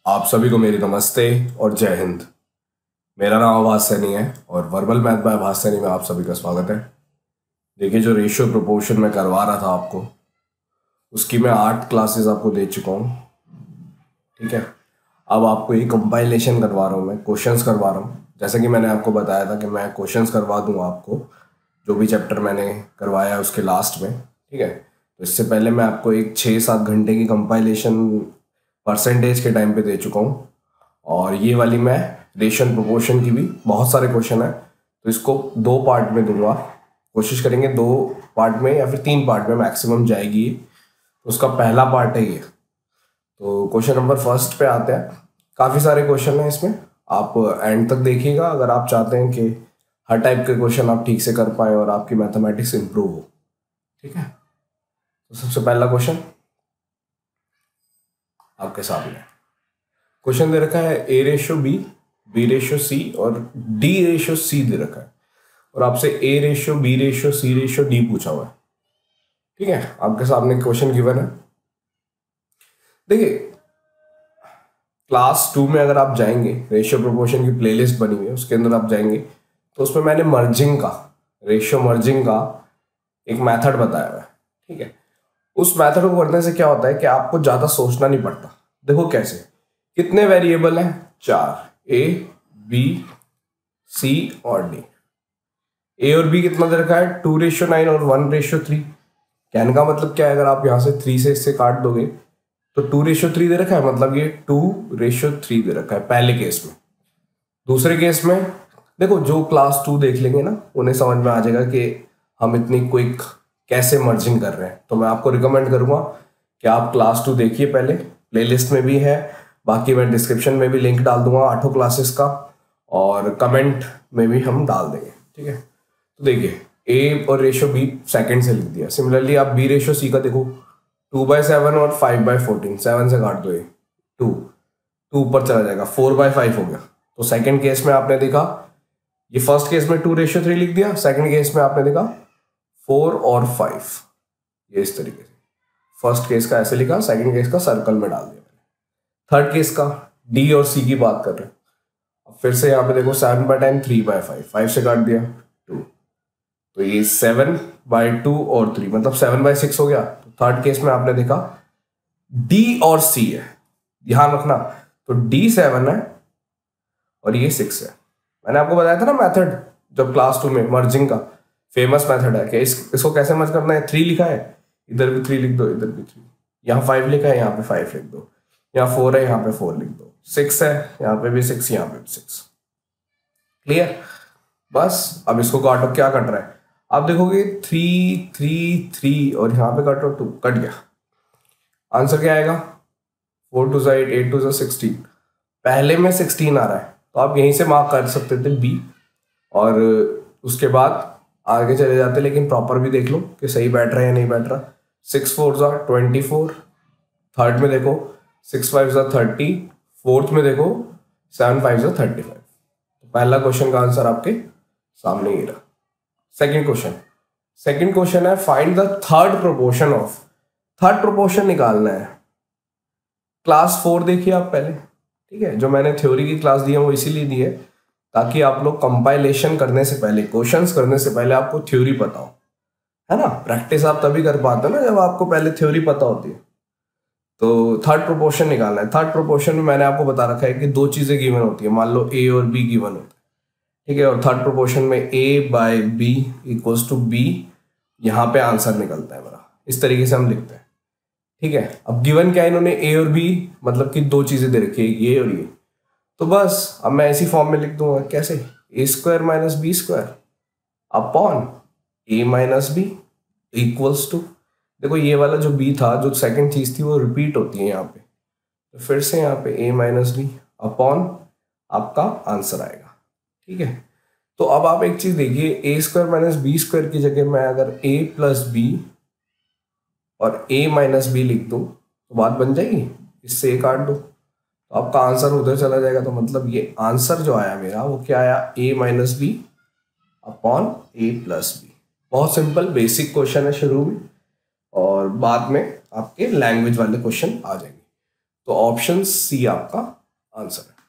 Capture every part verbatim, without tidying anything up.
आप सभी को मेरी नमस्ते और जय हिंद। मेरा नाम आभास सैनी है और वर्बल मैथ बाय आभास सैनी में आप सभी का स्वागत है। देखिए, जो रेशियो प्रोपोर्शन में करवा रहा था आपको, उसकी मैं आठ क्लासेस आपको दे चुका हूँ। ठीक है, अब आपको ये कंपाइलेशन करवा रहा हूँ, मैं क्वेश्चंस करवा रहा हूँ। जैसे कि मैंने आपको बताया था कि मैं क्वेश्चंस करवा दूँगा आपको, जो भी चैप्टर मैंने करवाया है उसके लास्ट में। ठीक है, तो इससे पहले मैं आपको एक छः सात घंटे की कंपाइलेशन परसेंटेज के टाइम पे दे चुका हूँ, और ये वाली मैं रेशन प्रोपोर्शन की भी बहुत सारे क्वेश्चन है, तो इसको दो पार्ट में दूंगा। कोशिश करेंगे दो पार्ट में या फिर तीन पार्ट में मैक्सिमम जाएगी। तो उसका पहला पार्ट है ये। तो क्वेश्चन नंबर फर्स्ट पे आते हैं। काफ़ी सारे क्वेश्चन हैं इसमें, आप एंड तक देखिएगा अगर आप चाहते हैं कि हर टाइप के क्वेश्चन आप ठीक से कर पाए और आपकी मैथमेटिक्स इंप्रूव हो। ठीक है, तो सबसे पहला क्वेश्चन आपके सामने क्वेश्चन दे रखा है A ratio B, B ratio C और डी रेशो सी दे रखा है, और आपसे A ratio B ratio C ratio D पूछा हुआ है। ठीक है, आपके सामने क्वेश्चन गिवन है। देखिए, क्लास टू में अगर आप जाएंगे, रेशियो प्रोपोर्शन की प्लेलिस्ट बनी हुई है, उसके अंदर आप जाएंगे तो उसमें मैंने मर्जिंग का, रेशियो मर्जिंग का एक मेथड बताया हुआ है। ठीक है, उस मेथड को करने से क्या होता है कि आपको ज्यादा सोचना नहीं पड़ता। देखो कैसे, कितने वेरिएबल हैं? चार, ए बी सी और डी। ए और बी कितना दे रखा है? टू रेशियो नाइन और वन रेशियो थ्री। कहने का मतलब क्या है, अगर आप यहां से थ्री से इससे काट दोगे तो टू रेशियो थ्री दे रखा है, मतलब ये टू रेशियो थ्री दे रखा है पहले केस में। दूसरे केस में देखो, जो क्लास टू देख लेंगे ना, उन्हें समझ में आ जाएगा कि हम इतनी क्विक कैसे मर्जिंग कर रहे हैं। तो मैं आपको रिकमेंड करूंगा कि आप क्लास टू देखिए पहले, प्लेलिस्ट में भी है, बाकी मैं डिस्क्रिप्शन में भी लिंक डाल दूंगा आठों क्लासेस का, और कमेंट में भी हम डाल देंगे। ठीक है, तो देखिए, ए और रेशो बी सेकंड से लिख दिया। सिमिलरली आप बी रेशो सी का देखो, टू बाई सेवन और फाइव बाई फोर्टीन, सेवन से काट दो, ये टू टू ऊपर चला जाएगा, फोर बाई फाइव हो गया। तो सेकंड केस में आपने देखा, ये फर्स्ट केस में टू रेशियो थ्री लिख दिया, सेकंड केस में आपने देखा फोर और फाइव, ये इस तरीके से। फर्स्ट केस का ऐसे लिखा, सेकंड केस का सर्कल में डाल दिया। थर्ड केस का डी और सी की बात कर रहे हैं। अब फिर से यहाँ पे देखो, seven by ten, three by five, five से काट दिया टू, तो ये सेवन बाई टू और थ्री, मतलब सेवन बाई सिक्स हो गया। तो थर्ड केस में आपने देखा डी और सी है, ध्यान रखना। तो डी सेवन है और ये सिक्स है। मैंने आपको बताया था ना मेथड, जब क्लास टू में मर्जिंग का फेमस मेथड है कि इस, इसको कैसे मर्ज करना है। थ्री लिखा है, इधर भी थ्री लिख दो, इधर भी थ्री। यहाँ फाइव लिखा है, यहाँ पे फाइव लिख दो। यहाँ फोर है, यहाँ पे फोर लिख दो। सिक्स है, यहाँ पे भी सिक्स, यहाँ पे भी सिक्स। क्लियर? बस अब इसको काटो, क्या कट रहा है आप देखोगे, थ्री थ्री थ्री और यहाँ पे काटो टू, कट गया। आंसर क्या आएगा? फोर टू सा एट, एट टू सा सिक्सटीन। पहले में सिक्सटीन आ रहा है, तो आप यहीं से मार्क कर सकते थे बी, और उसके बाद आगे चले जाते, लेकिन प्रॉपर भी देख लो कि सही बैठ रहा है या नहीं बैठ रहा। सिक्स फोर सा ट्वेंटी फोर, थर्ड में देखो सिक्स फाइव सा थर्टी, फोर्थ में देखो सेवन फाइव सा थर्टी फाइव। तो पहला क्वेश्चन का आंसर आपके सामने ही रहा। सेकंड क्वेश्चन सेकंड क्वेश्चन है, find the third proportion of. Third proportion निकालना है। क्लास फोर देखिए आप पहले। ठीक है, जो मैंने थ्योरी की क्लास दी है वो इसीलिए दी है ताकि आप लोग कंपाइलेशन करने से पहले, क्वेश्चंस करने से पहले आपको थ्योरी पता हो, है ना। प्रैक्टिस आप तभी कर पाते हो ना जब आपको पहले थ्योरी पता होती है। तो थर्ड प्रोपोर्शन निकालना है। थर्ड प्रोपोर्शन में मैंने आपको बता रखा है कि दो चीजें गिवन होती है, मान लो ए और बी गिवन होता है। ठीक है, और थर्ड प्रोपोर्शन में A by B equals to B, यहाँ पे आंसर निकलता है मेरा। इस तरीके से हम लिखते हैं। ठीक है, अब गिवन क्या है, इन्होंने ए और बी, मतलब कि दो चीजें दे रखी है, ये और ये। तो बस अब मैं इसी फॉर्म में लिख दूंगा, कैसे? A square minus B square upon A minus B equals to, देखो ये वाला जो बी था, जो सेकंड चीज थी, वो रिपीट होती है यहाँ पे, तो फिर से यहाँ पे ए माइनस बी अपॉन आपका आंसर आएगा। ठीक है, तो अब आप एक चीज देखिए, A square minus B square की जगह मैं अगर ए प्लस बी और ए माइनस बी लिख दूं तो बात बन जाएगी। इससे ए काट दो तो आपका आंसर उधर चला जाएगा। तो मतलब ये आंसर जो आया मेरा, वो क्या आया? A minus B upon A plus B. बहुत सिंपल बेसिक क्वेश्चन है शुरू में, और बाद में आपके लैंग्वेज वाले क्वेश्चन आ जाएंगे। तो ऑप्शन सी आपका आंसर है।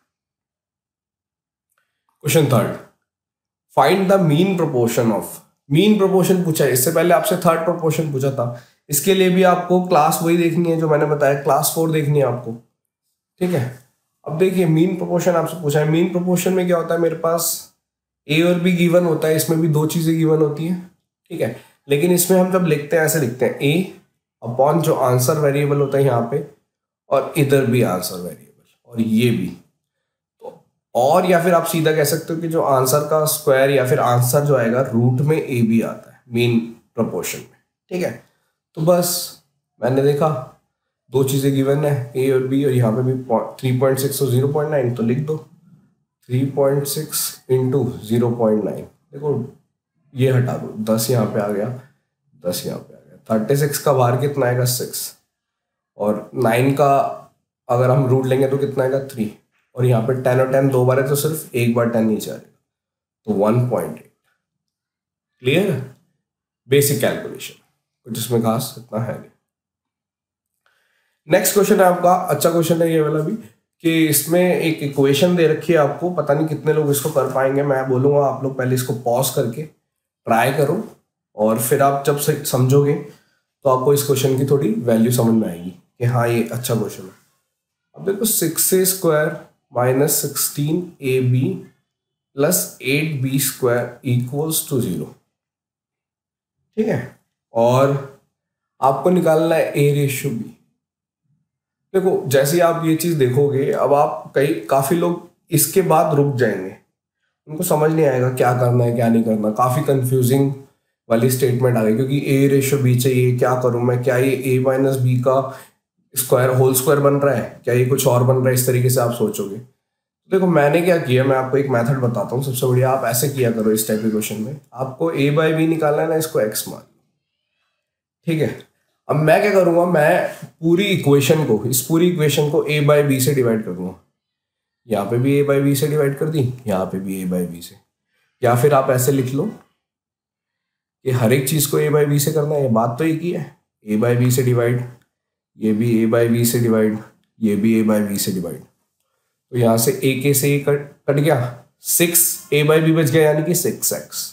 Question third, find the mean proportion of, mean proportion पूछा है, इससे पहले आपसे थर्ड प्रोपोर्शन पूछा था। इसके लिए भी आपको क्लास वही देखनी है जो मैंने बताया, क्लास फोर देखनी है आपको, ठीक है। अब देखिए मीन प्रोपोर्शन आपसे पूछा है, मीन प्रोपोर्शन में क्या होता है, मेरे पास ए और बी गिवन होता है, इसमें भी दो चीजें गिवन होती हैं, ठीक है। लेकिन इसमें हम जब लिखते हैं ऐसे लिखते हैं ए अपॉन जो आंसर वेरिएबल होता है यहाँ पे, और इधर भी आंसर वेरिएबल और ये भी, तो और या फिर आप सीधा कह सकते हो कि जो आंसर का स्क्वायर या फिर आंसर जो आएगा रूट में ए भी आता है मीन प्रोपोर्शन में, ठीक है। तो बस मैंने देखा दो चीजें गिवन है ए और बी, और यहाँ पे भी थ्री पॉइंट सिक्स और जीरो पॉइंट नाइन, तो लिख दो three point six into zero point nine, देखो ये हटा दो, दस यहाँ पे आ गया, दस यहाँ पे आ गया, थर्टी सिक्स का बाहर कितना आएगा सिक्स, और नाइन का अगर हम रूट लेंगे तो कितना आएगा थ्री, और यहाँ पे टेन और टेन दो बार है तो सिर्फ एक बार टेन नीचे आएगा, तो one point eight. Clear, basic calculation, कुछ इसमें खास इतना है नहीं। नेक्स्ट क्वेश्चन है आपका, अच्छा क्वेश्चन है ये वाला भी, कि इसमें एक इक्वेशन दे रखी है आपको, पता नहीं कितने लोग इसको कर पाएंगे, मैं बोलूँगा आप लोग पहले इसको पॉज करके ट्राई करो, और फिर आप जब समझोगे तो आपको इस क्वेश्चन की थोड़ी वैल्यू समझ में आएगी कि हाँ ये अच्छा क्वेश्चन है। अब देखो six A square minus sixteen A B plus eight B square equals to zero, ठीक है, और आपको निकालना है ए रेशियो बी। देखो जैसे आप ये चीज देखोगे, अब आप कई काफी लोग इसके बाद रुक जाएंगे, उनको समझ नहीं आएगा क्या करना है क्या नहीं करना, काफी कंफ्यूजिंग वाली स्टेटमेंट आ गई, क्योंकि ए रेशियो बी चाहिए, क्या करूं मैं, क्या ये ए माइनस बी का स्क्वायर होल स्क्वायर बन रहा है, क्या ये कुछ और बन रहा है, इस तरीके से आप सोचोगे। देखो मैंने क्या किया, मैं आपको एक मेथड बताता हूँ, सबसे बढ़िया आप ऐसे किया करो इस टाइप के क्वेश्चन में, आपको ए बाई बी निकालना है ना, इसको एक्स मान, ठीक है। अब मैं क्या करूंगा, मैं पूरी इक्वेशन को, इस पूरी इक्वेशन को ए बाई बी से डिवाइड कर दूंगा, यहाँ पे भी ए बाई बी से डिवाइड कर दी, यहाँ पे भी ए बाई बी से, या फिर आप ऐसे लिख लो कि हर एक चीज को ए बाई बी से करना है, बात तो एक ही है, ए बाई बी से डिवाइड, ये भी ए बाई बी से डिवाइड, ये भी ए बाई बी से डिवाइड, तो यहाँ से ए के से ए कट कट गया, सिक्स ए बाई बी बच गया यानी कि सिक्स एक्स,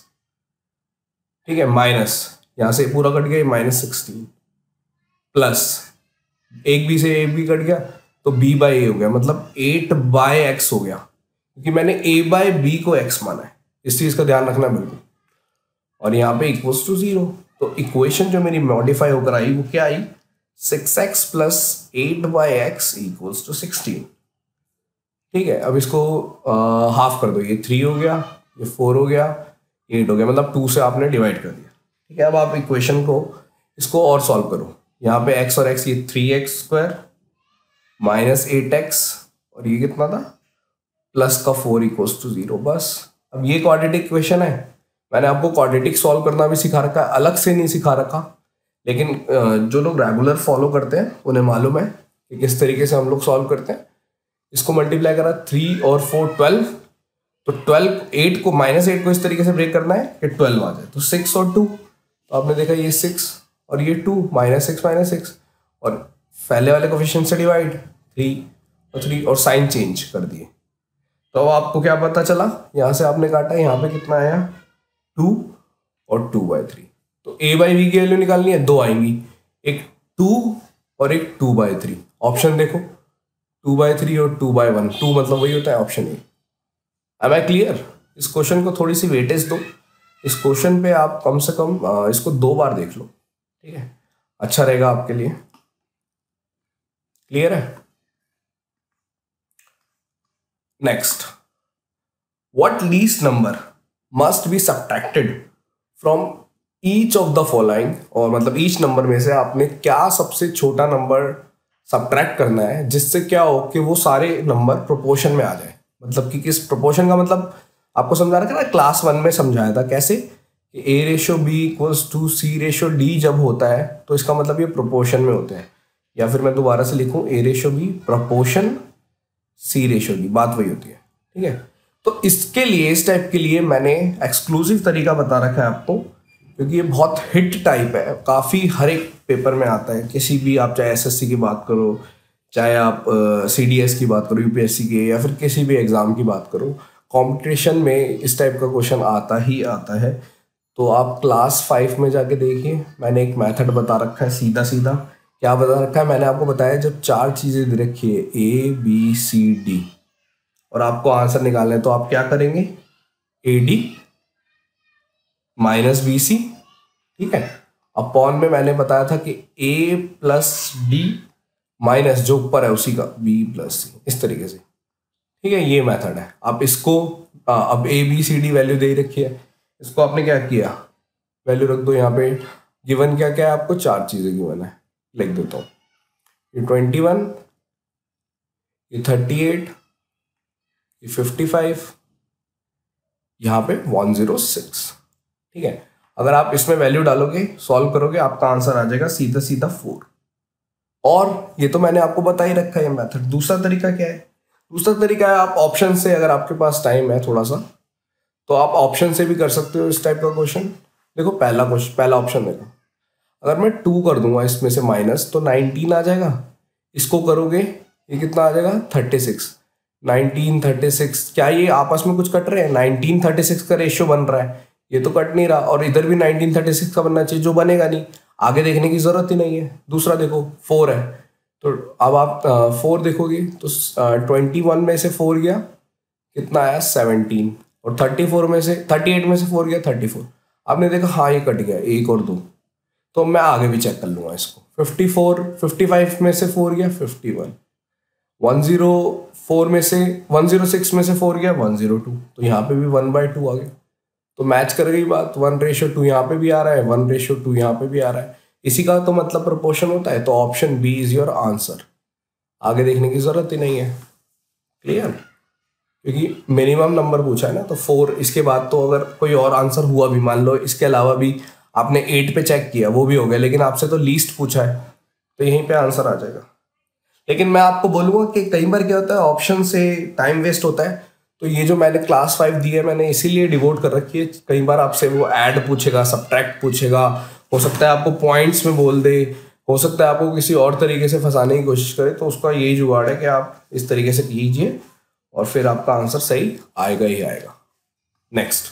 ठीक है, माइनस यहाँ से पूरा कट गया माइनस सिक्सटीन, प्लस एक बी से ए बी कट गया तो बी बाई ए हो गया, मतलब एट बाय एक्स हो गया, क्योंकि मैंने ए बाय बी को एक्स माना है, इस चीज का ध्यान रखना बिल्कुल। और यहाँ पे इक्वल्स टू जीरो, तो इक्वेशन जो मेरी मॉडिफाई होकर आई वो क्या आई, six X plus eight by X equals to sixteen, ठीक है। अब इसको आ, हाफ कर दो, ये थ्री हो गया, ये फोर हो गया, एट हो गया, मतलब टू से आपने डिवाइड कर दिया, ठीक है। अब आप इक्वेशन को इसको और सॉल्व करो, यहाँ पे x और x, ये three X square minus eight X, और ये कितना था प्लस का फोर इक्वल्स टू जीरो, बस। अब ये क्वाड्रेटिक इक्वेशन है, मैंने आपको क्वाड्रेटिक सॉल्व करना भी सिखा रखा है, अलग से नहीं सिखा रखा, लेकिन जो लोग रेगुलर फॉलो करते हैं उन्हें मालूम है कि किस तरीके से हम लोग सॉल्व करते हैं। इसको मल्टीप्लाई करा, थ्री और फोर ट्वेल्व, तो ट्वेल्व एट को माइनस एट को इस तरीके से ब्रेक करना है कि ट्वेल्व आ जाए, तो सिक्स और टू, तो आपने देखा ये सिक्स और ये two, minus six minus six, और पहले वाले कोफिशिएंट से डिवाइड, थ्री और थ्री, और साइन चेंज कर दिए, तो अब आपको क्या पता चला, यहाँ से आपने काटा, यहाँ पे कितना आया टू और टू बाई थ्री, तो ए बाई बी की वैल्यू निकालनी है, दो आएंगी, एक टू और एक टू बाई थ्री, ऑप्शन देखो टू बाई थ्री और टू बाई वन, टू मतलब वही होता है option A. Am I clear? इस क्वेश्चन को थोड़ी सी वेटेज दो, इस क्वेश्चन पे आप कम से कम इसको दो बार देख लो, ठीक है, अच्छा रहेगा आपके लिए। क्लियर है? Next, what least number must be subtracted from each of the following, और मतलब ईच नंबर में से आपने क्या सबसे छोटा नंबर सब्ट्रैक्ट करना है जिससे क्या हो कि वो सारे नंबर प्रोपोर्शन में आ जाए। मतलब कि किस प्रोपोर्शन का मतलब आपको समझा रखा ना, क्लास वन में समझाया था कैसे कि A ratio B equals to C ratio D जब होता है तो इसका मतलब ये प्रोपोर्शन में होते हैं, या फिर मैं दोबारा से लिखूं A ratio B proportion C ratio D, बात वही होती है, ठीक है। तो इसके लिए, इस टाइप के लिए मैंने एक्सक्लूसिव तरीका बता रखा है आपको, क्योंकि ये बहुत हिट टाइप है, काफ़ी हर एक पेपर में आता है, किसी भी आप चाहे एसएससी की बात करो चाहे आप सी डी एस की बात करो, यू पी एस सी की, या फिर किसी भी एग्ज़ाम की बात करो, कंपटीशन में इस टाइप का क्वेश्चन आता ही आता है। तो आप क्लास फाइव में जाके देखिए, मैंने एक मेथड बता रखा है सीधा सीधा। क्या बता रखा है मैंने आपको बताया, जब चार चीज़ें दे रखी है ए बी सी डी और आपको आंसर निकालना है, तो आप क्या करेंगे, A D minus B C, ठीक है, अपॉन में मैंने बताया था कि ए प्लस डी माइनस जो ऊपर है उसी का बी प्लस सी, इस तरीके से, ठीक है। ये मेथड है। आप इसको आ, अब A B C D value दे ही रखी है, इसको आपने क्या किया, वैल्यू रख दो यहाँ पे। गिवन क्या क्या है आपको, चार चीजें गिवन है, लिख देता हूँ। ये ट्वेंटी वन, ये थर्टी एट, ये फिफ्टी फाइव, यहाँ पे वन जीरो सिक्स, ठीक है। अगर आप इसमें वैल्यू डालोगे, सॉल्व करोगे, आपका आंसर आ जाएगा सीधा सीधा फोर। और ये तो मैंने आपको बता ही रखा है मेथड। दूसरा तरीका क्या है, दूसरा तरीका है आप ऑप्शन से, अगर आपके पास टाइम है थोड़ा सा, तो आप ऑप्शन से भी कर सकते हो इस टाइप का क्वेश्चन। देखो पहला क्वेश्चन, पहला ऑप्शन देखो, अगर मैं टू कर दूंगा इसमें से माइनस, तो नाइनटीन आ जाएगा। इसको करोगे ये कितना आ जाएगा, thirty six. Nineteen thirty six, क्या ये आपस में कुछ कट रहे हैं, नाइनटीन थर्टी सिक्स का रेशियो बन रहा है, ये तो कट नहीं रहा। और इधर भी नाइनटीन थर्टी सिक्स का बनना चाहिए, जो बनेगा नहीं, आगे देखने की जरूरत ही नहीं है। दूसरा देखो फोर है, तो अब आप फोर देखोगे तो ट्वेंटी वन में से फोर गया, कितना आया, सेवनटीन। और थर्टी फोर में से, थर्टी एट में से फोर गया, थर्टी फोर। आपने देखा हाँ ये कट गया, एक और दो, तो मैं आगे भी चेक कर लूंगा इसको। फिफ्टी फोर, फिफ्टी फाइव में से फोर गया, fifty one. One zero four में से, वन जीरो सिक्स में से फोर गया, वन जीरो टू। तो यहाँ पे भी वन बाई टू आ गया, तो मैच कर गई बात। वन रेशियो टू यहाँ पे भी आ रहा है, वन रेशियो टू यहाँ पे भी आ रहा है। इसी का तो मतलब प्रोपोर्शन होता है। तो option B is your answer, आगे देखने की जरूरत ही नहीं है। क्लियर, क्योंकि मिनिमम नंबर पूछा है ना, तो फोर, इसके बाद तो अगर कोई और आंसर हुआ भी, मान लो इसके अलावा भी आपने एट पे चेक किया, वो भी हो गया, लेकिन आपसे तो लीस्ट पूछा है, तो यहीं पे आंसर आ जाएगा। लेकिन मैं आपको बोलूँगा कि कई बार क्या होता है, ऑप्शन से टाइम वेस्ट होता है। तो ये जो मैंने क्लास फाइव दी है, मैंने इसीलिए डिवोट कर रखी है। कई बार आपसे वो ऐड पूछेगा, सब्ट्रैक्ट पूछेगा, हो सकता है आपको पॉइंट्स में बोल दे, हो सकता है आपको किसी और तरीके से फंसाने की कोशिश करे। तो उसका यही जुगाड़ है कि आप इस तरीके से कीजिए और फिर आपका आंसर सही आएगा ही आएगा। Next,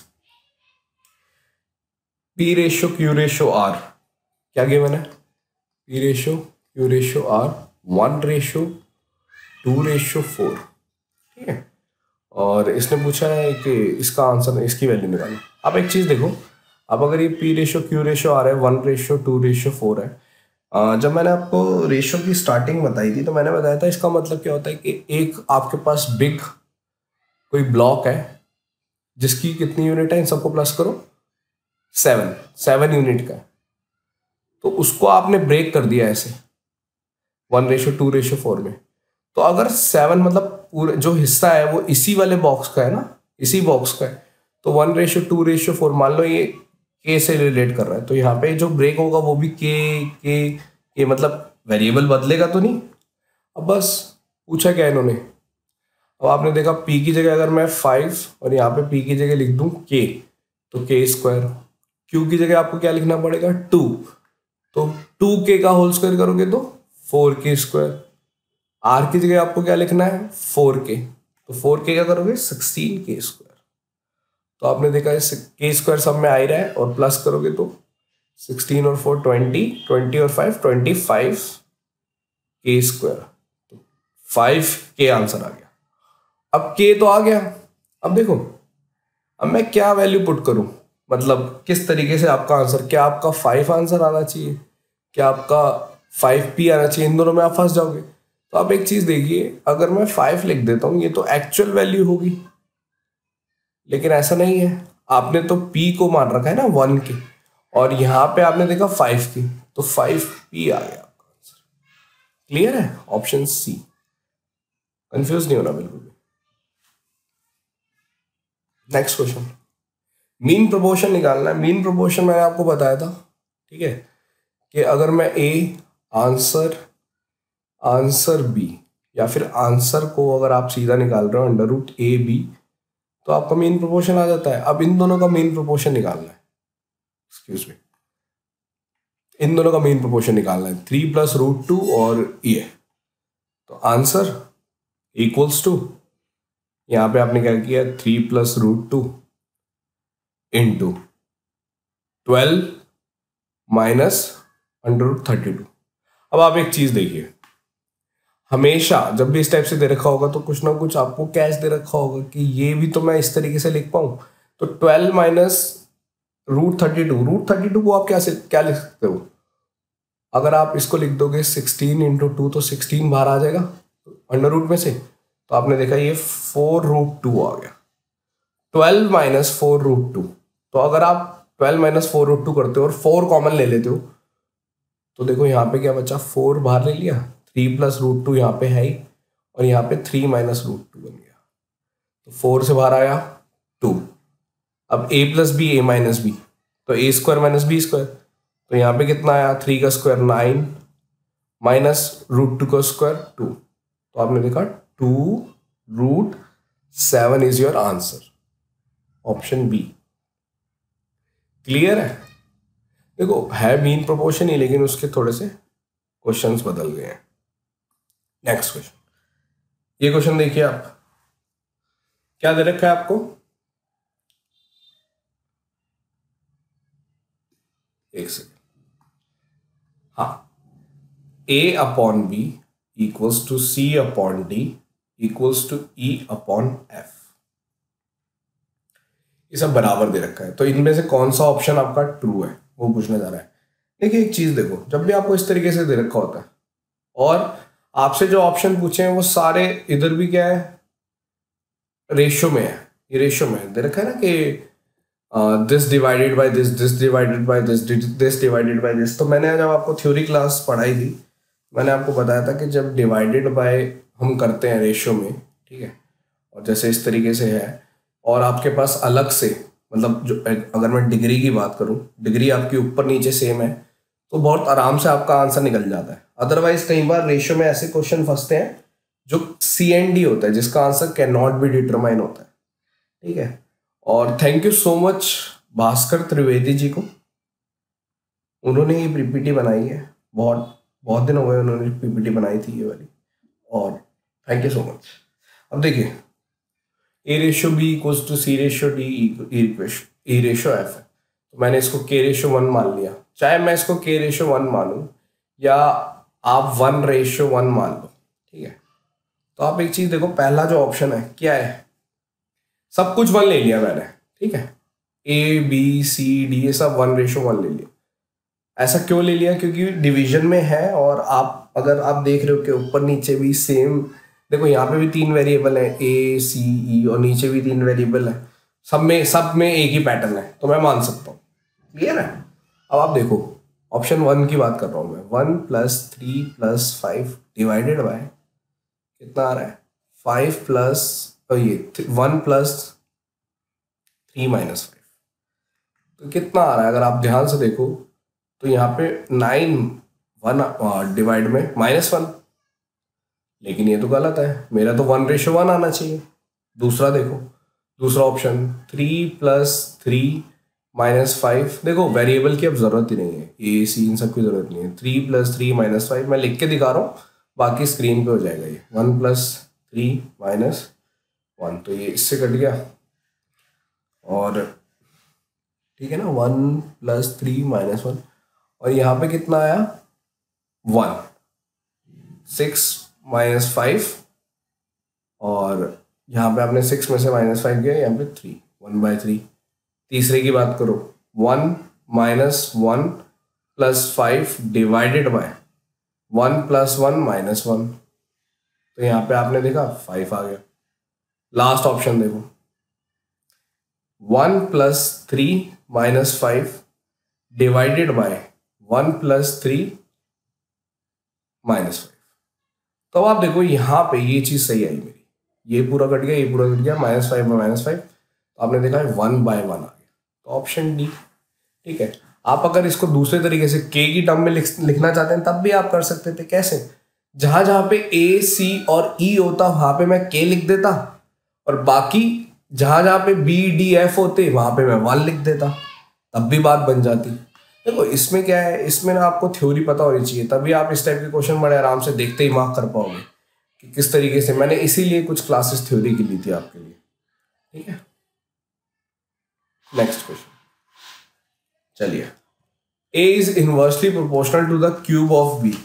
P ratio Q ratio R, क्या गिवन है, P ratio Q ratio R one ratio two ratio four, ठीक है। और इसने पूछा है कि इसका आंसर, इसकी वैल्यू निकालो। आप एक चीज़ देखो, अब अगर ये पी रेशियो क्यू रेशियो आ रहा है, one ratio two ratio four है, जब मैंने आपको रेशियो की स्टार्टिंग बताई थी, तो मैंने बताया था इसका मतलब क्या होता है कि एक आपके पास बिग कोई ब्लॉक है जिसकी कितनी यूनिट है, इन सबको प्लस करो, सेवन, सेवन यूनिट का है, तो उसको आपने ब्रेक कर दिया ऐसे one ratio two ratio four में। तो अगर सेवन मतलब पूरे जो हिस्सा है वो इसी वाले बॉक्स का है ना, इसी बॉक्स का है, तो one ratio two ratio four, मान लो ये के से रिलेट कर रहा है, तो यहाँ पे जो ब्रेक होगा वो भी के के के, मतलब वेरिएबल बदलेगा तो नहीं। अब बस पूछा क्या इन्होंने, अब आपने देखा पी की जगह अगर मैं फाइव और यहाँ पे पी की जगह लिख दूं के, तो के स्क्वायर। क्यू की जगह आपको क्या लिखना पड़ेगा, टू, तो टू के का होल स्क्वायर करोगे तो फोर के स्क्वायर। आर की जगह आपको क्या लिखना है, फोर के, तो फोर के का करोगे सिक्सटीन के स्क्वायर। तो आपने देखा इस के स्क्वायर सब में आ ही रहा है, और प्लस करोगे तो सिक्सटीन और फोर ट्वेंटी, ट्वेंटी और फाइव ट्वेंटी फाइव के स्क्वायर, तो फाइव के आंसर आ गया। अब के तो आ गया, अब देखो अब मैं क्या वैल्यू पुट करूं, मतलब किस तरीके से आपका आंसर, क्या आपका फाइव आंसर आना चाहिए, क्या आपका फाइव पी आना चाहिए, इन दोनों में आप फंस जाओगे। तो आप एक चीज देखिए, अगर मैं फाइव लिख देता हूं, ये तो एक्चुअल वैल्यू होगी, लेकिन ऐसा नहीं है, आपने तो पी को मान रखा है ना वन के, और यहां पे आपने देखा फाइव की, तो फाइव पी आ गया आपका आंसर। क्लियर है, ऑप्शन सी, कंफ्यूज नहीं होना बिल्कुल भी। नेक्स्ट क्वेश्चन, मीन प्रोपोर्शन निकालना है। मीन प्रोपोर्शन मैंने आपको बताया था, ठीक है, कि अगर मैं ए आंसर आंसर बी, या फिर आंसर को अगर आप सीधा निकाल रहे हो अंडर रूट ए बी, तो आपका मीन प्रोपोर्शन आ जाता है। अब इन दोनों का मीन प्रोपोर्शन निकालना है, एक्सक्यूज मी, इन दोनों का मीन प्रोपोर्शन निकालना है, थ्री प्लस रूट टू और ये, तो आंसर इक्वल्स टू, यहाँ पे आपने क्या किया, three plus root two into twelve minus under root thirty two. अब आप एक चीज देखिए, हमेशा जब भी इस टाइप से दे रखा होगा तो कुछ ना कुछ आपको कैश दे रखा होगा कि ये भी तो मैं इस तरीके से लिख पाऊं। तो twelve minus root thirty two, root thirty two को आप क्या से क्या लिख सकते हो, अगर आप इसको लिख दोगे सिक्सटीन इंटू टू तो सिक्सटीन बाहर आ जाएगा अंडर रूट में से, तो आपने देखा ये फोर रूट टू आ गया। Twelve minus four root two, तो अगर आप twelve minus four root two करते हो और फोर कॉमन ले लेते हो तो देखो यहाँ पे क्या बचा, फोर बाहर ले लिया, थ्री प्लस रूट टू यहाँ पे है ही, और यहाँ पे थ्री माइनस रूट टू बन गया, तो फोर से बाहर आया टू। अब A plus B A minus B, तो A square minus B square, तो यहाँ पे कितना आया, थ्री का square nine minus root two का स्क्वायर टू, तो आपने देखा two root seven is your answer, option B. Clear है? देखो है मीन प्रोपोर्शन ही, लेकिन उसके थोड़े से क्वेश्चंस बदल गए हैं। नेक्स्ट क्वेश्चन, ये क्वेश्चन देखिए आप, क्या दे रखा है आपको, एक सेकेंड, हाँ, A upon B equals to C upon D equals to E upon F, ये सब बराबर दे रखा है। तो इनमें से कौन सा ऑप्शन आपका ट्रू है वो पूछने जा रहा है। देखिए एक चीज देखो, जब भी आपको इस तरीके से दे रखा होता है और आपसे जो ऑप्शन पूछे हैं वो सारे इधर भी क्या है, रेशियो में है, ये रेशियो में दे रखा है ना कि this divided by this, this divided by this, this divided by this. तो मैंने जब आपको थ्योरी क्लास पढ़ाई थी, मैंने आपको बताया था कि जब डिवाइडेड बाय हम करते हैं रेशियो में, ठीक है, और जैसे इस तरीके से है और आपके पास अलग से, मतलब जो अगर मैं डिग्री की बात करूं, डिग्री आपकी ऊपर नीचे सेम है तो बहुत आराम से आपका आंसर निकल जाता है। अदरवाइज कई बार रेशियो में ऐसे क्वेश्चन फंसते हैं जो सी एन डी होता है, जिसका answer can not be determine होता है, ठीक है। और thank you so much Bhaskar Trivedi ji को, उन्होंने ये पीपीटी बनाई है, बहुत बहुत दिन हो गए उन्होंने पीपीटी बनाई थी ये वाली, और थैंक यू सो मच। अब देखिए A ratio B equals to C ratio D E ratio F है, तो मैंने इसको के रेशियो वन मान लिया, चाहे मैं इसको के रेशियो वन मानूं या आप वन रेशियो वन मान लो, ठीक है। तो आप एक चीज देखो, पहला जो ऑप्शन है क्या है, सब कुछ वन ले लिया मैंने, ठीक है, ए बी सी डी ये सब वन रेशियो वन ले लिया। ऐसा क्यों ले लिया, क्योंकि डिवीजन में है और आप अगर आप देख रहे हो कि ऊपर नीचे भी सेम, देखो यहाँ पे भी तीन वेरिएबल है ए सी ई और नीचे भी तीन वेरिएबल है, सब में सब में एक ही पैटर्न है, तो मैं मान सकता हूँ। क्लियर है? अब आप देखो ऑप्शन वन की बात कर रहा हूँ मैं, one plus three plus five divided by कितना आ रहा है, फाइव प्लस और ये one plus three minus five, तो कितना आ रहा है, अगर आप ध्यान से देखो तो यहाँ पे नाइन वन डिवाइड में माइनस वन, लेकिन ये तो गलत है, मेरा तो वन रेशो वन आना चाहिए। दूसरा देखो, दूसरा option three plus three minus five, देखो वेरिएबल की अब जरूरत ही नहीं है, ए सी इन सब की जरूरत नहीं है, three plus three minus five मैं लिख के दिखा रहा हूँ, बाकी स्क्रीन पे हो जाएगा ये, one plus three minus one, तो ये इससे कट गया, और ठीक है ना, one plus three minus one, और यहाँ पे कितना आया, वन, सिक्स माइनस फाइव, और यहाँ पे आपने सिक्स में से माइनस फाइव किया, यहाँ पे थ्री, वन बाय थ्री। तीसरे की बात करो, one minus one plus five divided by one plus one minus one, तो यहाँ पे आपने देखा फाइव आ गया। लास्ट ऑप्शन देखो, one plus three minus five divided by one plus three minus five, तो आप देखो यहाँ पे ये चीज सही आई मेरी, ये पूरा कट गया, ये पूरा कट गया, minus five by minus five, तो आपने देखा है वन बाय वन आ गया, तो ऑप्शन डी। ठीक है, आप अगर इसको दूसरे तरीके से के की टर्म में लिख, लिखना चाहते हैं तब भी आप कर सकते थे। कैसे? जहां जहां पे ए सी और ई होता वहां पे मैं के लिख देता, और बाकी जहां जहां पे बी डी एफ होते वहां पे मैं वन लिख देता, तब भी बात बन जाती। देखो इसमें क्या है, इसमें ना आपको थ्योरी पता होनी चाहिए, तभी आप इस टाइप के क्वेश्चन बड़े आराम से देखते ही मार्क कर पाओगे। कि किस तरीके से, मैंने इसीलिए कुछ क्लासेस थ्योरी की ली थी आपके लिए, ठीक है। नेक्स्ट क्वेश्चन, चलिए, A is inversely proportional to the cube of B.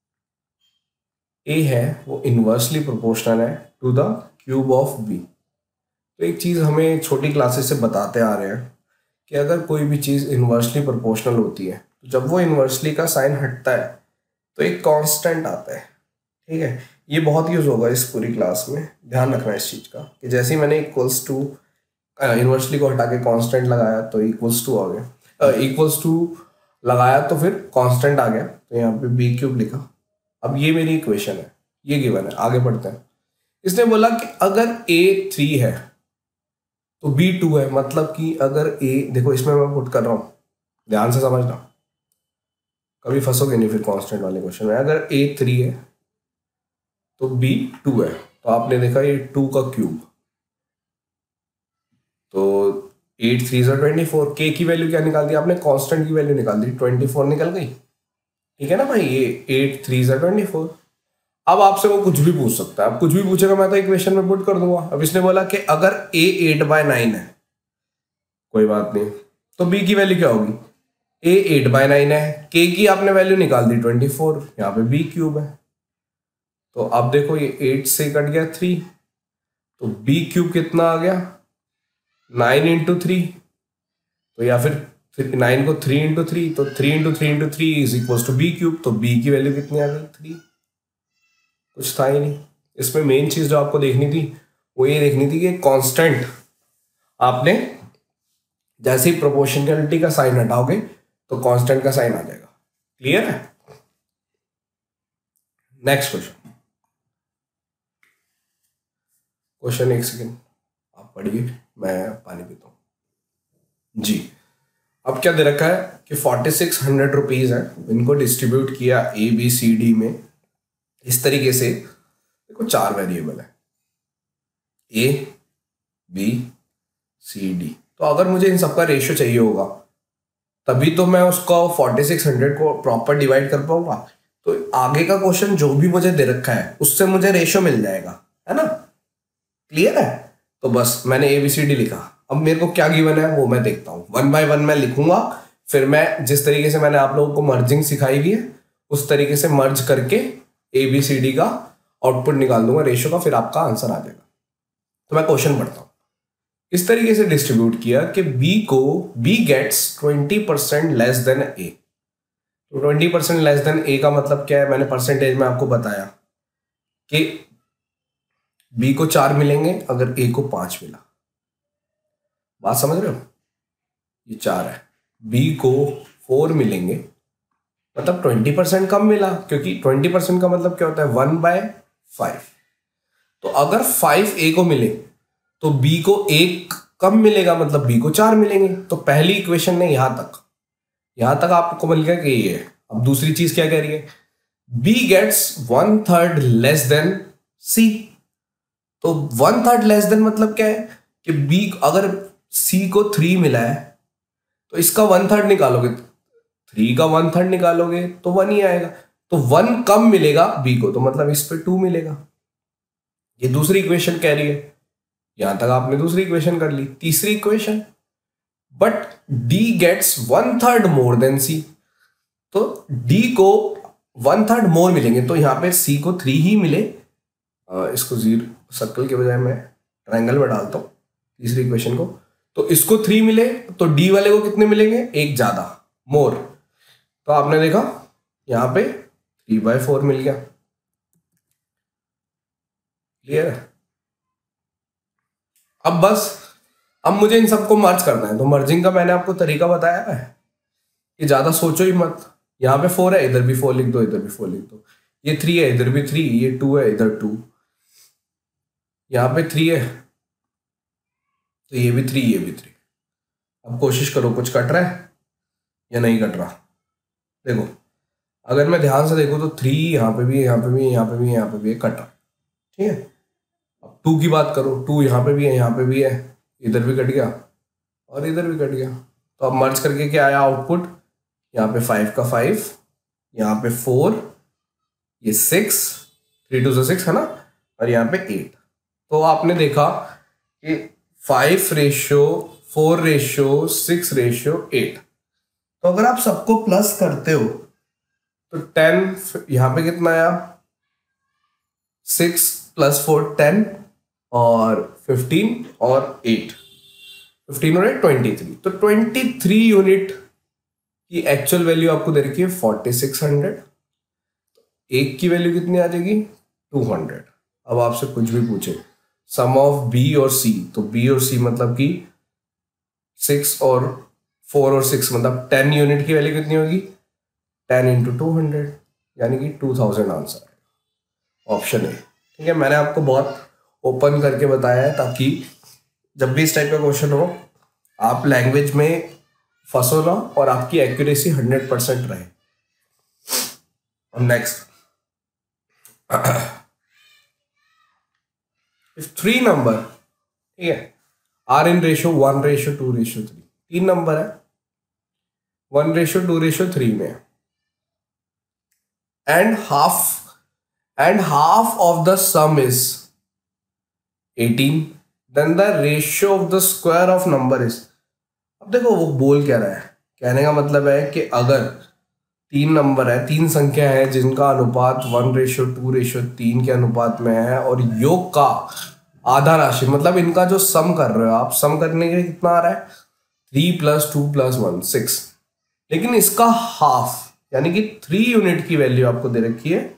A है वो इनवर्सली प्रोपोर्शनल है to the cube of B. तो एक चीज हमें छोटी क्लासेस से बताते आ रहे हैं कि अगर कोई भी चीज इनवर्सली प्रोपोर्शनल होती है तो जब वो इनवर्सली का साइन हटता है तो एक कांस्टेंट आता है, ठीक है। ये बहुत यूज होगा इस पूरी क्लास में, ध्यान रखना इस चीज का कि जैसे ही मैंने इक्वल्स टू इनवर्सली को हटा के कांस्टेंट लगाया तो इक्वल्स टू आ गया, इक्वल्स टू लगाया तो फिर कांस्टेंट आ गया, तो यहाँ पे बी क्यूब लिखा। अब ये मेरी इक्वेशन है, ये गिवन है, आगे बढ़ते हैं। इसने बोला कि अगर ए थ्री है तो बी टू है, मतलब कि अगर ए, देखो इसमें मैं पुट कर रहा हूं, ध्यान से समझना, कभी फंसोगे नहीं फिर कांस्टेंट वाले क्वेश्चन में। अगर ए थ्री है तो बी टू है, तो आपने देखा ये टू का क्यूब, तो एट थ्री जो ट्वेंटी फोर, के की वैल्यू क्या निकाल दी आपने, कांस्टेंट की वैल्यू निकाल दी, ट्वेंटी फोर निकल गई, ठीक है ना भाई। ये एट थ्री जो ट्वेंटी फोर। अब आपसे वो कुछ भी पूछ सकता है, अब कुछ भी पूछेगा मैं तो इक्वेशन में पुट कर दूंगा। अब इसने बोला कि अगर ए एट बाय नाइन है, कोई बात नहीं, तो बी की वैल्यू क्या होगी, ए एट बाय नाइन है, के की आपने वैल्यू निकाल दी ट्वेंटी फोर, यहाँ पे बी क्यूब है। तो अब देखो ये एट से कट गया थ्री, तो बी क्यूब कितना आ गया, नाइन इंटू थ्री, तो या फिर नाइन को थ्री इंटू थ्री, तो three into three into three is equal to B cube, तो बी की वैल्यू कितनी आ गई, थ्री। कुछ था ही नहीं इसमें। मेन चीज जो आपको देखनी थी वो ये देखनी थी कि कांस्टेंट आपने जैसे ही प्रोपोर्शनैलिटी का साइन हटाओगे तो कांस्टेंट का साइन आ जाएगा। क्लियर है। नेक्स्ट क्वेश्चन, क्वेश्चन एक सेकेंड आप पढ़िए, मैं पानी पीता हूं जी। अब क्या दे रखा है कि फोर्टी सिक्स हंड्रेड रुपीज है, इनको डिस्ट्रीब्यूट किया ए बी सी डी में इस तरीके से। देखो चार वेरिएबल है, ए बी सी डी, तो अगर मुझे इन सबका रेशियो चाहिए होगा तभी तो मैं उसका फोर्टी सिक्स हंड्रेड को प्रॉपर डिवाइड कर पाऊंगा। तो आगे का क्वेश्चन जो भी मुझे दे रखा है उससे मुझे रेशियो मिल जाएगा, है ना। क्लियर है। तो बस मैंने ए बी सी डी लिखा। अब मेरे को क्या गिवन है वो मैं देखता हूँ, वन बाय वन मैं लिखूंगा, फिर मैं जिस तरीके से मैंने आप लोगों को मर्जिंग सिखाई हुई है उस तरीके से मर्ज करके ए बी सी डी का आउटपुट निकाल दूंगा रेशियो का, फिर आपका आंसर आ जाएगा। तो मैं क्वेश्चन पढ़ता हूँ। इस तरीके से डिस्ट्रीब्यूट किया कि बी को B gets twenty percent less than A. तो twenty percent less than A का मतलब क्या है, मैंने परसेंटेज में आपको बताया कि बी को चार मिलेंगे अगर ए को पांच मिला। बात समझ रहे हो, ये चार है, बी को फोर मिलेंगे मतलब ट्वेंटी परसेंट कम मिला, क्योंकि ट्वेंटी परसेंट का मतलब क्या होता है, वन बाय फाइव। तो अगर फाइव ए को मिले तो बी को एक कम मिलेगा, मतलब बी को चार मिलेंगे। तो पहली इक्वेशन ने यहां तक यहां तक आपको मिल गया कि ये है। अब दूसरी चीज क्या कह रही है, B gets one third less than C. तो वन थर्ड लेस देन मतलब क्या है कि बी अगर सी को थ्री मिला है तो इसका वन थर्ड निकालोगे, थ्री का वन थर्ड निकालोगे तो वन ही आएगा। तो वन कम मिलेगा बी को, तो मतलब इस पे टू मिलेगा। ये दूसरी इक्वेशन कह रही है। यहां तक आपने दूसरी इक्वेशन कर ली। तीसरी equation, but D gets one third more than C. तो डी को वन थर्ड मोर मिलेंगे, तो यहां पे सी को थ्री ही मिले। आ, इसको जीरो सर्कल के बजाय मैं ट्रायंगल में डालता हूं तीसरी इक्वेशन को। तो इसको थ्री मिले तो डी वाले को कितने मिलेंगे, एक ज्यादा, मोर। तो आपने देखा यहां पे थ्री बाय फोर मिल गया। क्लियर है। अब बस अब मुझे इन सबको मर्ज करना है। तो मर्जिंग का मैंने आपको तरीका बताया है कि ज्यादा सोचो ही मत। यहाँ पे फोर है, इधर भी फोर लिख दो, इधर भी फोर लिख दो। ये थ्री है, इधर भी थ्री, ये टू है, इधर टू, यहाँ पे थ्री है तो ये भी थ्री, ये भी थ्री। अब कोशिश करो कुछ कट रहा है या नहीं कट रहा। देखो अगर मैं ध्यान से देखूँ तो थ्री यहाँ पे भी, यहाँ पे भी, यहाँ पे भी, यहाँ पे भी कट रहा है, ठीक है। अब टू की बात करो, टू यहाँ पे भी है, यहाँ पे भी है, इधर भी कट गया और इधर भी कट गया। तो अब मर्ज करके क्या आया आउटपुट, यहाँ पे फाइव का फाइव, यहाँ पे फोर, ये सिक्स, थ्री टू से सिक्स है ना, और यहाँ पे एट। तो आपने देखा कि five ratio four ratio six ratio eight. तो अगर आप सबको प्लस करते हो तो टेन, यहाँ पे कितना आया, सिक्स प्लस फोर टेन और फिफ्टीन और एट, फिफ्टीन और एट ट्वेंटी थ्री। तो ट्वेंटी थ्री यूनिट की एक्चुअल वैल्यू आपको दे रखी है फोर्टी सिक्स हंड्रेड। एक की वैल्यू कितनी आ जाएगी, टू हंड्रेड। अब आपसे कुछ भी पूछे सम ऑफ बी और सी, तो बी और सी मतलब कि सिक्स और फोर और सिक्स मतलब टेन यूनिट की वैल्यू कितनी होगी, टेन इंटू टू हंड्रेड, यानी कि टू थाउजेंड आंसर है, ऑप्शन है। ठीक है, मैंने आपको बहुत ओपन करके बताया है ताकि जब भी इस टाइप का क्वेश्चन हो आप लैंग्वेज में फंसो ना और आपकी एक्यूरेसी हंड्रेड परसेंट रहे। नेक्स्ट, इफ थ्री नंबर, ठीक है, are in ratio one ratio two ratio three, तीन नंबर है, one ratio two ratio three में and half and half of the sum is eighteen, then the ratio of the square of number is. अब देखो वो बोल क्या रहा है, कहने का मतलब है कि अगर तीन नंबर है, तीन संख्या है जिनका अनुपात वन रेशियो टू रेशियो तीन के अनुपात में है और योग का आधा राशि, मतलब इनका जो सम कर रहे हो आप, सम करने के लिए कितना आ रहा है, three plus two plus one six, लेकिन इसका हाफ यानी कि थ्री यूनिट की वैल्यू आपको दे रखी है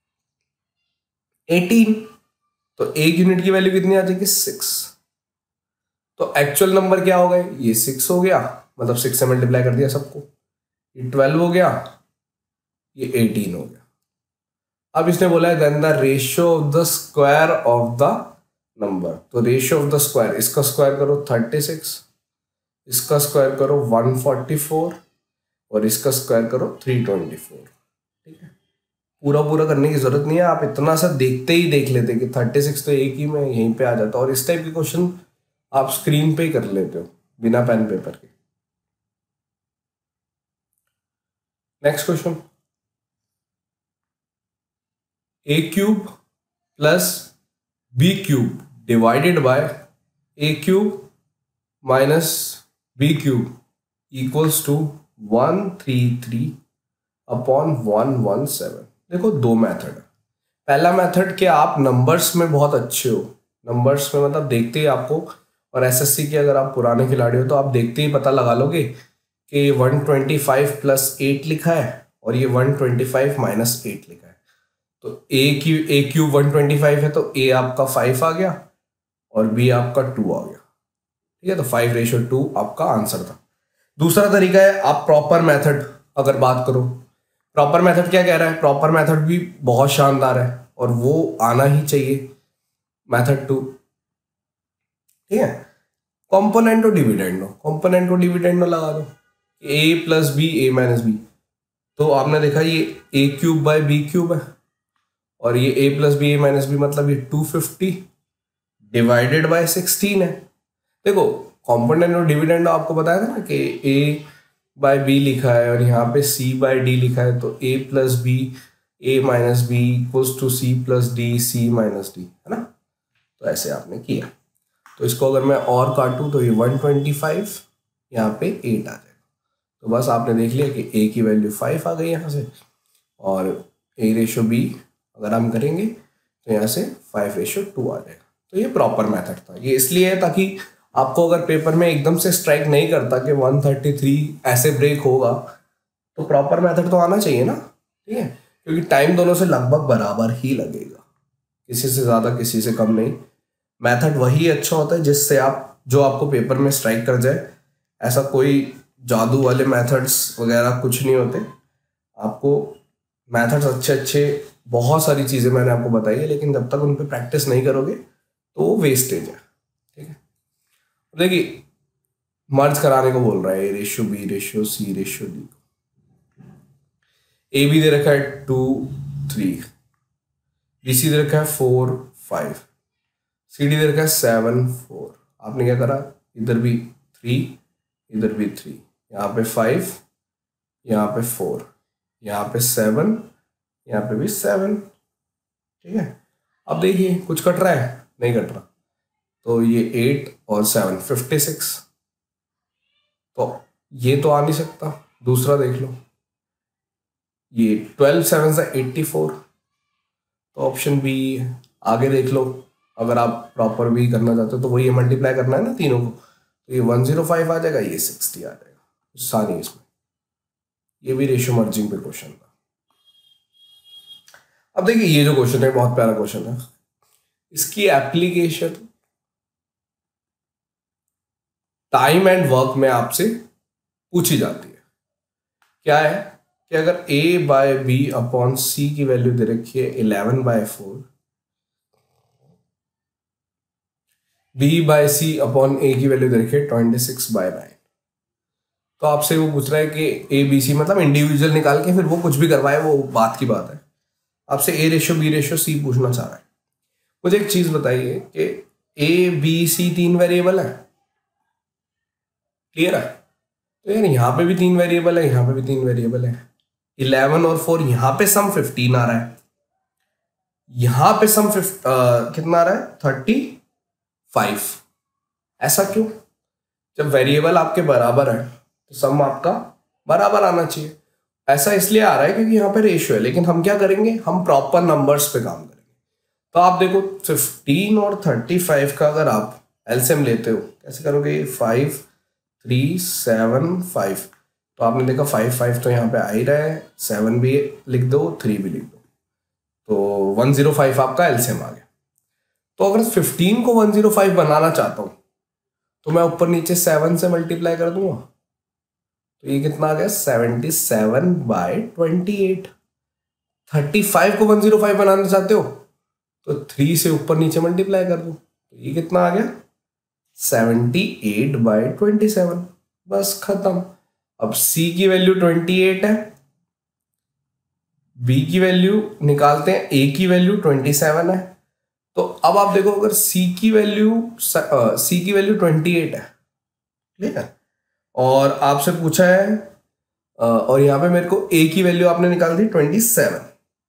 एटीन। तो एक यूनिट की वैल्यू कितनी आ जाएगी, सिक्स। तो एक्चुअल नंबर क्या हो गए, ये सिक्स हो गया, मतलब सिक्स से मल्टीप्लाई कर दिया सबको, ये ट्वेल्व हो गया, ये एटीन हो गया। अब इसने बोला है then the ratio of the square of the number. तो रेशियो ऑफ द स्क्वायर, इसका स्क्वायर करो थर्टी सिक्स, इसका स्क्वायर करो वन फोर्टी फोर और इसका स्क्वायर करो थ्री ट्वेंटी फोर। ठीक है, पूरा पूरा करने की जरूरत नहीं है, आप इतना सा देखते ही देख लेते कि थर्टी सिक्स तो एक ही में यहीं पे आ जाता, और इस टाइप के क्वेश्चन आप स्क्रीन पे ही कर लेते हो बिना पेन पेपर के। Next question, A cube plus B cube divided by A cube minus B cube equals to one three three upon one one seven. देखो दो मेथड है। पहला मेथड कि आप नंबर्स में बहुत अच्छे हो, नंबर्स में मतलब देखते ही आपको, और एसएससी के अगर आप पुराने खिलाड़ी हो तो आप देखते ही पता लगा लोगे कि one twenty five plus eight लिखा है और ये one twenty five minus eight लिखा है। तो A cube A cube one twenty five है तो ए आपका फाइव आ गया और बी आपका टू आ गया। ठीक है, तो फाइव रेशो टू आपका आंसर था। दूसरा तरीका है, आप प्रॉपर मेथड अगर बात करो, प्रॉपर मेथड क्या कह रहा है, प्रॉपर मेथड भी बहुत शानदार है और वो आना ही चाहिए, मेथड टू। ठीक है, कॉम्पोनेंटो डिविडेंडो, कॉम्पोनेंटो डिविडेंडो लगा दो, A plus B A minus B. तो आपने देखा ये A cube by B cube है और ये A plus B A minus B मतलब ये two fifty divided by sixteen है। देखो कॉम्पोनेंट और डिविडेंड आपको बताया था ना कि ए बाय बी लिखा है और यहाँ पे सी बाय डी लिखा है, तो A plus B A minus B equals to C plus D C minus D, है ना। तो ऐसे आपने किया। तो इसको अगर मैं और काटूँ तो ये वन ट्वेंटी फाइव यहाँ पे एट आ जाएगा। तो बस आपने देख लिया कि ए की वैल्यू फाइव आ गई यहाँ से, और ए रेशो बी अगर हम करेंगे तो यहाँ से फाइव रेशो टू आ जाएगा। तो ये प्रॉपर मेथड था। ये इसलिए है ताकि आपको अगर पेपर में एकदम से स्ट्राइक नहीं करता कि वन थर्टी थ्री ऐसे ब्रेक होगा, तो प्रॉपर मेथड तो आना चाहिए ना। ठीक है, क्योंकि टाइम दोनों से लगभग बराबर ही लगेगा, किसी से ज़्यादा किसी से कम नहीं। मेथड वही अच्छा होता है जिससे आप, जो आपको पेपर में स्ट्राइक कर जाए। ऐसा कोई जादू वाले मेथड्स वगैरह कुछ नहीं होते। आपको मेथड्स अच्छे अच्छे बहुत सारी चीज़ें मैंने आपको बताई है, लेकिन जब तक उन पर प्रैक्टिस नहीं करोगे तो वो वेस्टेज है। ठीक है, देखिए मर्ज कराने को बोल रहा है, ए ratio B ratio C ratio D. A B दे रखा है टू थ्री, बी सी दे रखा है फोर फाइव, सी डी दे रखा है सेवन फोर। आपने क्या करा, इधर भी थ्री इधर भी थ्री, यहाँ पे फाइव यहाँ पे फोर यहाँ पे सेवन यहाँ पे भी सेवन। ठीक है, अब देखिए कुछ कट रहा है, नहीं कट रहा, तो ये एट और सेवन फिफ्टी सिक्स, तो ये तो आ नहीं सकता। दूसरा देख लो, ये ट्वेल्व सेवन से एट्टी फोर, तो ऑप्शन बी। आगे देख लो, अगर आप प्रॉपर भी करना चाहते हो तो वही मल्टीप्लाई करना है ना तीनों को, तो ये वन जीरो फाइव आ जाएगा, ये सिक्सटी आ जाएगा, गुस्सा नहीं इसमें। ये भी रेशियो मर्जिंग पे क्वेश्चन था। अब देखिए ये जो क्वेश्चन है बहुत प्यारा क्वेश्चन है, इसकी एप्लीकेशन टाइम एंड वर्क में आपसे पूछी जाती है। क्या है कि अगर a by B upon C की वैल्यू दे रखी है eleven by four, b by C upon A की वैल्यू दे रखी है ट्वेंटी सिक्स बाय नाइन, तो आपसे वो पूछ रहा है कि ए बी सी मतलब इंडिविजुअल निकाल के फिर वो कुछ भी करवाए, वो बात की बात है। आपसे A ratio B ratio C पूछना चाह रहा है। मुझे एक चीज बताइए कि ए बी सी तीन वेरिएबल है, क्लियर है? तो यार यहाँ पे भी तीन वेरिएबल है, यहाँ पे भी तीन वेरिएबल है। इलेवन और फोर, यहाँ पे सम फिफ्टीन आ रहा है, यहाँ पे सम फिफ्ट कितना आ रहा है थर्टी फाइव। ऐसा क्यों? जब वेरिएबल आपके बराबर है तो सम आपका बराबर आना चाहिए। ऐसा इसलिए आ रहा है क्योंकि यहाँ पे रेशियो है, लेकिन हम क्या करेंगे, हम प्रॉपर नंबर्स पे काम करेंगे। तो आप देखो फिफ्टीन और थर्टी फाइव का अगर आप एलसीएम लेते हो, कैसे करोगे? फाइव थ्री सेवन फाइव, तो आपने देखा फाइव फाइव तो यहाँ पे आ ही रहा है, सेवन भी लिख दो, थ्री भी लिख दो, तो वन जीरो फाइव आपका एलसीएम आ गया। तो अगर फिफ्टीन को वन जीरो फाइव बनाना चाहता हूँ तो मैं ऊपर नीचे सेवन से मल्टीप्लाई कर दूंगा, तो ये कितना आ गया? Seventy seven by twenty eight. Thirty five को वन जीरो फाइव बनाना चाहते हो तो थ्री से ऊपर नीचे मल्टीप्लाई कर दो, तो ये कितना आ गया? Seventy eight by twenty seven. बस खत्म। अब c की वैल्यू ट्वेंटी एट है, b की वैल्यू निकालते हैं, a की वैल्यू ट्वेंटी सेवन है। तो अब आप देखो, अगर c की वैल्यू c की वैल्यू ट्वेंटी एट है, ठीक है, और आपसे पूछा है और यहाँ पे मेरे को a की वैल्यू आपने निकाल दी ट्वेंटी सेवन,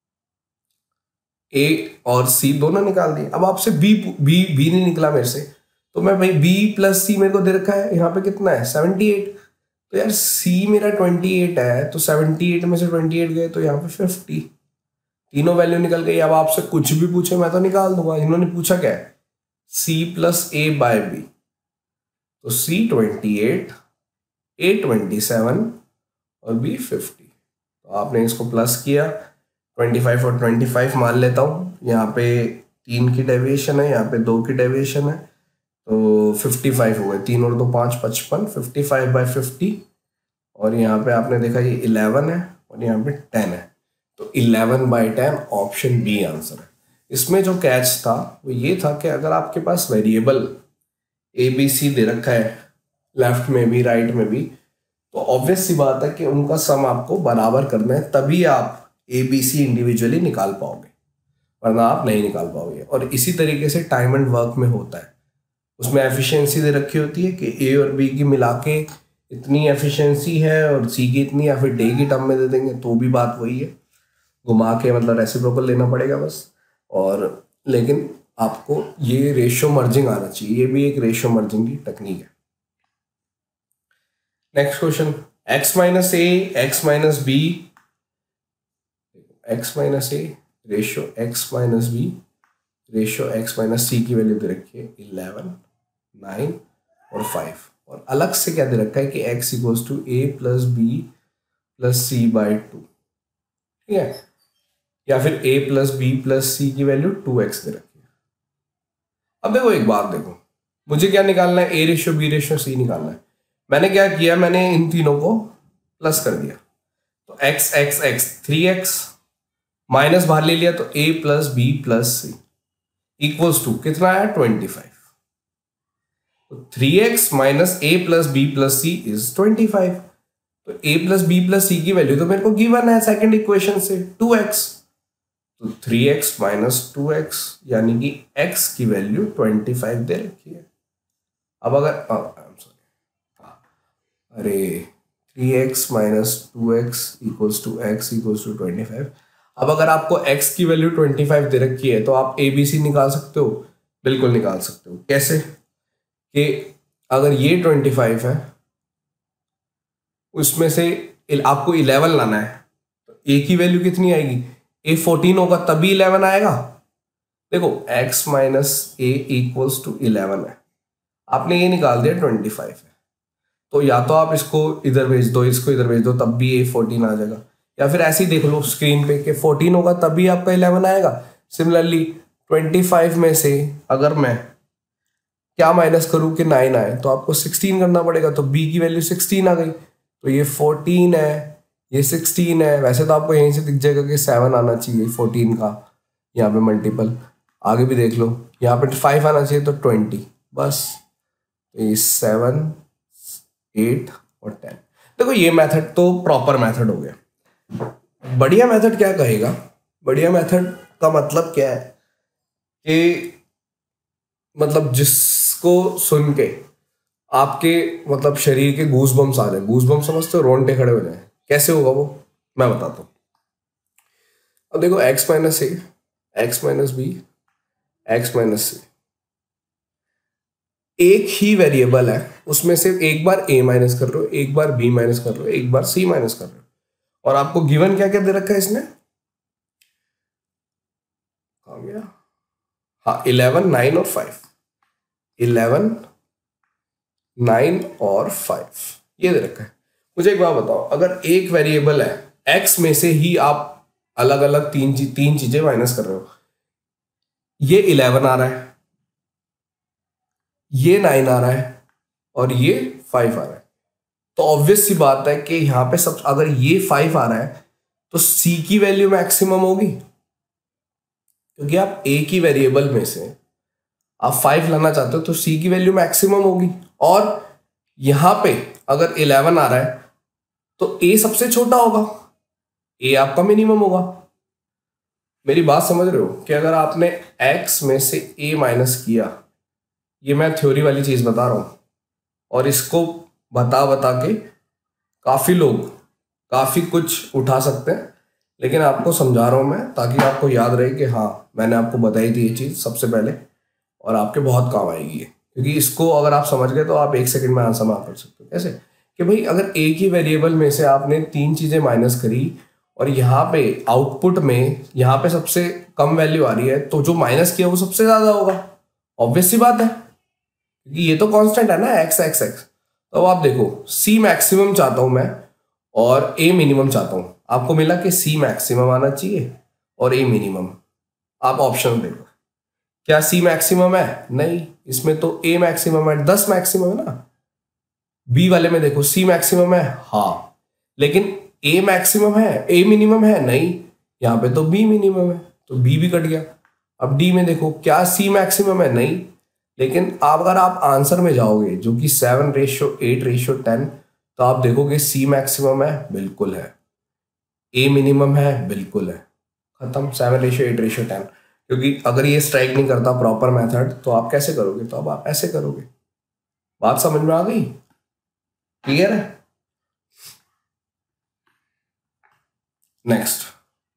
a और c दोनों निकाल दी। अब आपसे b b b नहीं निकला मेरे से, तो मैं भाई b प्लस सी मेरे को दे रखा है, यहाँ पे कितना है? Seventy eight. तो यार c मेरा ट्वेंटी एट है, तो सेवेंटी एट में से ट्वेंटी एट गए तो यहाँ पे फिफ्टी, तीनों वैल्यू निकल गई। अब आपसे कुछ भी पूछे मैं तो निकाल दूंगा। इन्होंने पूछा क्या है? c plus A by B, तो c twenty eight, a twenty seven और b फिफ्टी। तो आपने इसको प्लस किया, ट्वेंटी फाइव और ट्वेंटी फाइव मान लेता हूँ, यहाँ पे तीन की डेविएशन है, यहाँ पे दो की डेविएशन है, तो फिफ्टी फाइव हो गए, तीन और दो पाँच, पचपन, फिफ्टी फाइव बाई फिफ्टी, और यहाँ पे आपने देखा ये इलेवन है और यहाँ पे टेन है, तो eleven by ten option B answer है। इसमें जो कैच था वो ये था कि अगर आपके पास वेरिएबल ए बी सी दे रखा है, लेफ्ट में भी राइट में भी, तो ऑब्वियस सी बात है कि उनका सम आपको बराबर करना है, तभी आप ए बी सी इंडिविजुअली निकाल पाओगे, वरना आप नहीं निकाल पाओगे। और इसी तरीके से टाइम एंड वर्क में होता है, उसमें एफिशिएंसी दे रखी होती है कि ए और बी की मिला के इतनी एफिशिएंसी है और सी की इतनी, या फिर डे की टर्म में दे देंगे तो भी बात वही है, घुमा के मतलब रेसिप्रोकल लेना पड़ेगा बस। और लेकिन आपको ये रेशियो मर्जिंग आना चाहिए, ये भी एक रेशियो मर्जिंग की टेक्निक है। Next question, x minus A X minus B, X minus A ratio X minus B ratio X minus C की वैल्यू दे रखी है इलेवन, नाइन और फाइव, और अलग से क्या दे रखा है कि x equals to A plus B plus C by two, ठीक है, या फिर a plus B plus C की वैल्यू टू एक्स दे रखी है। अब देखो एक बात देखो, मुझे क्या निकालना है? a ratio B ratio C निकालना है। मैंने क्या किया, मैंने इन तीनों को प्लस कर दिया, तो x x x three X, minus बाहर ले लिया तो a plus B plus C equals to कितना आया? Twenty five. तो three X minus A plus B plus C is twenty five. तो a plus B plus C की value तो मेरे को गिवन है सेकंड इक्वेशन से, टू एक्स, तो three X minus two X यानी कि x की वैल्यू ट्वेंटी फाइव दे रखी है। अब अगर सॉरी अरे three X minus two X equals to X equals to twenty five, अब अगर आपको x की वैल्यू ट्वेंटी फाइव दे रखी है तो आप ए बी सी निकाल सकते हो, बिल्कुल निकाल सकते हो। कैसे कि अगर ये ट्वेंटी फाइव है उसमें से आपको इलेवन लाना है तो ए की वैल्यू कितनी आएगी, ए फोर्टीन होगा तभी इलेवन आएगा। देखो x minus A equals to eleven है, आपने ये निकाल दिया ट्वेंटी फाइव है, तो या तो आप इसको इधर भेज दो, इसको इधर भेज दो, तब भी ए फोर्टीन आ जाएगा, या फिर ऐसे ही देख लो स्क्रीन पे कि फोर्टीन होगा तभी आपका इलेवन आएगा। सिमिलरली ट्वेंटी फाइव में से अगर मैं क्या माइनस करूं कि नाइन आए तो आपको सिक्सटीन करना पड़ेगा, तो b की वैल्यू सिक्सटीन आ गई, तो ये फोर्टीन है, ये सिक्सटीन है। वैसे तो आपको यहीं से दिख जाएगा कि सेवन आना चाहिए फोर्टीन का, यहाँ पे मल्टीपल आगे भी देख लो, यहाँ पे फाइव आना चाहिए तो ट्वेंटी, बस तो ये सेवन एट और टेन। देखो ये मेथड तो प्रॉपर मेथड हो गया। बढ़िया मेथड क्या कहेगा, बढ़िया मेथड का मतलब क्या है कि मतलब जिसको सुन के आपके मतलब शरीर के गूज बम्स आ जाए, गूज बम्स समझते हो, रोंगटे खड़े हो जाए, कैसे होगा वो मैं बताता हूँ। अब देखो x minus A, X minus B, X minus C, एक ही वेरिएबल है, उसमें से एक बार a माइनस कर रहे हो, एक बार b माइनस कर रहे हो, एक बार c माइनस कर रहे हो, और आपको गिवन क्या क्या दे रखा है इसने, आ गया हाँ इलेवन, नाइन और फाइव, इलेवन, नाइन और फाइव ये दे रखा है। मुझे एक बात बताओ, अगर एक वेरिएबल है x में से ही आप अलग अलग तीन तीन चीजें माइनस कर रहे हो, ये इलेवन आ रहा है, ये नाइन आ रहा है और ये फाइव आ रहा है, तो ऑब्वियस सी बात है कि यहां पे सब अगर ये फाइव आ रहा है तो c की वैल्यू मैक्सिमम होगी, क्योंकि आप a की वेरिएबल में से आप फाइव लाना चाहते हो तो c की वैल्यू मैक्सिमम होगी। और यहां पे अगर इलेवन आ रहा है तो a सबसे छोटा होगा, a आपका मिनिमम होगा। मेरी बात समझ रहे हो कि अगर आपने x में से a माइनस किया, ये मैं थ्योरी वाली चीज बता रहा हूं, और इसको बता बता के काफी लोग काफी कुछ उठा सकते हैं, लेकिन आपको समझा रहा हूं मैं ताकि आपको याद रहे कि हाँ मैंने आपको बताई थी ये चीज सबसे पहले, और आपके बहुत काम आएगी ये, क्योंकि इसको अगर आप समझ गए तो आप एक सेकंड में आंसर मार कर सकते हो। कैसे कि भाई अगर a की वेरिएबल में से आपने तीन चीजें माइनस करी और यहाँ पे आउटपुट में यहाँ पे सबसे कम वैल्यू आ रही है, तो जो माइनस किया वो सबसे ज्यादा होगा, ऑब्वियस सी बात है, क्योंकि ये तो कांस्टेंट है ना x x x। तो अब आप देखो c मैक्सिमम चाहता हूं मैं और a मिनिमम चाहता हूं, आपको मिला कि c मैक्सिमम आना चाहिए और a मिनिमम। आप ऑप्शन देखो, क्या c मैक्सिमम है, नहीं, इसमें तो a मैक्सिमम है, दस मैक्सिमम है ना। b वाले में देखो c मैक्सिमम है, हाँ, लेकिन a मैक्सिमम है, a मिनिमम है, नहीं, यहाँ पे तो b मिनिमम है, तो b भी कट गया। अब d में देखो क्या c मैक्सिमम है, नहीं, लेकिन आप अगर आप आंसर में जाओगे जो कि seven ratio eight ratio ten, तो आप देखोगे c मैक्सिमम है, बिल्कुल है, a मिनिमम है, बिल्कुल है, खत्म, seven ratio eight ratio ten. क्योंकि अगर ये स्ट्राइक नहीं करता प्रॉपर मेथड तो आप कैसे करोगे, तो अब आप ऐसे करोगे। बात समझ में आ गई, क्लियर है। नेक्स्ट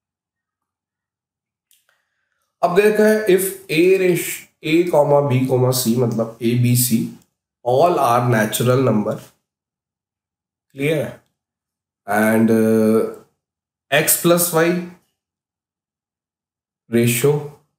अब देखा है, if A ratio A comma B comma C, मतलब A B C all are natural number, clear है, and X plus Y ratio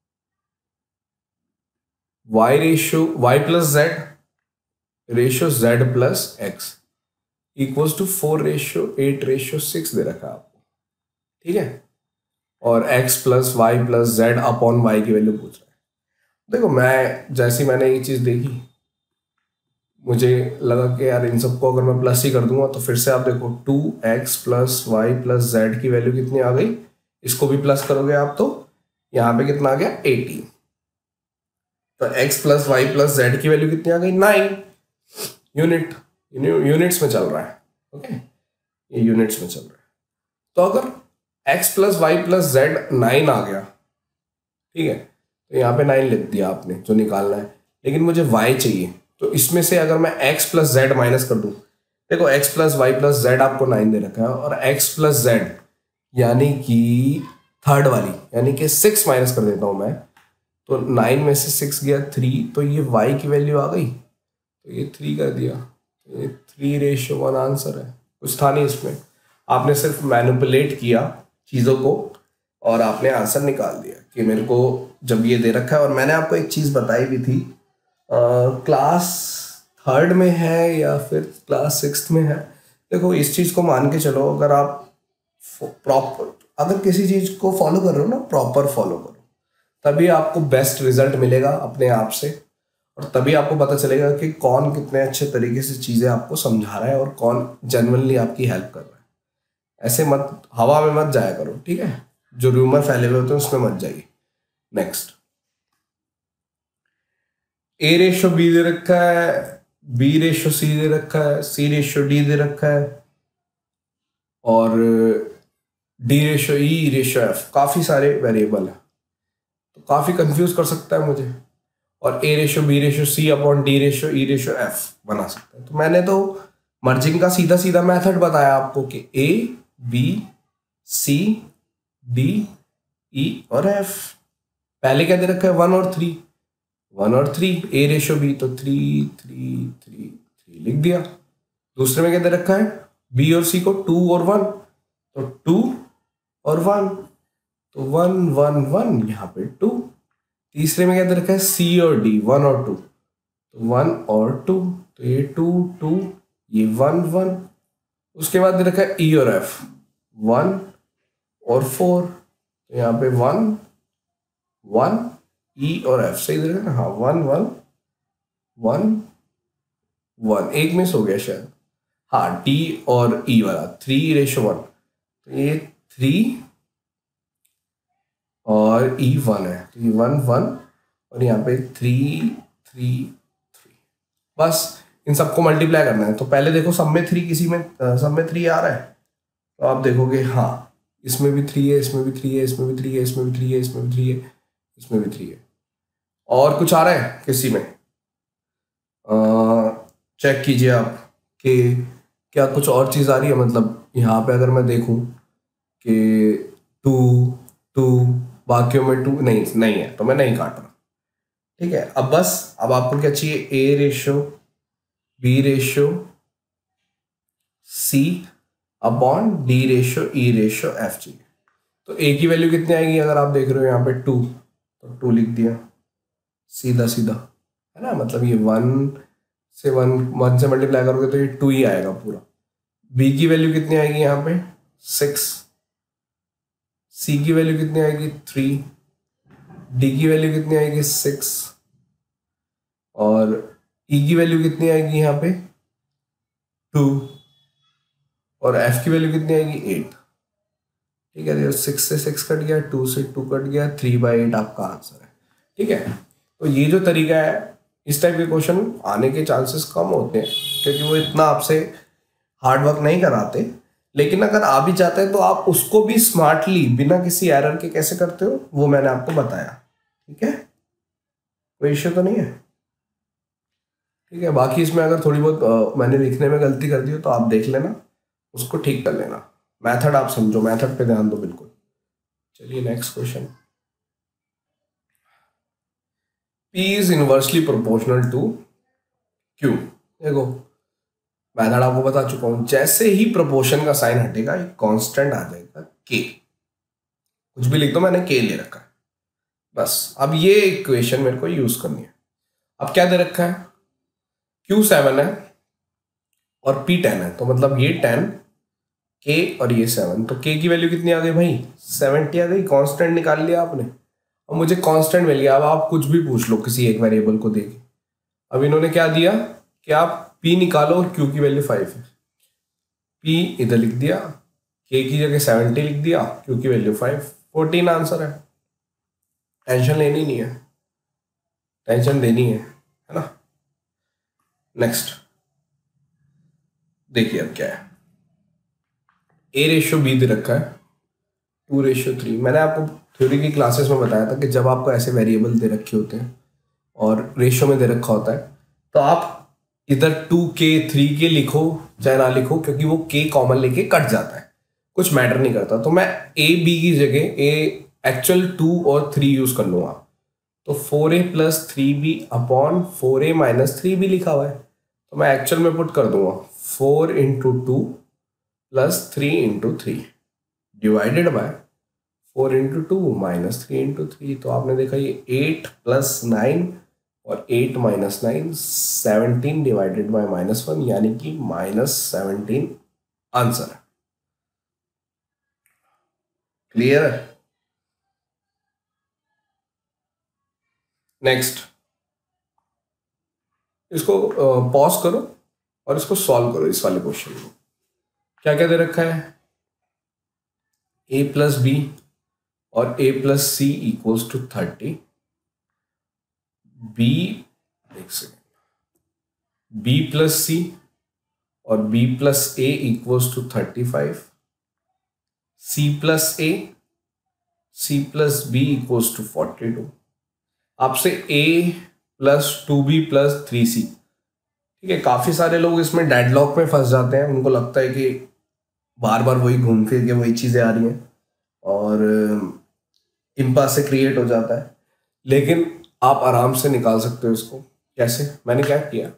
y ratio y plus Z ratio z plus X equals to four ratio eight ratio six दे रखा है आपको, ठीक है, और x plus Y plus Z upon Y की value पूछ रहा है। देखो मैं जैसी मैंने ये चीज देखी, मुझे लगा कि यार इन सबको अगर मैं प्लस ही कर दूंगा तो फिर से आप देखो two X plus Y plus Z की वैल्यू कितनी आ गई, इसको भी प्लस करोगे आप तो यहाँ पे कितना आ गया, एटीन। तो x plus Y plus Z की वैल्यू कितनी आ गई, नाइन। यूनिट यूनिट्स में चल रहा है, ओके, ये यूनिट्स में चल रहा है। तो अगर x plus Y plus Z nine आ गया, ठीक है, तो यहाँ पे नाइन लिख दिया आपने जो निकालना है, लेकिन मुझे y चाहिए, तो इसमें से अगर मैं x प्लस जेड माइनस कर दूं, देखो x plus Y plus z आपको नाइन दे रखा है, और x प्लस जेड यानी कि थर्ड वाली, यानी कि सिक्स माइनस कर देता हूँ मैं, तो नाइन में से सिक्स गया थ्री, तो ये वाई की वैल्यू आ गई, तो ये थ्री कर दिया, तो ये थ्री रेशियो वन आंसर है। कुछ था नहीं इसमें, आपने सिर्फ मैनिपुलेट किया चीज़ों को और आपने आंसर निकाल दिया कि मेरे को जब ये दे रखा है। और मैंने आपको एक चीज़ बताई भी थी, क्लास थर्ड में है या फिर क्लास सिक्स्थ में है, देखो इस चीज़ को मान के चलो, अगर आप प्रॉपर अगर किसी चीज़ को फॉलो कर रहे हो ना, प्रॉपर फॉलो करो, तभी आपको बेस्ट रिजल्ट मिलेगा अपने आप से, और तभी आपको पता चलेगा कि कौन कितने अच्छे तरीके से चीज़ें आपको समझा रहा है और कौन जेन्युइनली आपकी हेल्प कर रहा है। ऐसे मत हवा में मत जाया करो, ठीक है, जो रूमर फैले हुए होते हैं उसमें मत जाइए। नेक्स्ट, ए रेशो बी दे रखा है, बी रेशो सी दे रखा है, सी रेशो डी दे रखा है, और D ratio e ratio f, काफ़ी सारे वेरिएबल है, तो काफ़ी कंफ्यूज कर सकता है मुझे। और a ratio B ratio c upon d ratio e ratio f बना सकता है। तो मैंने तो मर्जिंग का सीधा सीधा मेथड बताया आपको कि A B C D E और एफ। पहले क्या दे रखा है, वन और थ्री, वन और थ्री, ए रेशो बी, तो थ्री थ्री थ्री थ्री लिख दिया। दूसरे में क्या दे रखा है, बी और सी को, टू और वन, तो टू और वन, तो वन वन वन, यहाँ पे टू। तीसरे में क्या दे रखा है, सी और डी, वन और टू, तो वन और टू, तो ये टू टू, ये वन वन। उसके बाद दे रखा है ई और एफ, वन और फोर, तो यहाँ पे वन वन, ई और एफ, सही दे रखा है ना, हाँ, वन वन वन वन, एक मिस हो गया शायद, हाँ, डी और ई वाला, थ्री रेशो वन, तो ये थ्री और ई वन है, तो ये वन वन, और यहाँ पे थ्री थ्री थ्री। बस इन सबको मल्टीप्लाई करना है। तो पहले देखो सब में थ्री, किसी में सब में थ्री आ रहा है, तो आप देखोगे हाँ इसमें भी थ्री है, इसमें भी थ्री है, इसमें भी थ्री है, इसमें भी थ्री है, इसमें भी थ्री है, इसमें भी थ्री है। और कुछ आ रहा है किसी में, चेक कीजिए आप कि क्या कुछ और चीज़ आ रही है। मतलब यहाँ पे अगर मैं देखूँ कि टू टू, बाकियों में टू नहीं नहीं है, तो मैं नहीं काट रहा, ठीक है। अब बस अब आपको क्या चाहिए, a ratio B ratio c upon d ratio e ratio f चाहिए। तो ए की वैल्यू कितनी आएगी, अगर आप देख रहे हो यहाँ पे टू, तो टू लिख दिया, सीधा सीधा, है ना, मतलब ये वन से वन वन से मल्टीप्लाई करोगे तो ये टू ही आएगा पूरा। बी की वैल्यू कितनी आएगी यहाँ पे, सिक्स, सी की वैल्यू कितनी आएगी, थ्री, डी की वैल्यू कितनी आएगी, सिक्स, और ई की वैल्यू कितनी आएगी यहाँ पे, टू, और एफ की वैल्यू कितनी आएगी, एट। ठीक है, देखो सिक्स से सिक्स कट गया, टू से टू कट गया, थ्री बाई एट आपका आंसर है। ठीक है, तो ये जो तरीका है, इस टाइप के क्वेश्चन आने के चांसेस कम होते हैं क्योंकि वो इतना आपसे हार्ड वर्क नहीं कराते। लेकिन अगर आ भी जाते हैं तो आप उसको भी स्मार्टली बिना किसी एरर के कैसे करते हो वो मैंने आपको बताया। ठीक है, कोई इश्यू तो नहीं है। ठीक है, बाकी इसमें अगर थोड़ी बहुत आ, मैंने लिखने में गलती कर दी हो तो आप देख लेना, उसको ठीक कर लेना। मेथड आप समझो, मेथड पे ध्यान दो बिल्कुल। चलिए next question. P is inversely proportional to Q। देखो मेथड आपको बता चुका हूं, जैसे ही प्रोपोर्शन का साइन हटेगा एक कांस्टेंट आ जाएगा K। कुछ भी लिख दो, मैंने K ले रखा है बस। अब ये इक्वेशन मेरे को यूज करनी है। अब क्या दे रखा है, Q सेवन है और P टेन है, तो मतलब ये टेन K और ये सेवन, तो K की वैल्यू कितनी आ गई भाई, सेवेंटी आ गई। कांस्टेंट निकाल लिया आपने, अब मुझे कांस्टेंट मिल गया। अब आप कुछ भी पूछ लो किसी एक वेरिएबल को देके। अब इन्होंने क्या दिया कि आप P निकालो और Q की वैल्यू फाइव है, P इधर लिख दिया, K की जगह सेवेंटी लिख दिया, Q की वैल्यू फाइव, फोर्टीन आंसर है। टेंशन लेनी नहीं है, टेंशन देनी है, है ना। नेक्स्ट देखिए अब क्या है, A रेशियो B दे रखा है, टू रेशियो थ्री। मैंने आपको थ्योरी की क्लासेस में बताया था कि जब आपको ऐसे वेरिएबल दे रखे होते हैं और रेशियो में दे रखा होता है तो आप इधर टू के थ्री के लिखो चाहे ना लिखो, क्योंकि वो के कॉमन लेके कट जाता है। कुछ मैटर नहीं करता, तो मैं ए बी की जगह ए एक्चुअल टू और थ्री यूज कर लूंगा। तो four a plus three b upon four a minus three b लिखा हुआ है, तो मैं एक्चुअल में पुट कर दूंगा four into two plus three into three divided by four into two minus three into three. तो आपने देखा ये एट प्लस नाइन और eight minus nine seventeen divided by minus one, यानी कि माइनस सेवनटीन आंसर है। क्लियर है? Next, इसको पॉज करो और इसको सॉल्व करो। इस वाले क्वेश्चन को क्या क्या दे रखा है, ए प्लस बी और a plus C equals to thirty, b एक सेकेंड बी प्लस सी और b plus a equals to thirty five, c plus a c plus b equals to forty two. आपसे a plus two b plus three c, ठीक है। काफी सारे लोग इसमें deadlock में फंस जाते हैं, उनको लगता है कि बार बार वही घूम फिर के वही चीजें आ रही हैं और इम्पास से क्रिएट हो जाता है, लेकिन आप आराम से निकाल सकते हो इसको। कैसे? मैंने क्या किया,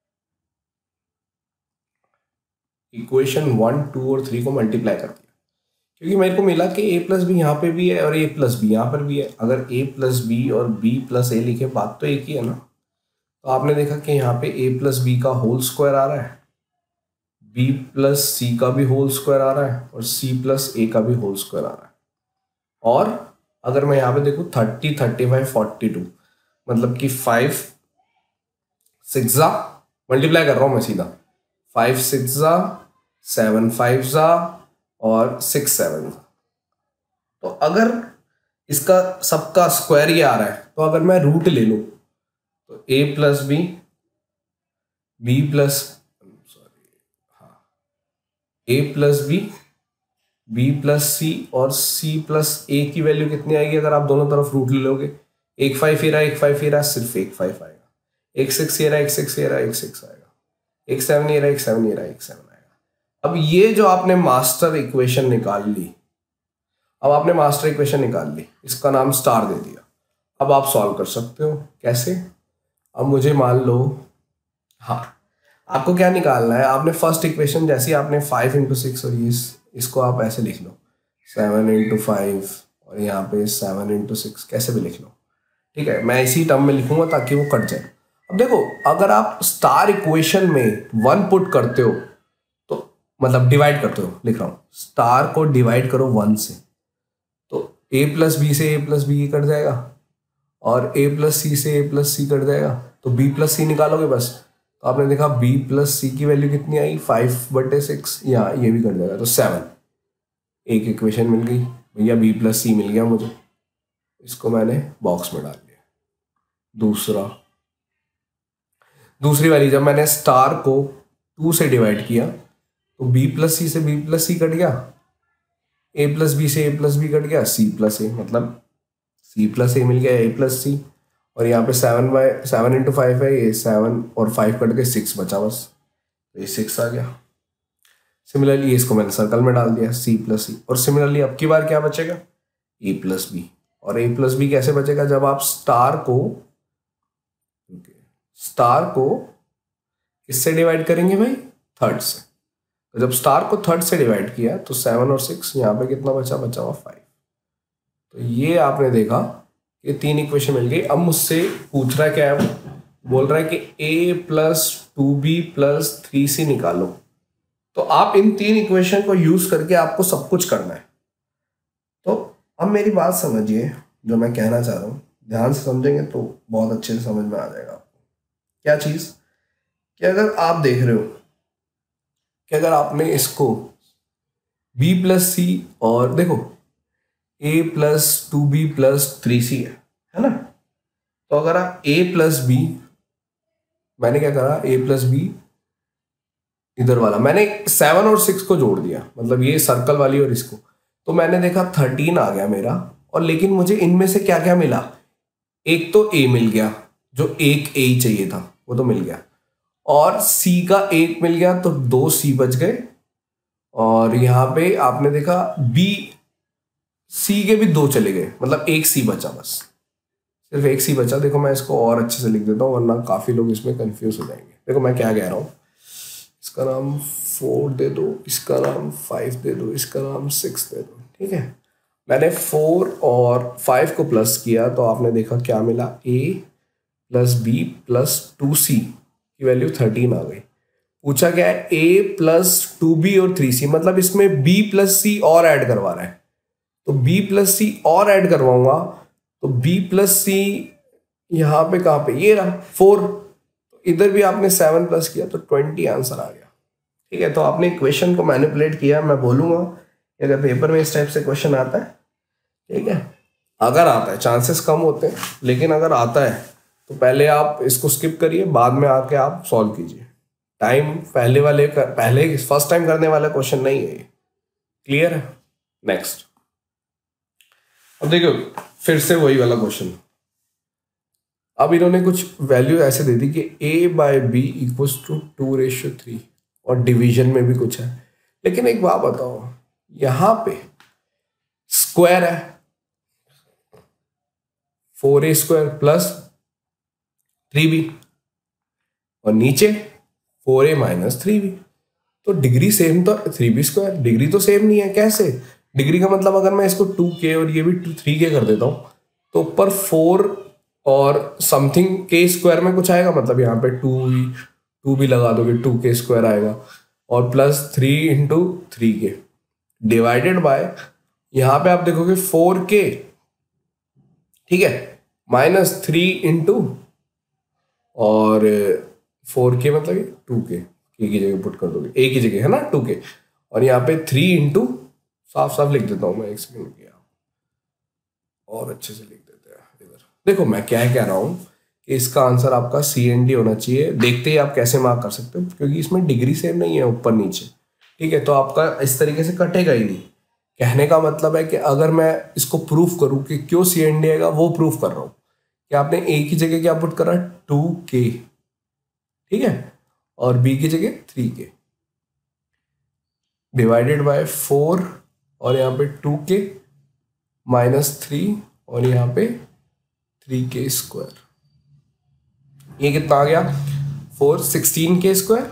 इक्वेशन वन टू और थ्री को मल्टीप्लाई कर दिया, क्योंकि मेरे को मिला कि ए प्लस बी यहाँ पे भी है और ए प्लस बी यहाँ पर भी है। अगर ए प्लस बी और बी प्लस ए लिखे, बात तो एक ही है ना। तो आपने देखा कि यहाँ पे ए प्लस बी का होल स्क्वायर आ रहा है, बी प्लस सी का भी होल स्क्वायर आ रहा है और सी प्लस ए का भी होल स्क्वायर आ रहा है। और अगर मैं यहाँ पे देखूँ thirty thirty five forty two, मतलब कि फाइव सिक्स मल्टीप्लाई कर रहा हूँ मैं सीधा, फाइव सिक्स सेवन फाइव ज़ा और सिक्स सेवन। तो अगर इसका सबका स्क्वायर ये आ रहा है, तो अगर मैं रूट ले लूं तो a plus b b plus sorry हाँ a plus b b plus c और c प्लस a की वैल्यू कितनी आएगी अगर आप दोनों तरफ रूट ले लोगे? एक फाइव ये रहा एक फाइव ये रहा, सिर्फ एक फाइव आएगा। एक सिक्स ये रहा एक सिक्स ये रहा एक सिक्स आएगा। एक सेवन ये रहा एक सेवन ये रहा एक सेवन आएगा। अब ये जो आपने मास्टर इक्वेशन निकाल ली, अब आपने मास्टर इक्वेशन निकाल ली, इसका नाम स्टार दे दिया। अब आप सॉल्व कर सकते हो। कैसे? अब मुझे मान लो, हाँ आपको क्या निकालना है, आपने फर्स्ट इक्वेशन जैसे आपने फाइव इंटू सिक्स और ये इसको आप ऐसे लिख लो, सेवन इंटू फाइव और यहाँ पे सेवन इंटू सिक्स कैसे भी लिख लो, ठीक है। मैं इसी टर्म में लिखूंगा ताकि वो कट जाए। अब देखो, अगर आप स्टार इक्वेशन में वन पुट करते हो, तो मतलब डिवाइड करते हो, लिख रहा हूँ, स्टार को डिवाइड करो वन से, तो ए प्लस बी से ए प्लस बी कट जाएगा और ए प्लस सी से ए प्लस सी कट जाएगा, तो बी प्लस सी निकालोगे बस। तो आपने देखा बी प्लस सी की वैल्यू कितनी आई, फाइव बटे सिक्स, यहाँ ये भी कट जाएगा, तो सेवन। एक इक्वेशन मिल गई भैया, बी प्लस सी मिल गया मुझे, इसको मैंने बॉक्स में डाल दिया। दूसरा दूसरी वाली, जब मैंने स्टार को टू से डिवाइड किया तो बी प्लस सी से बी प्लस सी कट गया, ए प्लस बी से ए प्लस बी कट गया, सी प्लस ए, मतलब सी प्लस ए मिल गया ए प्लस सी। और यहाँ पे seven by seven into five है, ये सेवन और फाइव कट के सिक्स बचा बस, तो ये सिक्स आ गया। सिमिलरली इसको मैंने सर्कल में डाल दिया, सी प्लस सी। और सिमिलरली अब की बार क्या बचेगा, ए प्लस बी। और ए प्लस बी कैसे बचेगा, जब आप स्टार को स्टार को किससे डिवाइड करेंगे भाई, थर्ड से। तो जब स्टार को थर्ड से डिवाइड किया तो सेवन और सिक्स, यहाँ पे कितना बचा, बचा हुआ फाइव। तो ये आपने देखा, ये तीन इक्वेशन मिल गई। अब मुझसे पूछ रहा है क्या है, वो बोल रहा है कि a plus two b plus three c निकालो। तो आप इन तीन इक्वेशन को यूज करके आपको सब कुछ करना है। तो अब मेरी बात समझिए, जो मैं कहना चाह रहा हूँ, ध्यान से समझेंगे तो बहुत अच्छे से समझ में आ जाएगा आपको। क्या चीज, कि अगर आप देख रहे हो कि अगर आपने इसको b प्लस सी और देखो a plus two b plus three c है है ना, तो अगर आप a प्लस बी, मैंने क्या करा, a प्लस बी इधर वाला मैंने सेवन और सिक्स को जोड़ दिया, मतलब ये सर्कल वाली और इसको, तो मैंने देखा थर्टीन आ गया मेरा। और लेकिन मुझे इनमें से क्या क्या मिला, एक तो a मिल गया, जो एक a ही चाहिए था वो तो मिल गया, और c का एक मिल गया, तो दो c बच गए, और यहाँ पे आपने देखा बी सी के भी दो चले गए, मतलब एक सी बचा, बस सिर्फ एक सी बचा। देखो मैं इसको और अच्छे से लिख देता हूँ वरना काफ़ी लोग इसमें कंफ्यूज हो जाएंगे। देखो मैं क्या कह रहा हूँ, इसका नाम फोर दे दो, इसका नाम फाइव दे दो, इसका नाम सिक्स दे दो, ठीक है। मैंने फोर और फाइव को प्लस किया तो आपने देखा क्या मिला, a plus B plus two c की वैल्यू थर्टीन आ गई। पूछा क्या है, ए प्लस टू बी और थ्री सी, मतलब इसमें बी प्लस सी और ऐड करवा रहा है, तो b प्लस सी और ऐड करवाऊंगा तो b प्लस सी यहाँ पे कहाँ पे, ये रहा फोर, इधर भी आपने सेवन प्लस किया तो ट्वेंटी आंसर आ गया, ठीक है। तो आपने इक्वेशन को मैनिपुलेट किया। मैं बोलूंगा अगर पेपर में इस टाइप से क्वेश्चन आता है, ठीक है, अगर आता है, चांसेस कम होते हैं, लेकिन अगर आता है तो पहले आप इसको स्किप करिए, बाद में आके आप सॉल्व कीजिए। टाइम पहले वाले कर, पहले फर्स्ट टाइम करने वाला क्वेश्चन नहीं है ये, क्लियर है। नेक्स्ट, अब देखो फिर से वही वाला क्वेश्चन। अब इन्होंने कुछ वैल्यू ऐसे दे दी कि a by B equals to two ratio three, और डिवीजन में भी कुछ है। लेकिन एक बात बताओ, यहां पे स्क्वायर है, four a square plus three b, और नीचे four a minus three b, तो डिग्री सेम तो थ्री बी स्क्वायर, डिग्री तो सेम नहीं है। कैसे डिग्री का मतलब, अगर मैं इसको टू के और ये भी टू थ्री के कर देता हूँ तो ऊपर फोर और समथिंग के स्क्वायर में कुछ आएगा, मतलब यहाँ पे टू भी टू भी लगा दोगे, टू के स्क्वायर आएगा, और प्लस थ्री इंटू थ्री के डिवाइडेड बाय, यहाँ पे आप देखोगे फोर के, ठीक है, माइनस थ्री इंटू और फोर के मतलब टू के, के की जगह पुट कर दोगे, ए की जगह है ना टू के, और यहाँ पे थ्री इंटू, साफ साफ लिख देता हूं मैं, एक सेकंड किया और अच्छे से लिख देते हैं इधर। देखो मैं क्या कह रहा हूं कि इसका आंसर आपका सी एन डी होना चाहिए। देखते ही आप कैसे मार्क कर सकते हो, क्योंकि इसमें डिग्री सेम नहीं है ऊपर नीचे, ठीक है, तो आपका इस तरीके से कटेगा ही नहीं। कहने का मतलब है कि अगर मैं इसको प्रूफ करूं कि क्यों सी एन डी आएगा, वो प्रूफ कर रहा हूं कि आपने ए की जगह क्या पुट करा, टू के, ठीक है, और बी की जगह थ्री के डिवाइडेड बाय फोर, और यहाँ पे टू के माइनस थ्री, और यहाँ पे थ्री के स्क्वायर, ये कितना आ गया, फोर सिक्सटीन के स्क्वायर,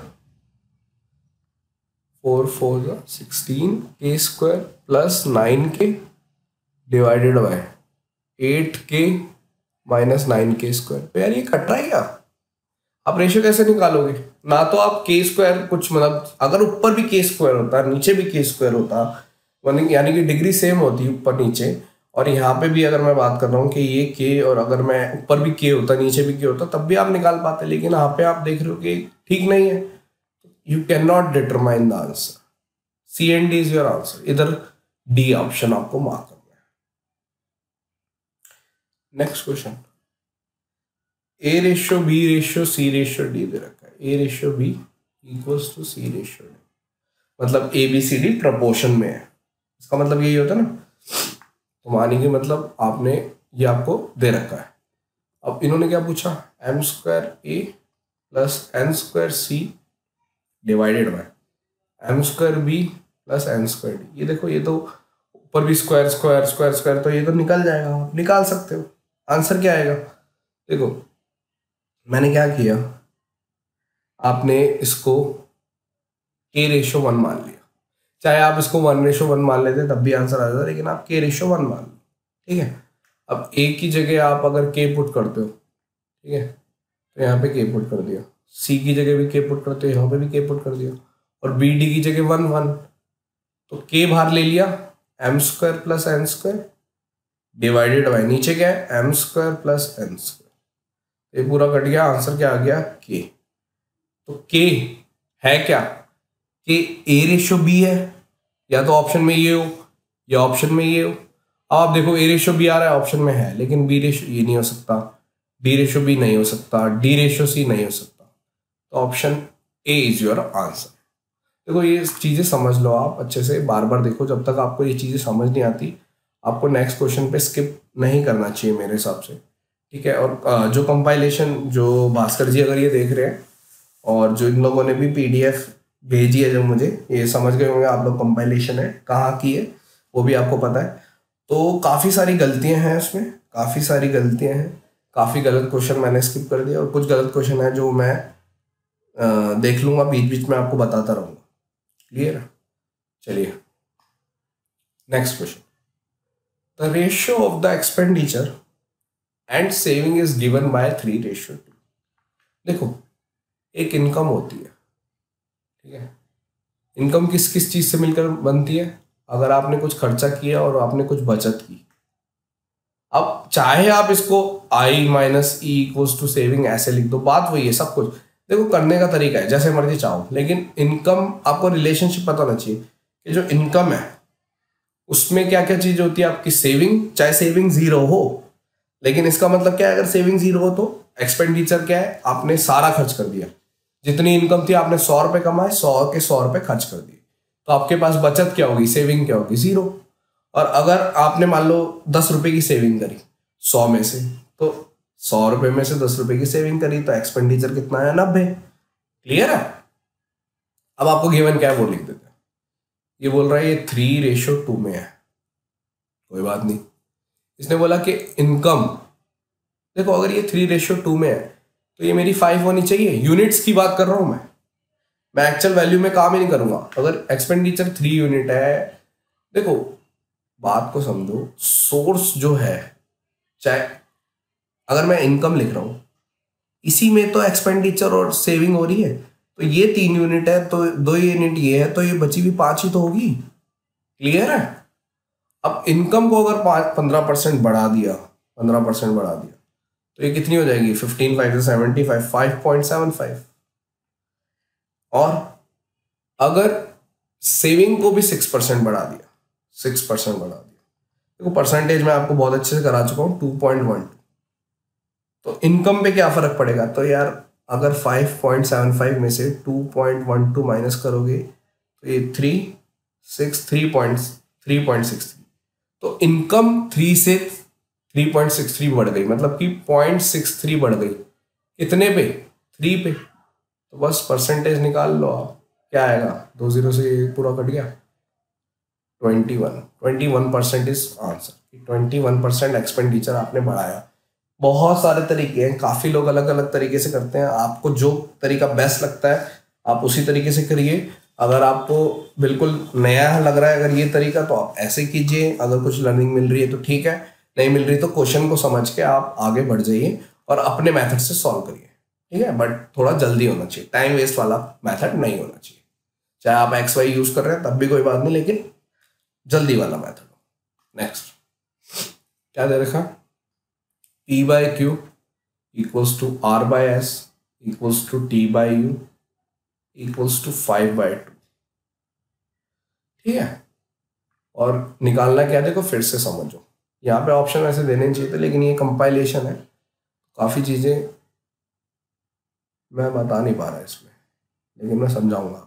फोर फोर सिक्सटीन के स्क्वायर प्लस नाइन के डिवाइडेड बाय एट के माइनस नाइन के स्क्वायर। तो यार ये कट रहा है क्या, आप रेशियो कैसे निकालोगे? ना तो आप के स्क्वायर कुछ, मतलब अगर ऊपर भी के स्क्वायर होता, नीचे भी के स्क्वायर होता, यानी कि डिग्री सेम होती ऊपर नीचे, और यहाँ पे भी अगर मैं बात कर रहा हूँ कि ये के, और अगर मैं ऊपर भी के होता नीचे भी के होता, तब भी आप निकाल पाते। लेकिन यहाँ पे आप देख रहे हो कि ठीक नहीं है, you can not determine the answer, c and d is your answer. इधर डी ऑप्शन आपको मार्क करना है। Next question, a ratio B ratio C ratio d दे रखा है, ए ratio B equals to C ratio d, मतलब A B C d proportion में है, इसका मतलब यही होता है ना। तो मानिए कि मतलब आपने ये आपको दे रखा है, अब इन्होंने क्या पूछा, m square a plus n square c divided by m square b plus n square d. ये देखो, ये तो ऊपर भी स्क्वायर स्क्वायर स्क्वायर स्क्वायर, तो ये तो निकल जाएगा, आप निकाल सकते हो। आंसर क्या आएगा, देखो मैंने क्या किया, आपने इसको के रेशो वन मान लिया, चाहे आप इसको वन रेशो वन मान लेते तब भी आंसर आ जाता, लेकिन आप के रेशो वन मान लो, ठीक है। अब ए की जगह आप अगर के पुट करते हो, ठीक है, तो यहाँ पे के पुट कर दिया, सी की जगह भी के पुट करते हो, यहाँ पे भी के पुट कर दिया, और बी डी की जगह वन वन, तो के बाहर ले लिया, m square plus n square divided by नीचे क्या है, m square plus n square, ये पूरा कट गया, आंसर क्या आ गया, के। तो के है क्या, कि ए रेशो बी है, या तो ऑप्शन में ये हो या ऑप्शन में ये हो। आप देखो ए रेशो बी आ रहा है, ऑप्शन में है, लेकिन बी रेशो ये नहीं हो सकता, डी रेशो बी नहीं हो सकता, डी रेशो सी नहीं हो सकता, तो option a is your answer. देखो ये चीजें समझ लो आप अच्छे से, बार बार देखो, जब तक आपको ये चीजें समझ नहीं आती आपको नेक्स्ट क्वेश्चन पे स्किप नहीं करना चाहिए मेरे हिसाब से, ठीक है। और जो कंपाइलेशन, जो भास्कर जी अगर ये देख रहे हैं, और जो इन लोगों ने भी पीडीएफ भेजी है जो मुझे, ये समझ गए होंगे आप लोग कंपाइलेशन है कहाँ की है वो भी आपको पता है। तो काफ़ी सारी गलतियां हैं उसमें, काफ़ी सारी गलतियां हैं, काफ़ी गलत क्वेश्चन मैंने स्किप कर दिया और कुछ गलत क्वेश्चन है जो मैं आ, देख लूंगा, बीच बीच में आपको बताता रहूँगा। क्लियर है? चलिए next question, the ratio of the expenditure and saving is given by three ratio two. देखो एक इनकम होती है, ठीक है, इनकम किस किस चीज़ से मिलकर बनती है? अगर आपने कुछ खर्चा किया और आपने कुछ बचत की। अब चाहे आप इसको I minus e equals to saving ऐसे लिख दो, बात वही है, सब कुछ देखो करने का तरीका है जैसे मर्जी चाहो, लेकिन इनकम आपको रिलेशनशिप पता होना चाहिए कि जो इनकम है उसमें क्या क्या चीज होती है आपकी। सेविंग, चाहे सेविंग जीरो हो, लेकिन इसका मतलब क्या है, अगर सेविंग जीरो हो तो एक्सपेंडिचर क्या है, आपने सारा खर्च कर दिया। जितनी इनकम थी आपने सौ रुपए कमाए, सौ के सौ रुपए खर्च कर दिए, तो आपके पास बचत क्या होगी, सेविंग क्या होगी, जीरो। और अगर आपने मान लो दस रुपए की सेविंग करी सौ में से, तो सौ रुपए में से दस रुपए की सेविंग करी तो एक्सपेंडिचर कितना है, नब्बे। क्लियर है? अब आपको गिवन क्या है वो लिख देते हैं। ये बोल रहा है ये थ्री रेशो टू में है, कोई बात नहीं। इसने बोला कि इनकम, देखो अगर ये थ्री रेशो टू में है तो ये मेरी फाइव होनी चाहिए। यूनिट्स की बात कर रहा हूं मैं मैं एक्चुअल वैल्यू में काम ही नहीं करूंगा। अगर एक्सपेंडिचर थ्री यूनिट है, देखो बात को समझो, सोर्स जो है, चाहे अगर मैं इनकम लिख रहा हूं इसी में तो एक्सपेंडिचर और सेविंग हो रही है, तो ये तीन यूनिट है तो दो यूनिट ये है, तो ये बची भी पांच ही तो होगी। क्लियर है? अब इनकम को अगर पांच पंद्रह परसेंट बढ़ा दिया, पंद्रह परसेंट बढ़ा दिया तो ये कितनी हो जाएगी, फिफ्टीन फाइव से seventy five, five point seven five. और अगर सेविंग को भी सिक्स परसेंट बढ़ा दिया, सिक्स परसेंट बढ़ा दिया, देखो परसेंटेज मैं आपको बहुत अच्छे से करा चुका हूं, टू पॉइंट वन टू। तो इनकम पे क्या फर्क पड़ेगा, तो यार अगर फाइव पॉइंट सेवन फाइव में से two point one two minus करोगे तो ये three six three point three point six three, तो इनकम थ्री से थ्री पॉइंट सिक्स थ्री बढ़ गई, मतलब कि पॉइंट सिक्स थ्री बढ़ गई। कितने पे, थ्री पे। तो बस परसेंटेज निकाल लो आप, क्या आएगा, दो जीरो से पूरा कट गया, twenty one twenty one percent is answer. Twenty one percent expenditure आपने बढ़ाया। बहुत सारे तरीके हैं, काफ़ी लोग अलग अलग तरीके से करते हैं, आपको जो तरीका बेस्ट लगता है आप उसी तरीके से करिए। अगर आपको बिल्कुल नया लग रहा है अगर ये तरीका, तो आप ऐसे कीजिए। अगर कुछ लर्निंग मिल रही है तो ठीक है, नहीं मिल रही तो क्वेश्चन को समझ के आप आगे बढ़ जाइए और अपने मेथड से सॉल्व करिए, ठीक है। बट थोड़ा जल्दी होना चाहिए, टाइम वेस्ट वाला मेथड नहीं होना चाहिए। चाहे आप एक्स वाई यूज कर रहे हैं तब भी कोई बात नहीं, लेकिन जल्दी वाला मेथड हो। नेक्स्ट क्या दे रखा, P by q equals to r by s equals to t by u equals to five by two, ठीक है। और निकालना क्या, देखो फिर से समझो, यहाँ पे ऑप्शन ऐसे देने चाहिए थे लेकिन ये कंपाइलेशन है, काफ़ी चीज़ें मैं बता नहीं पा रहा इसमें, लेकिन मैं समझाऊंगा।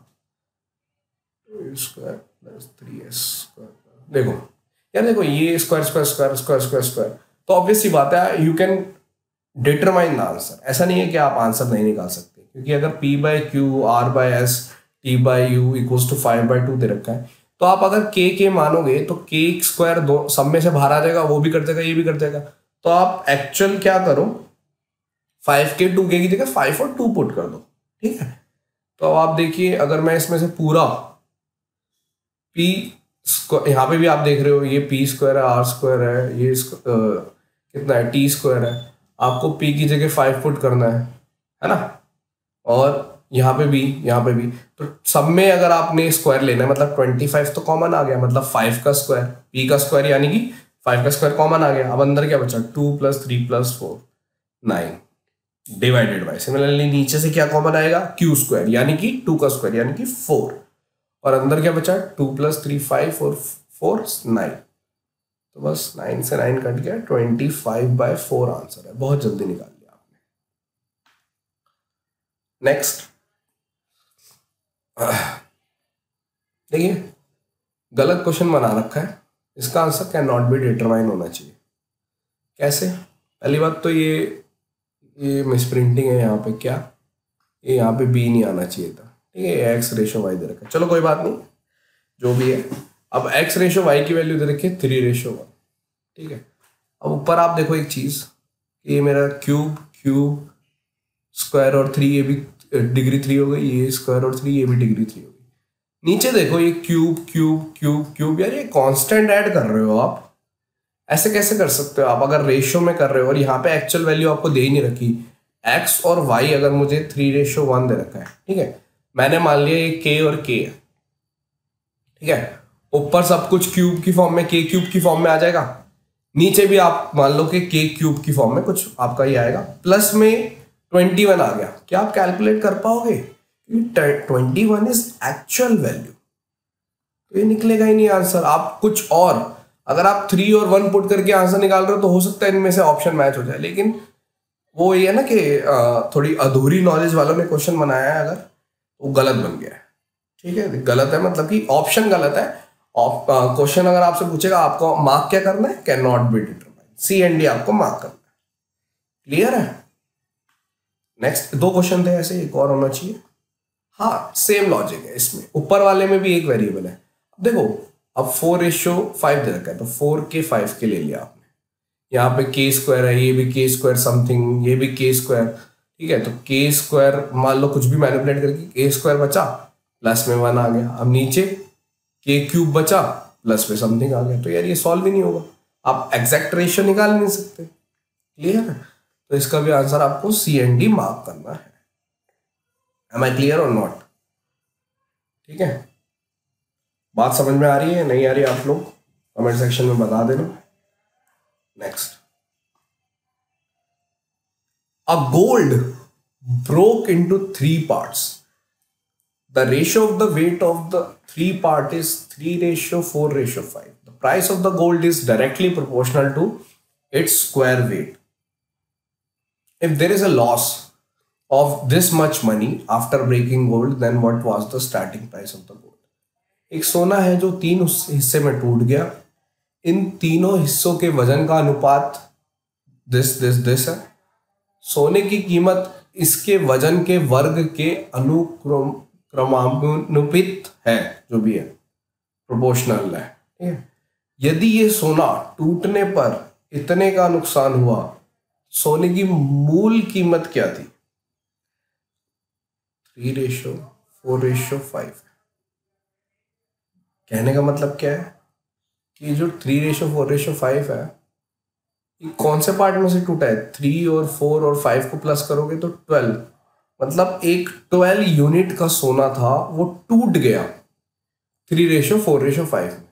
Square plus three s square, देखो यार देखो ये square square square square square square, तो ऑब्वियस सी बात है you can determine the answer. ऐसा नहीं है कि आप आंसर नहीं निकाल सकते, क्योंकि अगर P by q r by s t by u equals to five by two दे रखा है, तो आप अगर के के मानोगे तो के स्क्वायर दो सब में से बाहर आ जाएगा, वो भी कर देगा ये भी कर देगा। तो आप एक्चुअल क्या करो, फाइव के टू के की जगह फाइव और टू पुट कर दो, ठीक है। तो अब आप देखिए अगर मैं इसमें से पूरा पी स्क्वायर, यहाँ पे भी आप देख रहे हो ये पी स्क्वायर है, आर स्क्वायर है, ये आ, कितना है टी स्क्वायर है, आपको पी की जगह फाइव पुट करना है है ना। और यहाँ पे भी यहाँ पे भी तो सब में अगर आपने स्क्वायर लेना है, मतलब ट्वेंटी फाइव तो कॉमन आ गया, मतलब फाइव का स्क्वायर पी का स्क्वायर यानी कि फाइव का स्क्वायर कॉमन आ गया। अब अंदर क्या बचा, two plus three plus four nine divided by, similarly नीचे से क्या कॉमन आएगा, क्यू स्क्वायर यानी कि टू का स्क्वायर यानी कि फोर, और अंदर क्या बचा, टू प्लस थ्री फाइव और फोर नाइन, तो बस नाइन से नाइन कट गया, twenty five by four answer है। बहुत जल्दी निकाल लिया आपने। नेक्स्ट देखिए गलत क्वेश्चन बना रखा है, इसका answer can not be determine होना चाहिए। कैसे, पहली बात तो ये ये मिसप्रिंटिंग है यहाँ पे, क्या ये यहाँ पे बी नहीं आना चाहिए था, ठीक है, एक्स रेशो वाई दे रखा है, चलो कोई बात नहीं, जो भी है। अब एक्स रेशो वाई की वैल्यू दे रखी है थ्री रेशो वन, ठीक है। अब ऊपर आप देखो एक चीज, ये मेरा क्यूब क्यूब स्क्वायर और थ्री, ये भी डिग्री थ्री हो गई, ये स्क्वायर और थ्री, ये भी डिग्री थ्री हो गई। नीचे देखो ये क्यूब क्यूब क्यूब क्यूब, यार ये कांस्टेंट ऐड कर रहे हो आप, ऐसे कैसे कर सकते हो आप अगर रेशियो में कर रहे हो और यहाँ पे एक्चुअल वैल्यू आपको दे ही नहीं रखी। एक्स और वाई अगर मुझे थ्री रेशियो वन दे रखा है, ठीक है, मैंने मान लिया ये के और के है, ठीक है, ऊपर सब कुछ क्यूब की फॉर्म में, के क्यूब की फॉर्म में आ जाएगा, नीचे भी आप मान लो कि के क्यूब की फॉर्म में कुछ आपका ये आएगा, प्लस में ट्वेंटी वन आ गया। क्या आप कैलकुलेट कर पाओगे? Twenty one is actual value, तो ये निकलेगा ही नहीं आंसर। आप कुछ और, अगर आप थ्री और वन पुट करके आंसर निकाल रहे हो तो हो सकता है इनमें से ऑप्शन मैच हो जाए, लेकिन वो ये है ना कि थोड़ी अधूरी नॉलेज वालों ने क्वेश्चन बनाया है, अगर वो गलत बन गया है, ठीक है, गलत है मतलब कि ऑप्शन गलत है। क्वेश्चन अगर आपसे पूछेगा आपको मार्क क्या करना है, can not be determine, c and d आपको मार्क करना है। क्लियर है? नेक्स्ट दो क्वेश्चन थे ऐसे, एक और होना चाहिए। हाँ, सेम लॉजिक है इसमें, ऊपर वाले में भी एक वेरिएबल है। देखो अब फोर रेशियो फाइव दे रखा है, तो फोर के फाइव के ले लिया आपने, यहाँ पे के स्क्वायर है, ये भी के स्क्वायर समथिंग, ये भी के स्क्वायर, ठीक है, तो के स्क्वायर मान लो कुछ भी मैनिपुलेट करके के स्क्वायर बचा, प्लस में वन आ गया। अब नीचे के क्यूब बचा, प्लस में समथिंग आ गया, तो यार ये सॉल्व ही नहीं होगा, आप एग्जैक्ट रेशियो निकाल नहीं सकते। क्लियर है? तो इसका भी आंसर आपको सी एंड डी मार्क करना है। एम आई क्लियर और नॉट? ठीक है, बात समझ में आ रही है, नहीं आ रही आप लोग कमेंट सेक्शन में बता देना। Next, a gold broke into three parts. The ratio of the weight of the three part is three ratio four ratio five. The price of the gold is directly proportional to its square weight. If there is a loss of this much money after breaking gold, then what was the starting price of the gold? एक सोना है जो तीन हिस्से में टूट गया, इन तीनों हिस्सों के वजन का अनुपात दिस दिस दिस है। सोने की कीमत इसके वजन के वर्ग के अनुक्रम क्रमानुपातिक है, जो भी है प्रोपोर्शनल है, ठीक है। यदि ये सोना टूटने पर इतने का नुकसान हुआ, सोने की मूल कीमत क्या थी? Three ratio four ratio five. कहने का मतलब क्या है कि जो three ratio four ratio five है, ये कौन से पार्ट में से टूटा है? थ्री और फोर और फाइव को प्लस करोगे तो ट्वेल्व, मतलब एक ट्वेल्व यूनिट का सोना था वो टूट गया three ratio four ratio five में।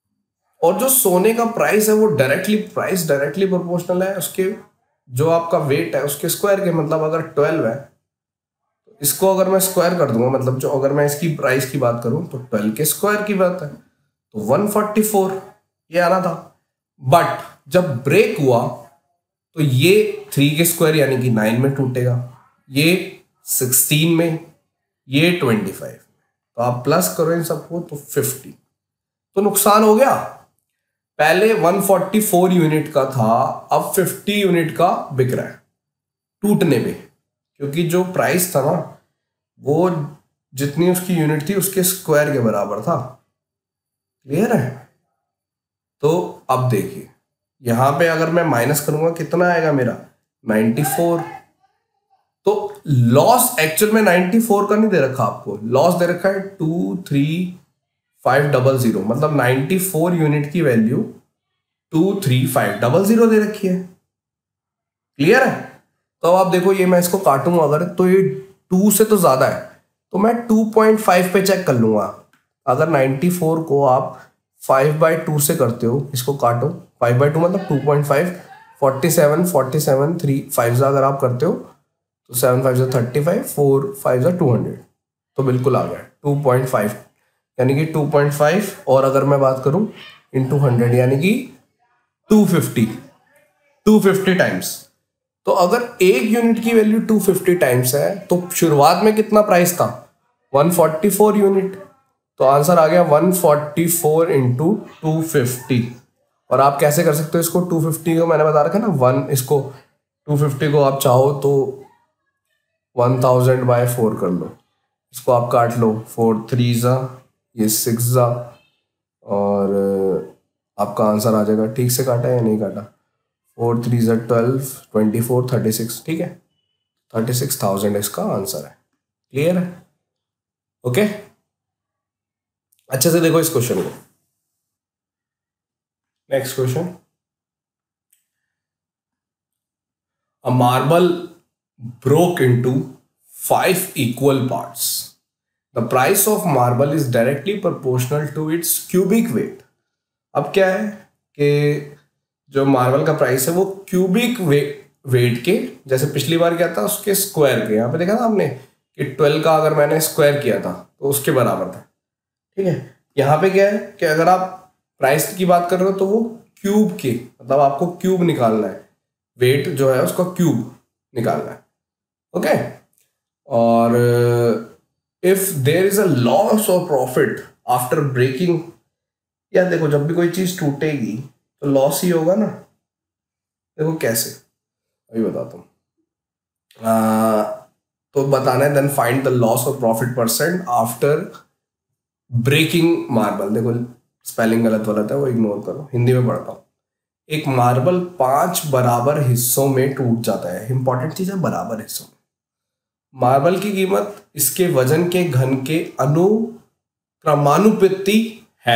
और जो सोने का प्राइस है वो डायरेक्टली प्राइस डायरेक्टली प्रोपोर्शनल है उसके जो आपका वेट है उसके स्क्वायर के। मतलब अगर ट्वेल्व है तो इसको अगर मैं स्क्वायर कर दूंगा, मतलब जो अगर मैं इसकी प्राइस की बात करूं तो ट्वेल्व के स्क्वायर की बात है, तो वन फोर्टी फोर ये आना था। बट जब ब्रेक हुआ तो ये थ्री के स्क्वायर यानी कि नाइन में टूटेगा, ये सिक्सटीन में, ये ट्वेंटी फाइव में, तो आप प्लस करो इन सबको तो फिफ्टी। तो नुकसान हो गया, पहले वन फोर्टी फोर यूनिट का था, अब फिफ्टी यूनिट का बिक रहा है टूटने पे, क्योंकि जो प्राइस था ना वो जितनी उसकी यूनिट थी उसके स्क्वायर के बराबर था। क्लियर है? तो अब देखिए यहां पे अगर मैं माइनस करूंगा कितना आएगा मेरा? Ninety four. तो लॉस एक्चुअल में नाइन्टी फोर का नहीं दे रखा आपको, लॉस दे रखा है two three five double zero, मतलब नाइन्टी फोर यूनिट की value two three five double zero दे रखी है। क्लियर है? तो अब आप देखो ये मैं इसको काटूंगा अगर, तो ये टू से तो ज्यादा है, तो मैं टू पॉइंट फाइव पे चेक कर लूंगा। अगर नाइन्टी फोर को आप फाइव बाई टू से करते हो, इसको काटो, फाइव बाई टू मतलब two point five, forty seven forty seven three five अगर आप करते हो तो सेवन फाइव जो थर्टी फाइव, फोर फाइव जो टू हंड्रेड, तो बिल्कुल आ गया टू पॉइंट फाइव, यानी कि टू पॉइंट फाइव। और अगर मैं बात करूं इन टू हंड्रेड यानी कि two fifty, two fifty times. तो अगर एक यूनिट की वैल्यू टू फिफ्टी टाइम्स है तो शुरुआत में कितना प्राइस था? वन फोर्टी फोर यूनिट, तो आंसर आ गया one forty four into two fifty. और आप कैसे कर सकते हो इसको? टू फिफ्टी को मैंने बता रखा ना वन, इसको टू फिफ्टी को आप चाहो तो वन थाउजेंड बाय फोर कर लो, इसको आप काट लो, फोर थ्री ज़ा, ये सिक्स ज़ा, और आपका आंसर आ जाएगा। ठीक से काटा या नहीं काटा? फोर थ्री ज़ा twelve, twenty four, thirty six, ठीक है, थर्टी सिक्स थाउजेंड इसका आंसर है। क्लियर है? ओके, अच्छे से देखो इस क्वेश्चन को। Next question, a marble broke into five equal parts. The price of marble is directly proportional to its cubic weight. अब क्या है कि जो मार्बल का प्राइस है वो क्यूबिक वेट के, जैसे पिछली बार क्या था, उसके स्क्वायर के। यहाँ पे देखा था आपने कि ट्वेल्व का अगर मैंने स्क्वायर किया था तो उसके बराबर था। ठीक है, यहाँ पे क्या है कि अगर आप प्राइस की बात कर रहे हो तो वो क्यूब के, मतलब आपको क्यूब निकालना है, वेट जो है उसका क्यूब निकालना है। ओके, और if there is a loss और प्रॉफिट आफ्टर ब्रेकिंग, यार देखो जब भी कोई चीज टूटेगी तो लॉस ही होगा ना। देखो कैसे, अभी बताता हूँ। तो बताना है, देन फाइंड द लॉस और profit percent after breaking marble. देखो स्पेलिंग गलत गलत है, वो इग्नोर करो, हिंदी में पढ़ता हूँ। एक मार्बल पांच बराबर हिस्सों में टूट जाता है। इंपॉर्टेंट चीज है बराबर हिस्सों में। मार्बल की कीमत इसके वजन के घन के अनुक्रमानुपाती है।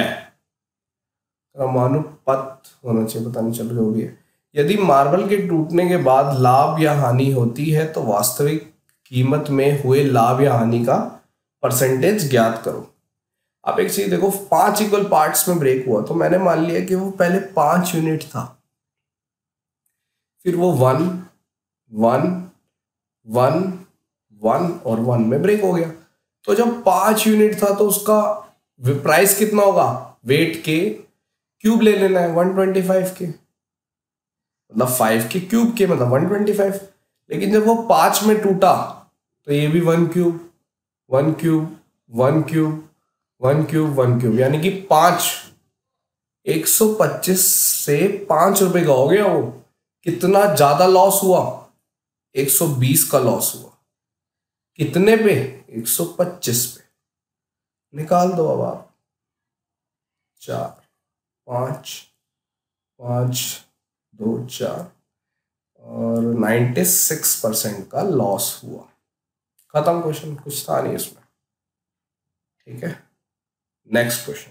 क्रमानुपात होना चाहिए, पता नहीं चल जो भी है। यदि मार्बल के टूटने के बाद लाभ या हानि होती है तो वास्तविक कीमत में हुए लाभ या हानि का परसेंटेज ज्ञात करो। आप एक चीज देखो, पांच इक्वल पार्ट्स में ब्रेक हुआ तो मैंने मान लिया कि वो पहले पांच यूनिट था, फिर वो वन वन वन वन और वन में ब्रेक हो गया। तो जब पांच यूनिट था तो उसका प्राइस कितना होगा? वेट के क्यूब ले लेना है, वन ट्वेंटी फाइव के, मतलब फाइव के क्यूब के मतलब वन ट्वेंटी फाइव। लेकिन जब वो पांच में टूटा तो ये भी one cube one cube one cube one cube one cube, यानी कि पांच, एक सौ पच्चीस से पांच रुपए का हो गया। वो कितना ज्यादा लॉस हुआ? एक सौ बीस का लॉस हुआ। कितने पे? एक सौ पच्चीस पे। निकाल दो अब आप, चार पांच पांच दो चार, और नाइन्टी सिक्स परसेंट का लॉस हुआ। खत्म क्वेश्चन, कुछ था नहीं इसमें। ठीक है, next question,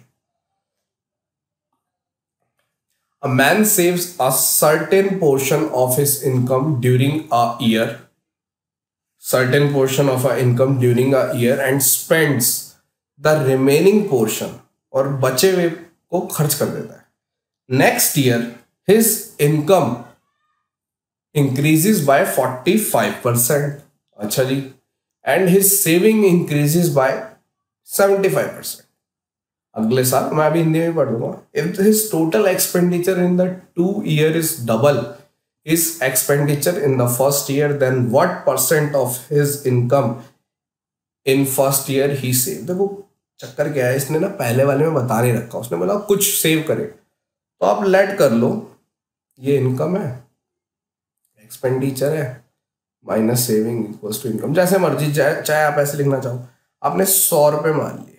a man saves a certain portion of his income during a year certain portion of a income during a year and spends the remaining portion, और बचे हुए को खर्च कर देता है। Next year his income increases by forty-five percent, अच्छा जी, and his saving increases by seventy-five percent। अगले साल, मैं अभी हिंदी में पढ़ दूंगा, if his total expenditure in the two year is double his expenditure in the first year, then what percent of his income in first year he save. देखो चक्कर क्या है, इसने ना पहले वाले में बता नहीं रखा, उसने बोला कुछ सेव करे, तो आप लेट कर लो, ये इनकम है, एक्सपेंडिचर है, minus saving equals to income, जैसे मर्जी, चाहे आप ऐसे लिखना चाहो। आपने सौ रुपये मान लिए,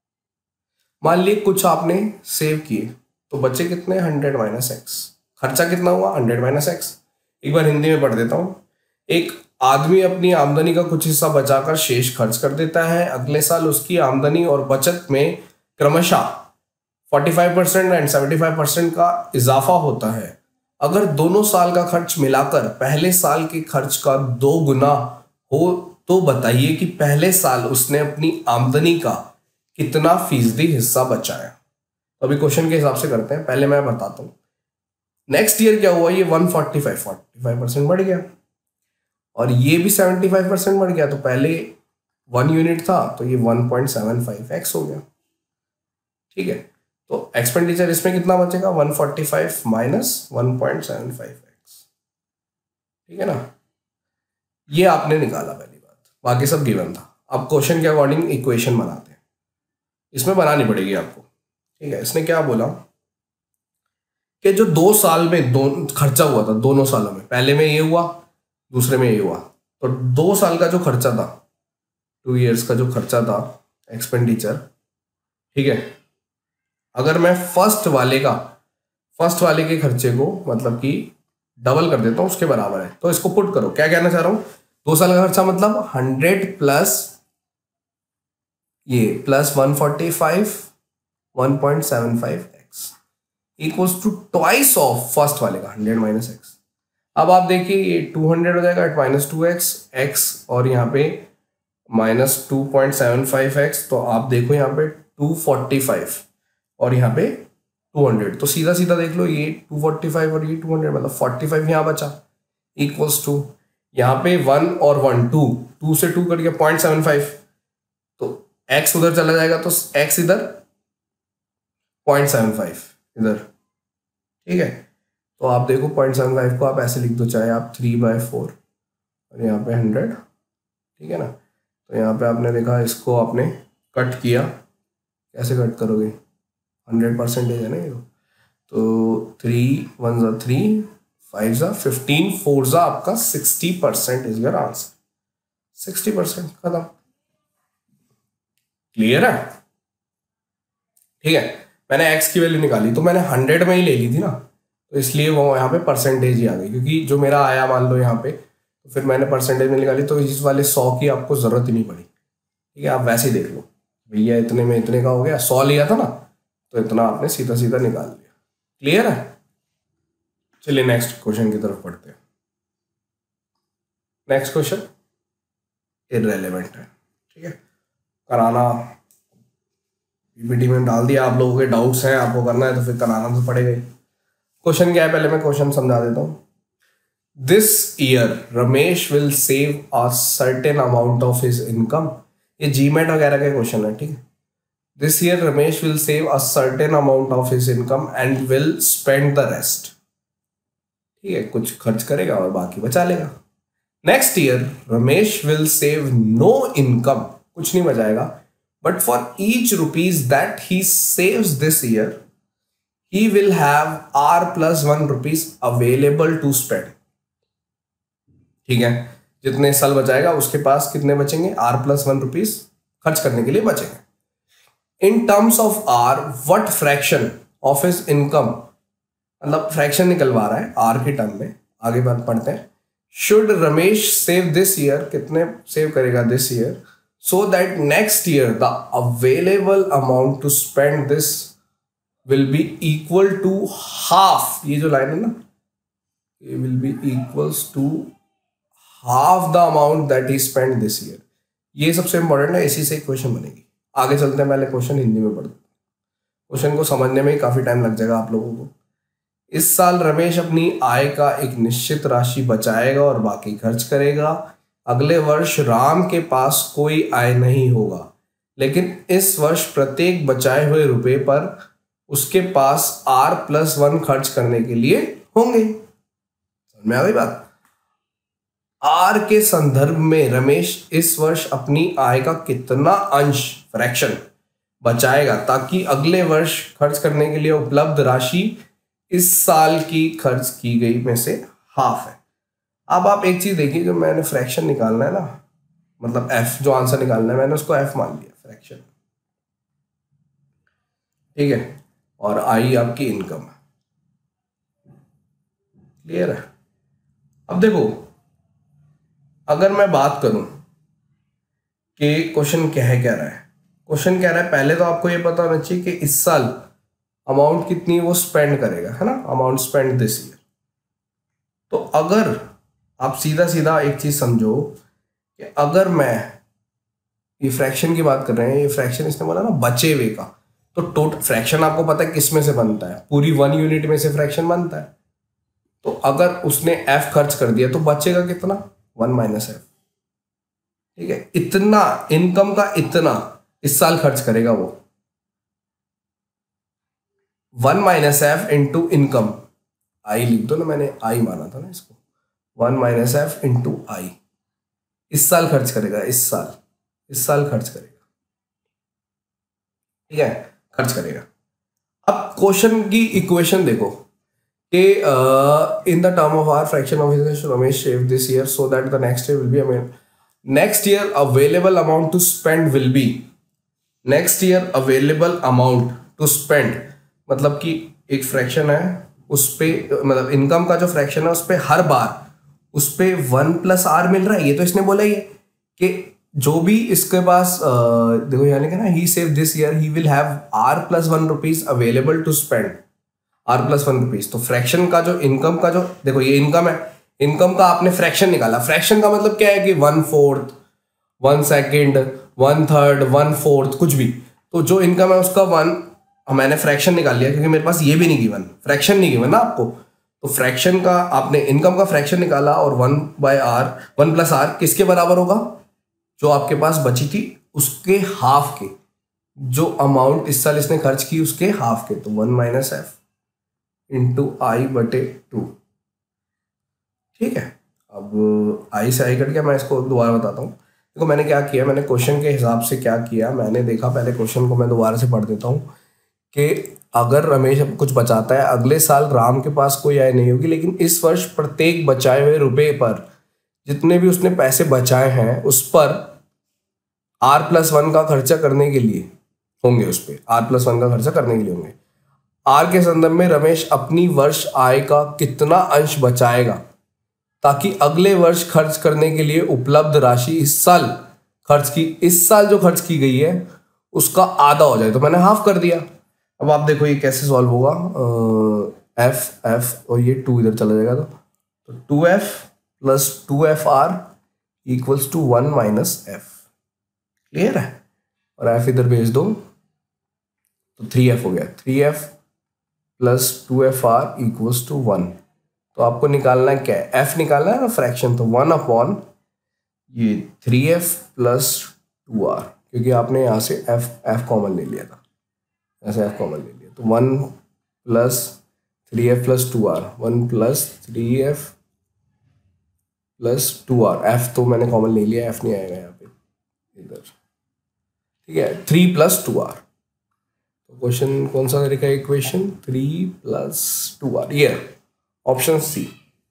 मान लिए कुछ आपने सेव किए, तो बचे कितने? Hundred minus x. खर्चा कितना हुआ? Hundred minus x. एक बार हिंदी में पढ़ देता हूँ। एक आदमी अपनी आमदनी का कुछ हिस्सा बचाकर शेष खर्च कर देता है। अगले साल उसकी आमदनी और बचत में क्रमशः पैंतालीस परसेंट एंड पचहत्तर परसेंट का इजाफा होता है। अगर दोनों साल का खर्च मिलाकर पहले साल के खर्च का दो गुना हो तो बताइए कि पहले साल उसने अपनी आमदनी का कितना फीसदी हिस्सा बचाया। अभी क्वेश्चन के हिसाब से करते हैं, पहले मैं बताता हूँ। नेक्स्ट ईयर क्या हुआ? ये one forty five forty five percent बढ़ गया, और ये भी सेवेंटी फाइव परसेंट बढ़ गया। तो पहले वन यूनिट था तो ये one point seven five x हो गया। ठीक है, तो एक्सपेंडिचर इसमें कितना बचेगा? One forty five minus one point seven five x. ठीक है ना, ये आपने निकाला पहली बात, बाकी सब गिवन था। अब क्वेश्चन के अकॉर्डिंग इक्वेशन बनाते हैं, इसमें बनानी पड़ेगी आपको। ठीक है, इसने क्या बोला कि जो दो साल में दो खर्चा हुआ था, दोनों सालों में, पहले में ये हुआ, दूसरे में ये हुआ, तो दो साल का जो खर्चा था टू ईयर्स का जो खर्चा था एक्सपेंडिचर, ठीक है, अगर मैं फर्स्ट वाले का फर्स्ट वाले के खर्चे को मतलब कि डबल कर देता हूँ उसके बराबर है, तो इसको पुट करो। क्या कहना चाह रहा हूँ, दो साल का खर्चा मतलब हंड्रेड प्लस ये plus one forty five one point seven five x equals to twice of first वाले का हंड्रेड माइनस एक्स। अब आप देखिए ये टू हंड्रेड हो जाएगा माइनस टू एक्स एक्स और यहाँ पे minus two point seven five x, तो आप देखो यहाँ पे टू फोर्टी फाइव और यहाँ पे टू हंड्रेड, तो सीधा सीधा देख लो ये टू फोर्टी फाइव और ये टू हंड्रेड मतलब फोर्टी फाइव यहाँ बचा इक्वल्स टू यहाँ पे वन और वन टू टू से टू कट गया पॉइंट सेवन फाइव, तो एक्स उधर चला जाएगा तो एक्स इधर पॉइंट सेवन फाइव इधर, ठीक है। तो आप देखो पॉइंट सेवन फाइव को आप ऐसे लिख दो, चाहे आप थ्री बाय फोर और यहाँ पे हंड्रेड, ठीक है ना। तो यहाँ पे आपने देखा इसको आपने कट किया, कैसे कट करोगे, हंड्रेड परसेंटेज है ना ये, तो थ्री वन ज़ा थ्री फाइव ज़ा फिफ्टीन फोर ज़ा आपका sixty percent is your answer, sixty percent खत्म। क्लियर है, ठीक है। मैंने एक्स की वैल्यू निकाली तो मैंने हंड्रेड में ही ले ली थी ना, तो इसलिए वो यहाँ पे परसेंटेज ही आ गई, क्योंकि जो मेरा आया मान लो यहाँ पे, तो फिर मैंने परसेंटेज में निकाली, तो इस वाले सौ की आपको जरूरत ही नहीं पड़ी, ठीक है। आप वैसे ही देख लो भैया इतने में इतने का हो गया, सौ लिया था ना तो इतना आपने सीधा सीधा निकाल लिया। क्लियर है, चलिए नेक्स्ट क्वेश्चन की तरफ पढ़ते हैं। नेक्स्ट क्वेश्चन इररेलेवेंट है, ठीक है, कराना पीपीटी में डाल दिया, आप लोगों के डाउट्स हैं आपको करना है तो फिर कराना तो पड़ेगा ही। क्वेश्चन क्या है, पहले मैं क्वेश्चन समझा देता हूँ। This year Ramesh will save a certain amount of his income, ये जीमेट वगैरह के क्वेश्चन है, ठीक है। This year Ramesh will save a certain amount of his income and will spend the rest, ठीक है, कुछ खर्च करेगा और बाकी बचा लेगा। Next year Ramesh will save no income, कुछ नहीं बचाएगा, but for each rupees that he saves this year he will have r plus one rupees available to spend, ठीक है। जितने साल बचाएगा उसके पास कितने बचेंगे, r प्लस वन रुपीज खर्च करने के लिए बचेंगे। In terms of r what fraction of his income, मतलब फ्रैक्शन निकलवा रहा है r के टर्म में, आगे बात पढ़ते हैं। Should Ramesh save this year, कितने सेव करेगा this year, so that next year the available amount to spend this will be equal to half, ये जो लाइन है ना, ये will be equals to half the amount that he spent this year, ये सबसे important है, इसी से एक क्वेश्चन बनेगी। आगे चलते हैं, पहले क्वेश्चन हिंदी में पढ़ते हैं, क्वेश्चन को समझने में ही काफी टाइम लग जाएगा आप लोगों को। इस साल रमेश अपनी आय का एक निश्चित राशि बचाएगा और बाकी खर्च करेगा। अगले वर्ष राम के पास कोई आय नहीं होगा, लेकिन इस वर्ष प्रत्येक बचाए हुए रुपए पर उसके पास आर प्लस वन खर्च करने के लिए होंगे। समझ में आ गई बात। आर के संदर्भ में रमेश इस वर्ष अपनी आय का कितना अंश फ्रैक्शन बचाएगा ताकि अगले वर्ष खर्च करने के लिए उपलब्ध राशि इस साल की खर्च की गई में से हाफ है। अब आप एक चीज देखिए, जो मैंने फ्रैक्शन निकालना है ना, मतलब एफ जो आंसर निकालना है, मैंने उसको एफ मान लिया फ्रैक्शन, ठीक है, और आई आपकी इनकम है। क्लियर है। अब देखो, अगर मैं बात करूं कि क्वेश्चन क्या है, कह रहा है क्वेश्चन कह रहा है पहले तो आपको ये पता होना चाहिए कि इस साल अमाउंट कितनी वो स्पेंड करेगा, है ना, अमाउंट स्पेंड दिस ईयर। तो अगर आप सीधा सीधा एक चीज समझो कि अगर मैं ये फ्रैक्शन की बात कर रहे हैं, ये फ्रैक्शन इसने बोला ना बचे हुए का, तो टोटल फ्रैक्शन आपको पता है किस में से बनता है, पूरी वन यूनिट में से फ्रैक्शन बनता है। तो अगर उसने एफ खर्च कर दिया तो बचेगा कितना, वन माइनस एफ, ठीक है। इतना इनकम का इतना इस साल खर्च करेगा वो, one minus F into income, I लिख दो ना, मैंने आई माना था ना इसको, one minus F into I, इस साल खर्च करेगा, इस साल इस साल खर्च करेगा, ठीक है, खर्च करेगा। अब क्वेश्चन की इक्वेशन देखो कि in the term of R fraction of Ramesh save this year so that the next year will be, next year available amount to spend will be, next year available amount to spend मतलब कि एक fraction है उस पे, मतलब income का जो fraction है उस पे हर बार उस पे वन प्लस आर मिल रहा है। ये तो इसने बोला ही है कि जो भी इसके पास आ, देखो यहाँ लिखा ना, he save this year he will have R plus one rupees available to spend, R plus one rupees. तो फ्रैक्शन का जो इनकम का जो, देखो ये इनकम है, इनकम का आपने फ्रैक्शन निकाला। फ्रैक्शन का मतलब क्या है कि one fourth, one second, one third, one fourth, कुछ भी। तो जो इनकम है उसका वन मैंने फ्रैक्शन निकाल लिया, क्योंकि मेरे पास ये भी नहीं गिवन, फ्रैक्शन नहीं गिवन ना आपको। तो फ्रैक्शन का आपने इनकम का फ्रैक्शन निकाला और one by R, one plus R किसके बराबर होगा, जो आपके पास बची थी उसके हाफ के, जो अमाउंट इस साल इसने खर्च की उसके हाफ के। तो one minus F into I बटे टू, ठीक है। अब आई से आई कट गया, मैं इसको दोबारा बताता हूँ। देखो मैंने क्या किया, मैंने क्वेश्चन के हिसाब से क्या किया, मैंने देखा पहले क्वेश्चन को मैं दोबारा से पढ़ देता हूँ कि अगर रमेश कुछ बचाता है, अगले साल राम के पास कोई आय नहीं होगी, लेकिन इस वर्ष प्रत्येक बचाए हुए रुपए पर जितने भी उसने पैसे बचाए हैं उस पर आर प्लस वन का खर्चा करने के लिए होंगे, उस पर आर प्लस वन का खर्चा करने के लिए होंगे। आर के संदर्भ में रमेश अपनी वर्ष आय का कितना अंश बचाएगा ताकि अगले वर्ष खर्च करने के लिए उपलब्ध राशि इस साल खर्च की इस साल जो खर्च की गई है उसका आधा हो जाए। तो मैंने हाफ कर दिया। अब आप देखो ये कैसे सॉल्व होगा, एफ एफ और ये टू इधर चला जाएगा, तो two F plus two F R equals to one minus F, clear है। और एफ इधर भेज दो तो थ्री एफ हो गया, three F plus two F R equals to one. तो आपको निकालना है क्या है, एफ निकालना है ना फ्रैक्शन, तो वन अपॉन ये three F plus two R, क्योंकि आपने यहाँ से एफ एफ कॉमन ले लिया था, ऐसे एफ कॉमन ले लिया, तो one plus three F plus two R, one plus three F plus two R, F तो मैंने कॉमन ले लिया, एफ नहीं आएगा यहाँ पे इधर, ठीक है, थ्री प्लस टू आर। तो क्वेश्चन कौन सा तरीका है, equation three plus two R, ये ऑप्शन सी,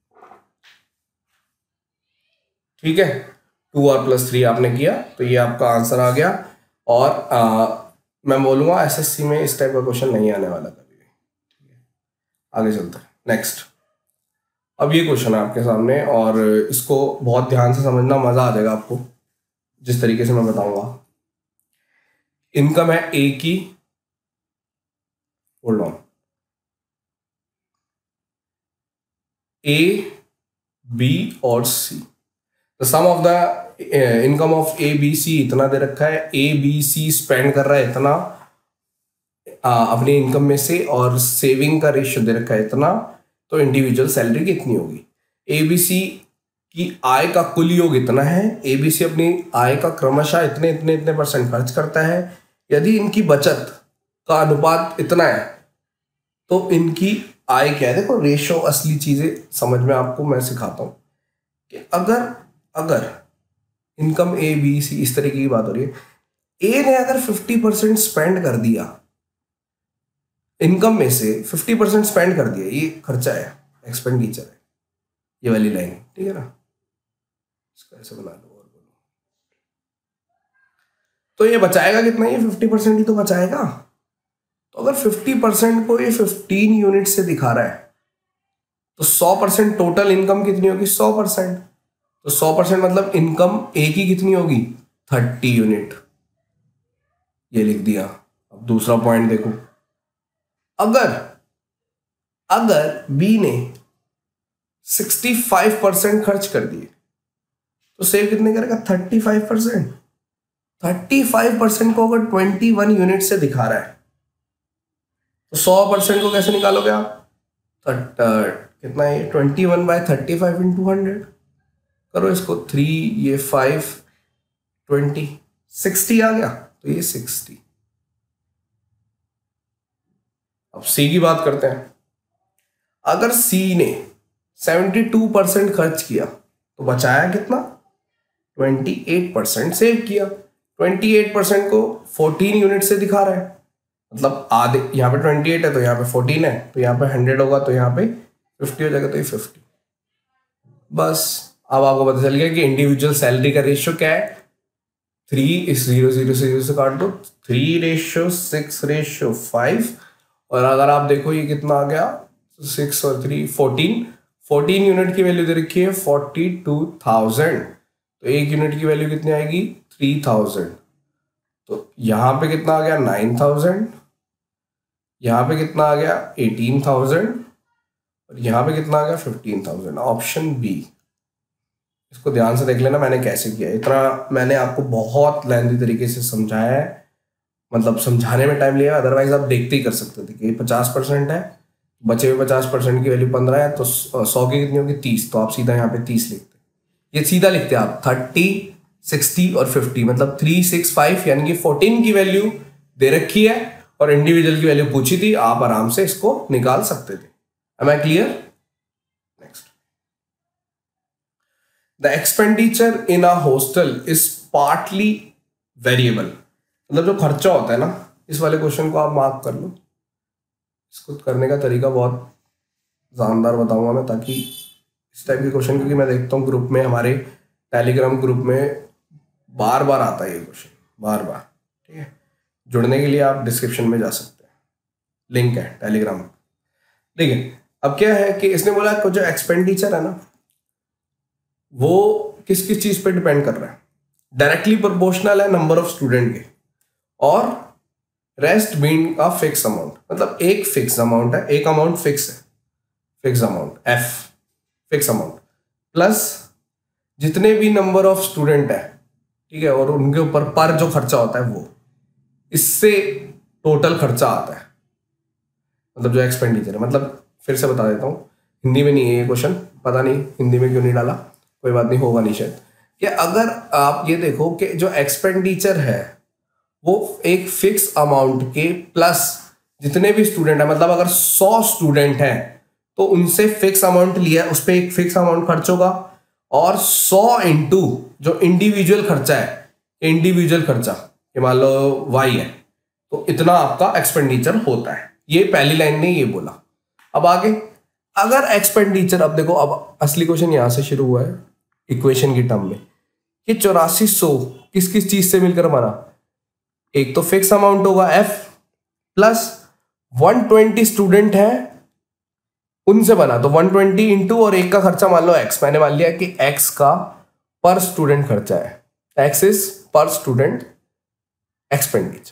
ठीक है। टू आर प्लस थ्री आपने किया तो ये आपका आंसर आ गया। और आ, मैं बोलूंगा एसएससी में इस टाइप का क्वेश्चन नहीं आने वाला कभी भी, ठीक है। आगे चलते हैं नेक्स्ट। अब ये क्वेश्चन है आपके सामने और इसको बहुत ध्यान से समझना, मजा आ जाएगा आपको जिस तरीके से मैं बताऊंगा। इनकम है ए की, होल्ड ऑन, ए बी और C, the sum of the income of A B C इतना दे रखा है, ए बी सी स्पेंड कर रहा है इतना uh, अपनी इनकम में से, और सेविंग का रेशियो दे रखा है इतना, तो इंडिविजुअल सैलरी कितनी होगी। ए बी सी की आय का कुल योग इतना है, ए बी सी अपनी आय का क्रमशः इतने इतने इतने परसेंट खर्च करता है, यदि इनकी बचत का अनुपात इतना है तो इनकी आय क्या है। देखो रेशो असली चीजें समझ में आपको मैं सिखाता हूं कि अगर अगर इनकम ए बी सी इस तरीके की बात हो रही है, ए ने अगर फिफ्टी परसेंट स्पेंड कर दिया, इनकम में से फिफ्टी परसेंट स्पेंड कर दिया, ये खर्चा है, एक्सपेंडिचर है, ये वाली लाइन, ठीक है ना, इसको ऐसे बना लो और बोलो, तो ये बचाएगा कितना, ये फिफ्टी परसेंट ही तो बचाएगा। तो अगर फिफ्टी परसेंट को ये फिफ्टीन यूनिट से दिखा रहा है तो सौ परसेंट टोटल इनकम कितनी होगी, सौ परसेंट। तो सौ परसेंट मतलब इनकम ए की कितनी होगी, थर्टी यूनिट, ये लिख दिया। अब दूसरा पॉइंट देखो, अगर अगर बी ने सिक्सटी फाइव परसेंट खर्च कर दिए तो सेव कितने करेगा, thirty five percent. Thirty five percent को अगर ट्वेंटी वन यूनिट से दिखा रहा है तो सौ परसेंट को कैसे निकालोगे आप, कितना है, twenty one by thirty five into hundred करो इसको, थ्री ये फाइव ट्वेंटी, सिक्सटी आ गया, तो ये सिक्सटी। अब सी की बात करते हैं। अगर सी ने सेवेंटी टू परसेंट खर्च किया तो बचाया कितना, ट्वेंटी एट परसेंट सेव किया। ट्वेंटी एट परसेंट को फोर्टीन यूनिट से दिखा रहा है, मतलब आधे, यहाँ पे ट्वेंटी एट है तो यहाँ पे फोर्टीन है, तो यहाँ पे हंड्रेड होगा तो यहाँ पे फिफ्टी हो जाएगा, तो ये फिफ्टी। बस अब आपको पता चल गया कि इंडिविजुअल सैलरी का रेशियो क्या है, थ्री इस जीरो जीरो से जीरो से काट दो, three ratio six ratio five, और अगर आप देखो ये कितना आ गया, सिक्स और थ्री फोर्टीन, फोर्टीन यूनिट की वैल्यू दे रखी है फोर्टी टू थाउजेंड, तो एक यूनिट की वैल्यू कितनी आएगी, थ्री थाउजेंड। तो यहाँ पे कितना आ गया, नाइन थाउजेंड, यहाँ पे कितना आ गया, एटीन थाउजेंड, और यहाँ पे कितना आ गया, फिफ्टीन थाउजेंड। Option B. इसको ध्यान से देख लेना मैंने कैसे किया, इतना मैंने आपको बहुत लेंथी तरीके से समझाया है, मतलब समझाने में टाइम लिया, अदरवाइज आप देखते ही कर सकते थे कि पचास परसेंट है, बचे हुए पचास परसेंट की वैल्यू पंद्रह है, तो सौ की कितनी होगी, तीस, तो आप सीधा यहाँ पे तीस लिखते, ये सीधा लिखते आप थर्टी, सिक्सटी और फिफ्टी, मतलब थ्री सिक्स फाइव, यानी कि फोर्टीन की वैल्यू दे रखी है और इंडिविजुअल की वैल्यू पूछी थी, आप आराम से इसको निकाल सकते थे। Am I clear? Next. The expenditure in a hostel is partly variable. मतलब जो खर्चा होता है ना, इस वाले क्वेश्चन को आप मार्क कर लो, इसको करने का तरीका बहुत जानदार बताऊंगा मैं, ताकि इस टाइप के क्वेश्चन, क्योंकि मैं देखता हूँ ग्रुप में, हमारे टेलीग्राम ग्रुप में बार बार आता है ये क्वेश्चन, बार बार। ठीक है, जुड़ने के लिए आप डिस्क्रिप्शन में जा सकते हैं, लिंक है टेलीग्राम। ठीक है, अब क्या है कि इसने बोला कि जो एक्सपेंडिचर है ना, वो किस किस चीज पे डिपेंड कर रहा है, डायरेक्टली प्रोपोर्शनल है नंबर ऑफ स्टूडेंट के, और rest being a fix amount, मतलब एक फिक्स अमाउंट है, एक अमाउंट फिक्स है, fix amount F, fix amount, plus जितने भी नंबर ऑफ स्टूडेंट है, ठीक है, और उनके ऊपर पर जो खर्चा होता है वो, इससे टोटल खर्चा आता है, मतलब जो एक्सपेंडिचर है। मतलब फिर से बता देता हूँ, हिंदी में नहीं है ये क्वेश्चन, पता नहीं हिंदी में क्यों नहीं डाला, कोई बात नहीं, होगा नहीं शायद, कि अगर आप ये देखो कि जो एक्सपेंडिचर है वो एक फिक्स अमाउंट के प्लस जितने भी स्टूडेंट है, मतलब अगर सौ स्टूडेंट हैं तो उनसे फिक्स अमाउंट लिया, उस पर एक फिक्स अमाउंट खर्च होगा, और सौ इंटू जो इंडिविजुअल खर्चा है, इंडिविजुअल खर्चा ये मान लो वाई है, तो इतना आपका एक्सपेंडिचर होता है। ये पहली लाइन ने ये बोला। अब आगे, अगर एक्सपेंडिचर, अब देखो, अब असली क्वेश्चन यहां से शुरू हुआ है इक्वेशन की टर्म में, कि चौरासी सौ किस किस चीज से मिलकर बना, एक तो फिक्स अमाउंट होगा F, plus one twenty student है उनसे बना, तो वन ट्वेंटी इंटू और एक का खर्चा मान लो एक्स, मैंने मान लिया कि एक्स का पर स्टूडेंट खर्चा है, x is per student expenditure,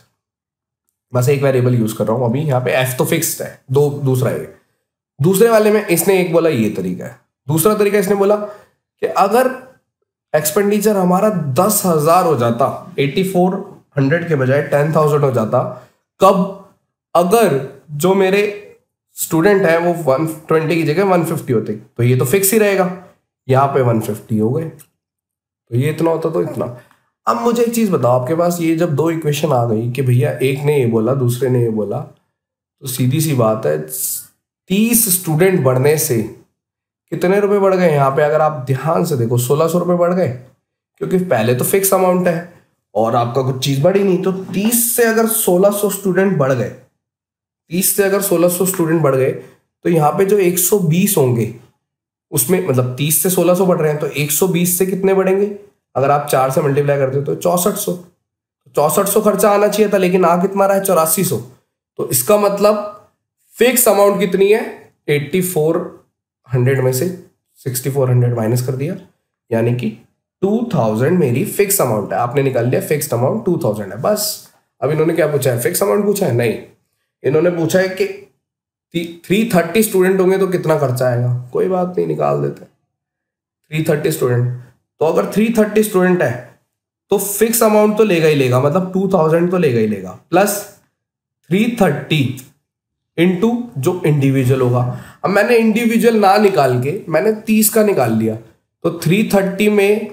बस एक वेरिएबल यूज कर रहा हूं अभी यहाँ पे, एफ तो फिक्स्ड है, दो दूसरा है। दूसरे वाले में इसने एक बोला ये तरीका है, दूसरा तरीका इसने बोला कि अगर एक्सपेंडिचर हमारा दस हजार हो जाता, एटी फोर हंड्रेड के बजाय टेन थाउजेंड हो जाता, कब, अगर जो मेरे स्टूडेंट है वो वन ट्वेंटी की जगह वन फिफ्टी होते, तो ये तो फिक्स ही रहेगा, यहाँ पे वन फिफ्टी हो गए, तो ये इतना होता तो इतना। अब मुझे एक चीज बताओ, आपके पास ये जब दो इक्वेशन आ गई कि भैया एक ने ये बोला दूसरे ने ये बोला, तो सीधी सी बात है, तीस स्टूडेंट बढ़ने से कितने रुपए बढ़ गए यहाँ पे, अगर आप ध्यान से देखो सोलह सौ रुपए बढ़ गए, क्योंकि पहले तो फिक्स अमाउंट है और आपका कुछ चीज बढ़ी नहीं, तो तीस से अगर सोलह सौ स्टूडेंट बढ़ गए, तीस से अगर सोलह सौ स्टूडेंट बढ़ गए, तो यहाँ पे जो एक सौ बीस होंगे उसमें, मतलब तीस से सोलह सौ बढ़ रहे हैं, तो एक सौ बीस से कितने बढ़ेंगे, अगर आप चार से मल्टीप्लाई करते हो तो चौसठ सौ, चौसठ सौ खर्चा आना चाहिए था, लेकिन आ कितना रहा है, चौरासी सौ, तो इसका मतलब फिक्स अमाउंट कितनी है, एट्टी फोर हंड्रेड में से सिक्सटी फोर हंड्रेड माइनस कर दिया, यानी कि टू थाउजेंड मेरी फिक्स अमाउंट है, आपने निकाल लिया फिक्स्ड अमाउंट टू थाउजेंड है बस। अब इन्होंने क्या पूछा है, फिक्स अमाउंट पूछा है, नहीं, इन्होंने पूछा है कि थ्री थर्टी स्टूडेंट होंगे तो कितना खर्चा आएगा, कोई बात नहीं, निकाल देते, थ्री थर्टी स्टूडेंट, तो अगर थ्री थर्टी स्टूडेंट है तो फिक्स अमाउंट तो लेगा ही लेगा, मतलब टू थाउजेंड तो लेगा ही लेगा, प्लस थ्री थर्टी इंटू जो इंडिविजुअल होगा। अब मैंने इंडिविजुअल ना निकाल के मैंने तीस का निकाल लिया, तो थ्री थर्टी में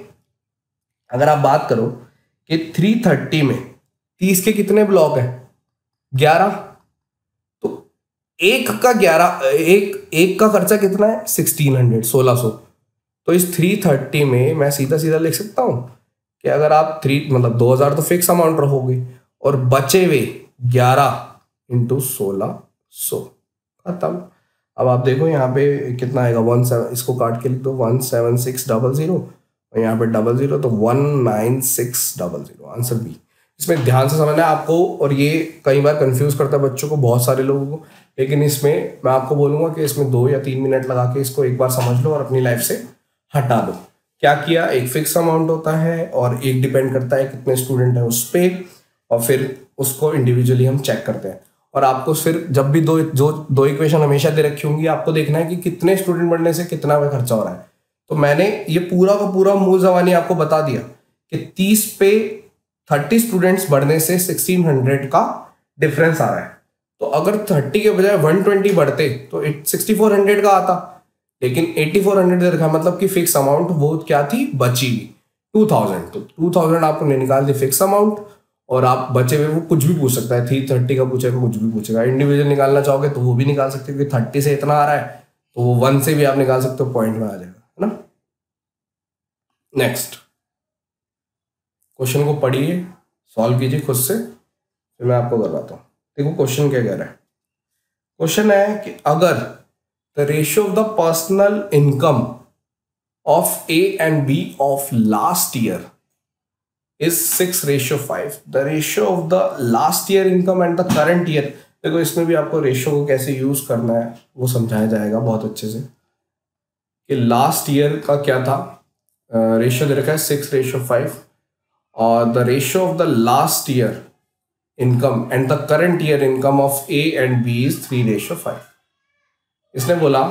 अगर आप बात करो कि थ्री थर्टी में तीस के कितने ब्लॉक है, ग्यारह, तो एक का ग्यारह, एक एक का खर्चा कितना है, सिक्सटीन हंड्रेड, सोलह सौ, तो इस थ्री थर्टी में मैं सीधा सीधा लिख सकता हूं कि अगर आप थ्री मतलब दो हजार तो फिक्स अमाउंट रहोगे, और बचे हुए ग्यारह इंटू सोलह सौ, खत्म। अब आप देखो यहाँ पे कितना आएगा, वन सेवन, इसको काट के लिख दो, one seven six double zero और यहाँ पे डबल जीरो, तो one nine six double zero, answer B. इसमें ध्यान से समझना है आपको, और ये कई बार कंफ्यूज करता है बच्चों को, बहुत सारे लोगों को, लेकिन इसमें मैं आपको बोलूँगा कि इसमें दो या तीन मिनट लगा के इसको एक बार समझ लो और अपनी लाइफ से हटा दो। क्या किया, एक फिक्स अमाउंट होता है और एक डिपेंड करता है कितने स्टूडेंट हैं उस पर, और फिर उसको इंडिविजुअली हम चेक करते हैं। और आपको फिर जब भी दो जो दो इक्वेशन हमेशा दे रखी होंगी, आपको देखना है कि कितने स्टूडेंट बढ़ने से कितना में खर्चा हो रहा है। तो मैंने ये पूरा का पूरा मूल जवानी आपको बता दिया कि तीस पे थर्टी स्टूडेंट्स बढ़ने से सिक्सटीन हंड्रेड का डिफरेंस आ रहा है। तो अगर थर्टी के बजाय वन ट्वेंटी बढ़ते तो सिक्सटी फोर हंड्रेड का आता, लेकिन एटी फोर हंड्रेड दे रखा, मतलब कि फिक्स अमाउंट वो क्या थी, बची हुई टू थाउजेंड। तो टू थाउजेंड आपको निकाल दी फिक्स अमाउंट, और आप बचे हुए वो कुछ भी पूछ सकता है, थ्री थर्टी का पूछेगा कुछ भी पूछेगा। इंडिविजुअल निकालना चाहोगे तो वो भी निकाल सकते हो, क्योंकि थर्टी से इतना आ रहा है तो वो वन से भी आप निकाल सकते हो, पॉइंट में आ जाएगा, है ना। नेक्स्ट क्वेश्चन को पढ़िए, सॉल्व कीजिए खुद से, फिर मैं आपको करवाता हूँ। देखो क्वेश्चन क्या कह रहा है। क्वेश्चन है कि अगर the ratio of the personal income of A and B of last year is six ratio five, the ratio of the last year income and the current year। देखो इसमें भी आपको रेशियो को कैसे यूज करना है वो समझाया जाएगा बहुत अच्छे से, कि लास्ट ईयर का क्या था, रेशियो दे रखा है सिक्स रेशियो फाइव, और the ratio of the last year income and the current year income of A and B is three ratio five. इसने बोला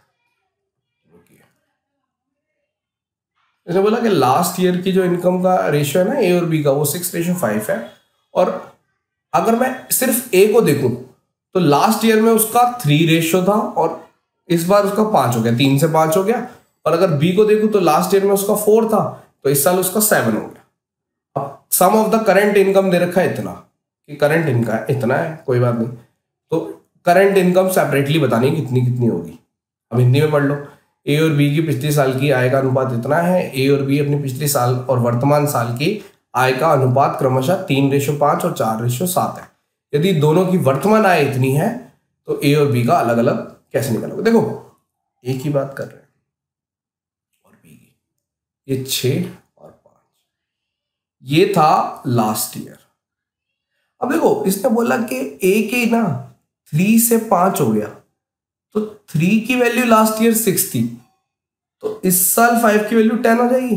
इसने बोला कि लास्ट ईयर की जो इनकम का रेशियो है ना ए और बी का, वो सिक्स रेशियो फाइव है, और अगर मैं सिर्फ ए को देखूं तो लास्ट ईयर में उसका थ्री रेशियो था और इस बार उसका पांच हो गया, तीन से पांच हो गया। और अगर बी को देखूं तो लास्ट ईयर में उसका फोर था तो इस साल उसका सेवन हो गया। अब sum of the current income दे रखा है इतना, कि करंट इनकम इतना है, कोई बात नहीं, तो करंट इनकम सेपरेटली बतानी है कितनी कितनी होगी। अब हिंदी में पढ़ लो, ए और बी की पिछले साल की आय का अनुपात इतना है, ए और बी अपनी पिछले साल और वर्तमान साल की आय का अनुपात क्रमशः तीन रेशो पांच और चार रेशो सात है। यदि दोनों की वर्तमान आय इतनी है तो ए और बी का अलग अलग कैसे निकालोगे। देखो एक ही बात कर रहे हैं और बी की, ये छह और पांच, ये था लास्ट ईयर। अब देखो इसने बोला कि ए के ना थ्री से पांच हो गया, तो थ्री की वैल्यू लास्ट ईयर सिक्स थी, तो इस साल फाइव की वैल्यू टेन हो जाएगी।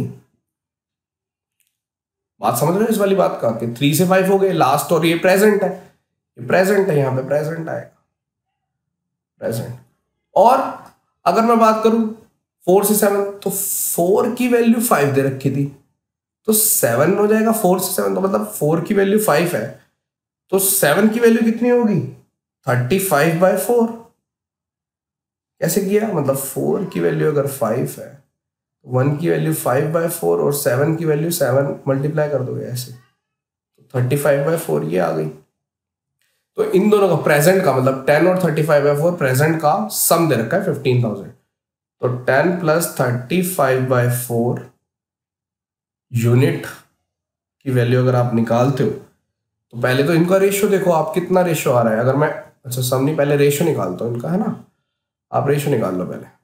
बात समझ रहे हो इस वाली बात का, कि थ्री से फाइव हो गए लास्ट, और ये प्रेजेंट है, ये प्रेजेंट है, यहां पे प्रेजेंट आएगा, प्रेजेंट। और अगर मैं बात करूं फोर से सेवन, तो फोर की वैल्यू फाइव दे रखी थी, तो सेवन हो जाएगा फोर से सेवन, तो मतलब फोर की वैल्यू फाइव है, तो सेवन की वैल्यू कितनी होगी, थर्टी फाइव बाय फोर। कैसे किया, मतलब फोर की वैल्यू अगर फाइव है, वन की वैल्यू फाइव बाय फोर और सेवन की वैल्यू सेवन मल्टीप्लाई कर दोगे ऐसे, तो थर्टी फाइव बाय फोर ये आ गई। तो इन दोनों का प्रेजेंट का मतलब टेन और thirty five by four present का सम दे रखा है फिफ्टीन थाउजेंड, तो ten plus thirty five by four unit की वैल्यू अगर आप निकालते हो, तो पहले तो इनका रेशियो देखो आप कितना रेशियो आ रहा है। अगर मैं अच्छा सम नहीं, पहले रेशियो निकालता हूं इनका, है ना, आप रेशियो निकाल लो, पहले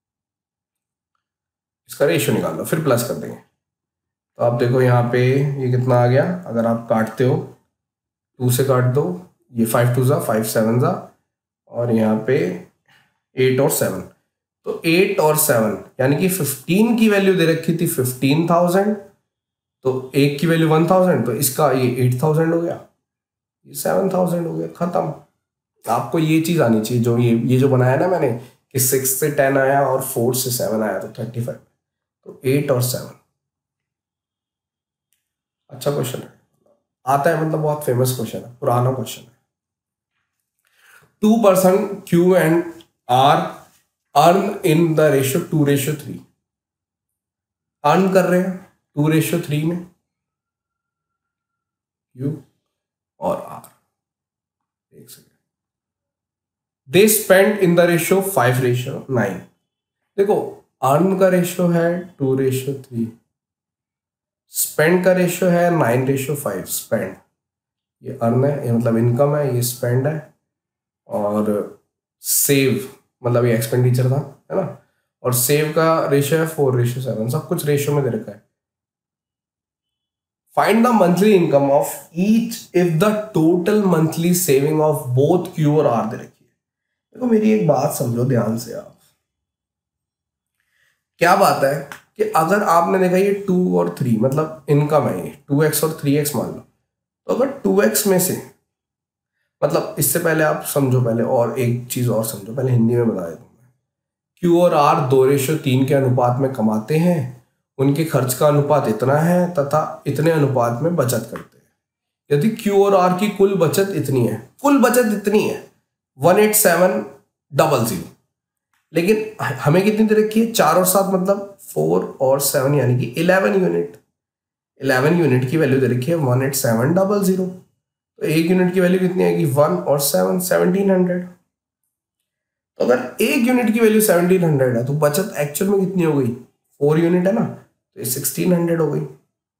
इसका रेशियो निकाल लो फिर प्लस कर देंगे। तो आप देखो यहाँ पे ये कितना आ गया, अगर आप काटते हो टू से काट दो, ये फाइव टू ज़ा फाइव सेवन ज़ा, और यहाँ पे एट और सेवन, तो एट और सेवन यानी कि फिफ्टीन की वैल्यू दे रखी थी फिफ्टीन थाउजेंड, तो एक की वैल्यू वन थाउजेंड, तो इसका ये एट थाउजेंड हो गया, ये सेवन थाउजेंड हो गया, खत्म। आपको ये चीज आनी चाहिए, जो ये ये जो बनाया ना मैंने कि सिक्स से टेन आया और फोर से सेवन आया, तो थर्टी फाइव, तो एट और सेवन। अच्छा क्वेश्चन है, आता है, मतलब बहुत फेमस क्वेश्चन है, पुराना क्वेश्चन है। Two person Q and R earn in the ratio two ratio three, earn कर रहे हैं टू रेशियो थ्री में, क्यू और आर, एक second, they spend in the ratio five ratio nine. देखो अर्न का रेशियो है टू रेशियो थ्री, स्पेंड का रेशियो है नाइन रेशियो फाइव। स्पेंड ये अर्न है, ये मतलब इनकम है, ये स्पेंड है, और सेव मतलब ये एक्सपेंडिचर था, है ना, और सेव का रेशियो है फोर रेशियो सेवन, सब कुछ रेशियो में दे रखा है। Find the monthly income of each if the total monthly saving of both Q और आर दे रखी है। देखो मेरी एक बात समझो ध्यान से आप, क्या बात है कि अगर आपने देखा ये टू और थ्री मतलब इनकम है, ये टू एक्स और थ्री एक्स मान लो, तो अगर टू एक्स में से मतलब इससे पहले आप समझो, पहले और एक चीज और समझो, पहले हिंदी में बता देता हूँ मैं। क्यू और आर दो रेशो तीन के अनुपात में कमाते हैं, उनके खर्च का अनुपात इतना है तथा इतने अनुपात में बचत करते हैं। यदि क्यू और आर की कुल बचत इतनी है, कुल बचत इतनी है one eight seven double zero, लेकिन हमें कितनी दे रखी है, चार और सात मतलब फोर और सेवन यानी कि इलेवन यूनिट, इलेवन यूनिट की वैल्यू दे रखी है one eight seven double zero, तो एक यूनिट की वैल्यू कितनी आएगी, वन और सेवन सेवनटीन हंड्रेड। तो अगर एक यूनिट की वैल्यू सेवनटीन हंड्रेड है तो बचत एक्चुअल में कितनी हो गई, फोर यूनिट है ना, तो ये सिक्सटीन हंड्रेड हो गई,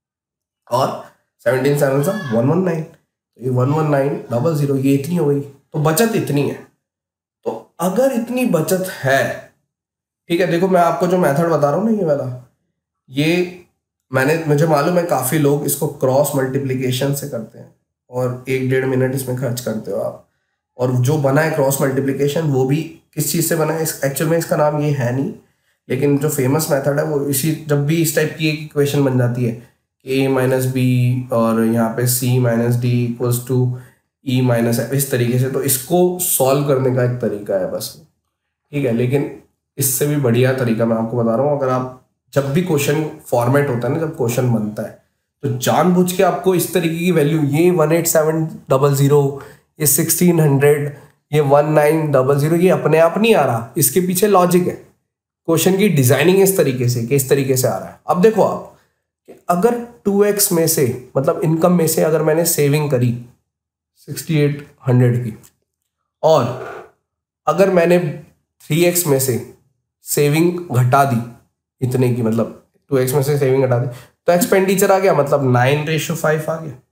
और सेवनटीन सेवन सा वन वन नाइन, तो ये one one nine double zero, ये इतनी हो गई, तो बचत इतनी है। तो अगर इतनी बचत है, ठीक है, देखो मैं आपको जो मेथड बता रहा हूँ ना ये वाला, ये मैंने मुझे मालूम है काफ़ी लोग इसको क्रॉस मल्टीप्लिकेशन से करते हैं और एक डेढ़ मिनट इसमें खर्च करते हो आप, और जो बना है क्रॉस मल्टीप्लिकेशन वो भी किस चीज़ से बना है, इस एक्चुअल में इसका नाम ये है नहीं, लेकिन जो फेमस मेथड है वो इसी, जब भी इस टाइप की एक इक्वेशन बन जाती है ए माइनस बी और यहाँ पे C minus D equals to E minus F, इस तरीके से, तो इसको सॉल्व करने का एक तरीका है बस, ठीक है। लेकिन इससे भी बढ़िया तरीका मैं आपको बता रहा हूँ, अगर आप जब भी क्वेश्चन फॉर्मेट होता है ना, जब क्वेश्चन बनता है तो जानबूझ के आपको इस तरीके की वैल्यू, ये one eight seven double zero, ये सिक्सटीन हंड्रेड, ये वन नाइन डबल जीरो, ये अपने आप नहीं आ रहा, इसके पीछे लॉजिक है, क्वेश्चन की डिजाइनिंग इस तरीके से कि इस तरीके से आ रहा है। अब देखो आप कि अगर टू एक्स में से मतलब इनकम में से अगर मैंने सेविंग करी सिक्सटी एट हंड्रेड की, और अगर मैंने थ्री एक्स में से सेविंग घटा दी इतने की, मतलब टू एक्स में से सेविंग घटा दी, तो एक्सपेंडिचर आ गया, मतलब नाइन रेशो फाइव आ गया।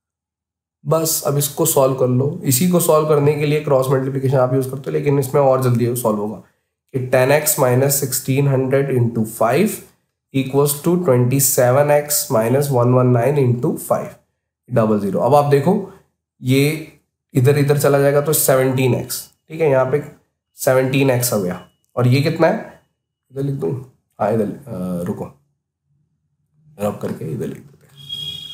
बस अब इसको सॉल्व कर लो। इसी को सॉल्व करने के लिए क्रॉस मल्टीप्लिकेशन आप यूज करते हो, लेकिन इसमें और जल्दी सॉल्व होगा कि ten X minus sixteen hundred into five equals to twenty seven X minus one one nine into five double zero. अब आप देखो ये इधर इधर चला जाएगा तो सेवनटीन एक्स, ठीक है, यहाँ पे सेवनटीन एक्स हो गया, और ये कितना है, इधर लिख दूँ, हाँ इधर रुको, रब करके इधर लिख देते हैं,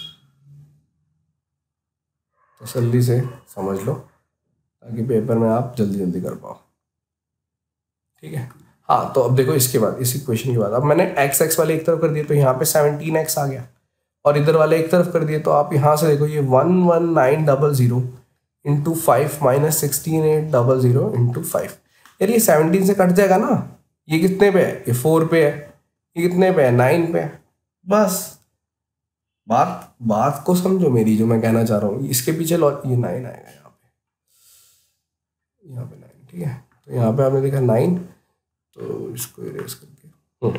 तो जल्दी से समझ लो ताकि पेपर में आप जल्दी जल्दी कर पाओ, ठीक है। हाँ, तो अब देखो इसके बाद, इस इक्वेशन के बाद अब मैंने एक्स एक्स वाले एक तरफ कर दिए तो यहाँ पे सेवनटीन एक्स आ गया, और इधर वाले एक तरफ कर दिए तो आप यहाँ से देखो ये one one nine double zero into five minus sixteen eight double zero into five, यार ये सेवनटीन से कट जाएगा ना, ये कितने पे है, ये फोर पे है, ये कितने पे है, नाइन पे है। बस बात बात को समझो मेरी, जो मैं कहना चाह रहा हूँ, इसके पीछे लॉजिक, ये नाइन आएगा यहाँ पे, यहाँ पे नाइन, ठीक है, तो यहाँ पे आपने देखा नाइन, तो इसको इरेज करके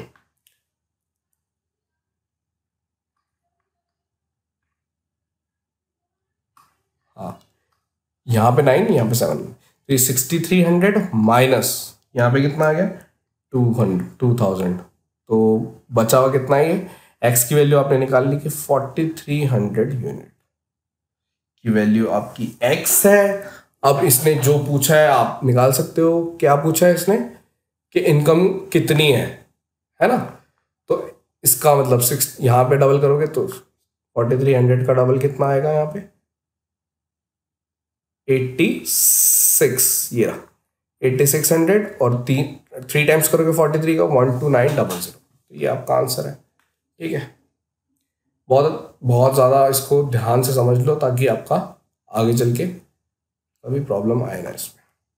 हाँ, यहाँ पे नाइन, यहाँ पे सेवन, तो ये सिक्सटी थ्री हंड्रेड माइनस यहाँ पे कितना आ गया, टू हंड्रेड टू थाउजेंड, तो बचा हुआ कितना है, ये एक्स की वैल्यू आपने निकाल ली कि फोर्टी थ्री हंड्रेड यूनिट की वैल्यू आपकी एक्स है। अब इसने जो पूछा है आप निकाल सकते हो, क्या पूछा है इसने कि इनकम कितनी है, है ना, तो इसका मतलब सिक्स यहाँ पे डबल करोगे तो फोर्टी थ्री हंड्रेड का डबल कितना आएगा, यहाँ पे एट्टी सिक्स, ये रहा एट्टी सिक्स हंड्रेड, और तीन थ्री टाइम्स करोगे फोर्टी थ्री का one two nine double zero, तो ये आपका आंसर है, ठीक है। बहुत बहुत ज़्यादा इसको ध्यान से समझ लो ताकि आपका आगे चल के कभी प्रॉब्लम आए ना इसमें।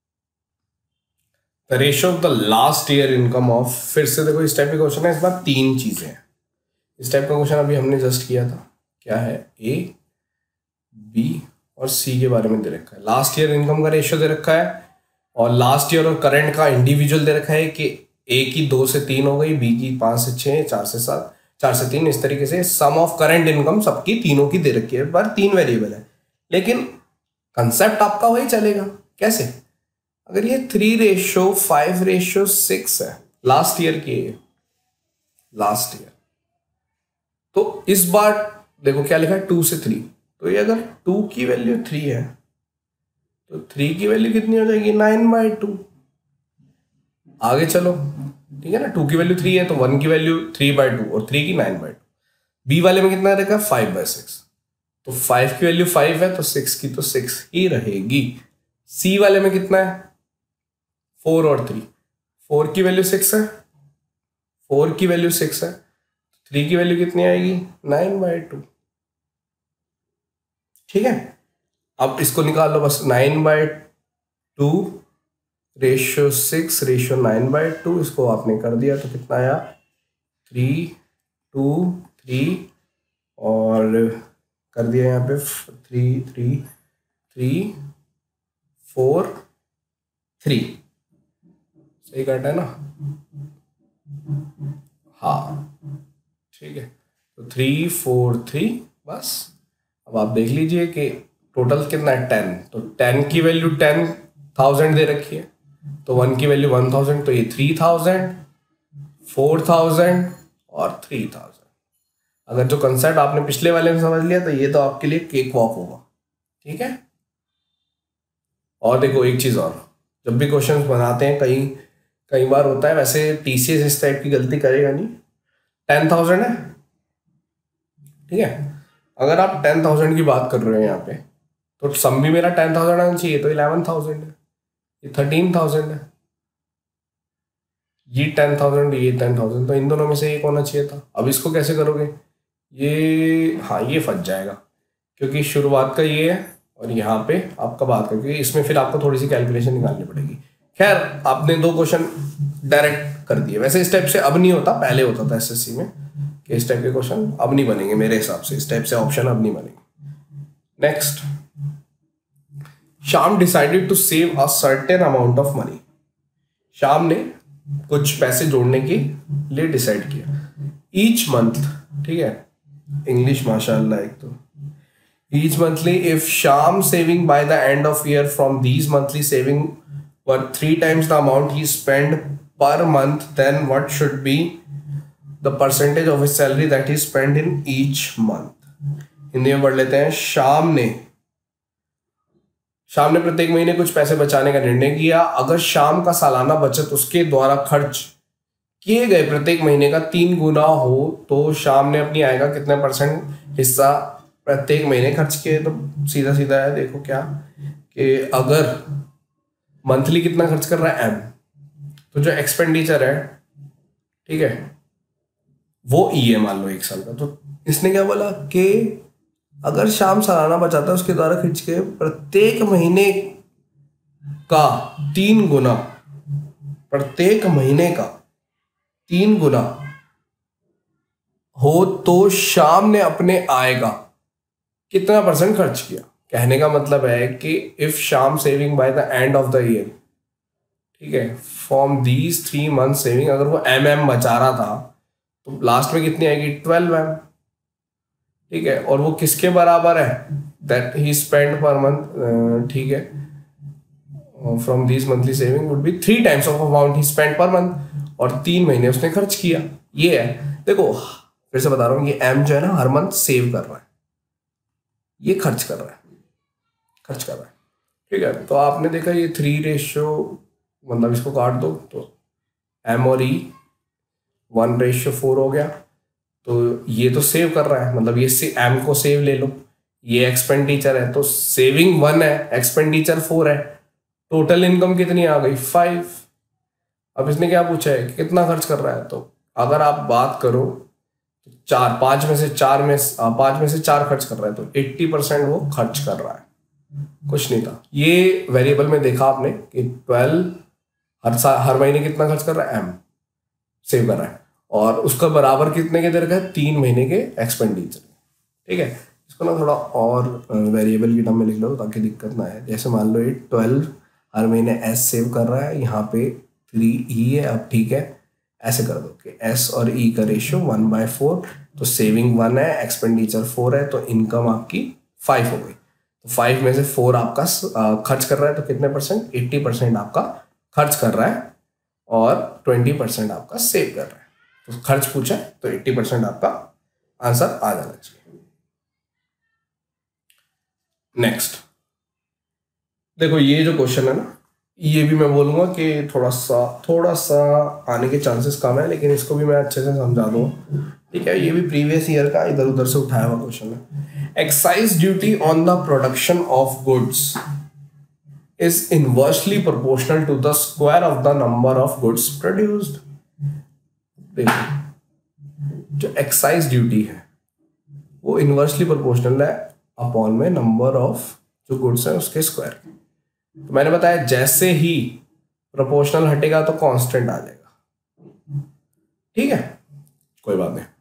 The ratio of the last year income of, फिर से देखो इस टाइप का क्वेश्चन है, इस बार तीन चीज़ें हैं। इस टाइप का क्वेश्चन अभी हमने जस्ट किया था, क्या है, ए बी और सी के बारे में दे रखा है। लास्ट ईयर इनकम का रेशियो दे रखा है, और लास्ट ईयर और करंट का इंडिविजुअल दे रखा है कि ए की दो से तीन हो गई, बी की पाँच से छः, चार से सात, चार से तीन, इस तरीके से सम ऑफ करंट इनकम सबकी तीनों की दे रखी है, पर तीन वेरिएबल है, लेकिन कंसेप्ट आपका वही चलेगा। कैसे, अगर ये three ratio five ratio six है, लास्ट ईयर की है, लास्ट ईयर, तो इस बार देखो क्या लिखा है, टू से थ्री, तो ये अगर टू की वैल्यू थ्री है तो थ्री की वैल्यू कितनी हो जाएगी, नाइन बाई टू। आगे चलो, ठीक है ना, टू की वैल्यू थ्री है तो वन की वैल्यू थ्री बाई टू और थ्री की नाइन बाई टू। बी वाले में कितना रहेगा, फाइव बाई सिक्स, तो फाइव की वैल्यू फाइव है तो सिक्स की तो सिक्स ही रहेगी। सी वाले में कितना है, फोर और थ्री, फोर की वैल्यू सिक्स है, फोर की वैल्यू सिक्स है, थ्री की वैल्यू कितनी आएगी, नाइन बाई टू। ठीक है, अब इसको निकाल लो बस, nine by two ratio six ratio nine by two, इसको आपने कर दिया तो कितना आया, थ्री टू थ्री और कर दिया यहाँ पे three three three four three, सही काटा है ना, हाँ ठीक है, तो थ्री फोर थ्री बस। अब आप देख लीजिए कि टोटल कितना है, टेन, तो टेन की वैल्यू टेन थाउजेंड दे रखी है, तो वन की वैल्यू वन थाउजेंड, तो ये थ्री थाउजेंड, फोर थाउजेंड और थ्री थाउजेंड। अगर जो कंसेप्ट आपने पिछले वाले में समझ लिया तो ये तो आपके लिए केक वॉक होगा। ठीक है, और देखो एक चीज़ और, जब भी क्वेश्चंस बनाते हैं कई कई बार होता है, वैसे टीसीएस इस टाइप की गलती करेगा नहीं, टेन थाउजेंड है, ठीक है, अगर आप टेन थाउजेंड की बात कर रहे हो यहाँ पे, तो सम भी मेरा टेन थाउजेंड आना चाहिए, तो इलेवन थाउजेंड है, ये थर्टीन थाउजेंड है, ये टेन थाउजेंड ये टेन थाउजेंड, तो इन दोनों में से एक होना चाहिए था। अब इसको कैसे करोगे, ये हाँ ये फंस जाएगा, क्योंकि शुरुआत का ये है और यहाँ पे आपका बात का, क्योंकि इसमें फिर आपको थोड़ी सी कैलकुलेशन निकालनी पड़ेगी। खैर, आपने दो क्वेश्चन डायरेक्ट कर दिए, वैसे इस टाइप से अब नहीं होता, पहले होता था एसएससी में कि इस टाइप के क्वेश्चन अब नहीं बनेंगे मेरे हिसाब से, इस टाइप से ऑप्शन अब नहीं बनेंगे। Next, Shyam decided to save a certain amount of money. Shyam ने कुछ पैसे जोड़ने के लिए डिसाइड किया। ईच मंथ, ठीक है, इंग्लिश माशाल्लाह एक तो, each monthly if Shyam saving by the end of year from these monthly saving were three times the amount he spend per month, then what should be the percentage of his salary that he spend in each month. Hindi में पढ़ लेते हैं। श्याम ने श्याम ने प्रत्येक महीने कुछ पैसे बचाने का निर्णय किया। अगर श्याम का सालाना बचत उसके द्वारा खर्च किए गए प्रत्येक महीने का तीन गुना हो तो श्याम ने अपनी आय का कितने परसेंट हिस्सा प्रत्येक महीने खर्च किए। तो सीधा सीधा है, देखो क्या कि अगर मंथली कितना खर्च कर रहा है एम, तो जो एक्सपेंडिचर है, ठीक है, वो ई है मान लो एक साल का, तो इसने क्या बोला कि अगर श्याम सालाना बचाता है उसके द्वारा खर्च के प्रत्येक महीने का तीन गुना, प्रत्येक महीने का तीन गुना हो तो श्याम ने अपने आय का कितना परसेंट खर्च किया। कहने का मतलब है कि if Shyam saving by the end of the year, ठीक है, from these three month saving, अगर वो एम एम बचा रहा था तो लास्ट में कितनी आएगी, ट्वेल्व एम, ठीक है, और वो किसके बराबर है, that he spend per month, ठीक है, from these monthly saving would be three times of amount he spend per month, और तीन महीने उसने खर्च किया। ये है, देखो फिर से बता रहा हूँ, ये एम जो है ना हर मंथ सेव कर रहा है, ये खर्च कर रहा है, खर्च कर रहा है, ठीक है। तो आपने देखा ये थ्री रेशियो, मतलब इसको काट दो तो एम और ई वन रेशियो फोर हो गया, तो ये तो सेव कर रहा है, मतलब ये से एम को सेव ले लो, ये एक्सपेंडिचर है तो सेविंग वन है, एक्सपेंडिचर फोर है, टोटल इनकम कितनी आ गई, फाइव। अब इसने क्या पूछा है कि कितना खर्च कर रहा है, तो अगर आप बात करो तो चार, पांच में से चार में पांच में से चार खर्च कर रहा है, तो अस्सी परसेंट वो खर्च कर रहा है, कुछ नहीं था। ये वेरिएबल में देखा आपने कि ट्वेल्व हर साल हर महीने कितना खर्च कर रहा है, एम सेव कर रहा है, और उसका बराबर कितने के दे रखा है, तीन महीने के एक्सपेंडिचर, ठीक है। इसको ना थोड़ा और वेरिएबल की टर्म में लिख लो ताकि दिक्कत ना आए। जैसे मान लो ये ट्वेल्व हर महीने एस सेव कर रहा है, यहाँ पे थ्री ई है, अब ठीक है, ऐसे कर दो कि एस और ई का रेशियो वन बाय फोर, तो सेविंग वन है, एक्सपेंडिचर फोर है, तो इनकम आपकी फाइव हो गई। तो फाइव में से फोर आपका खर्च कर रहा है, तो कितने परसेंट? एट्टी परसेंट आपका खर्च कर रहा है और ट्वेंटी परसेंट आपका सेव कर रहा है। तो खर्च पूछा है तो एट्टी परसेंट आपका आंसर आ जाना चाहिए। नेक्स्ट देखो, ये जो क्वेश्चन है ना, ये भी मैं बोलूंगा कि थोड़ा सा थोड़ा सा आने के चांसेस कम है, लेकिन इसको भी मैं अच्छे से समझा दूंगा, ठीक है। ये भी प्रीवियस ईयर का इधर उधर से उठाया हुआ क्वेश्चन है। Excise duty on the production of goods is inversely proportional to the square of the number of goods produced. देखो, जो एक्साइज ड्यूटी है वो इनवर्सली प्रोपोर्शनल है अपॉन में नंबर ऑफ जो गुड्स है उसके स्क्वायर। तो मैंने बताया जैसे ही प्रोपोर्शनल हटेगा तो कांस्टेंट आ जाएगा, ठीक है, कोई बात नहीं।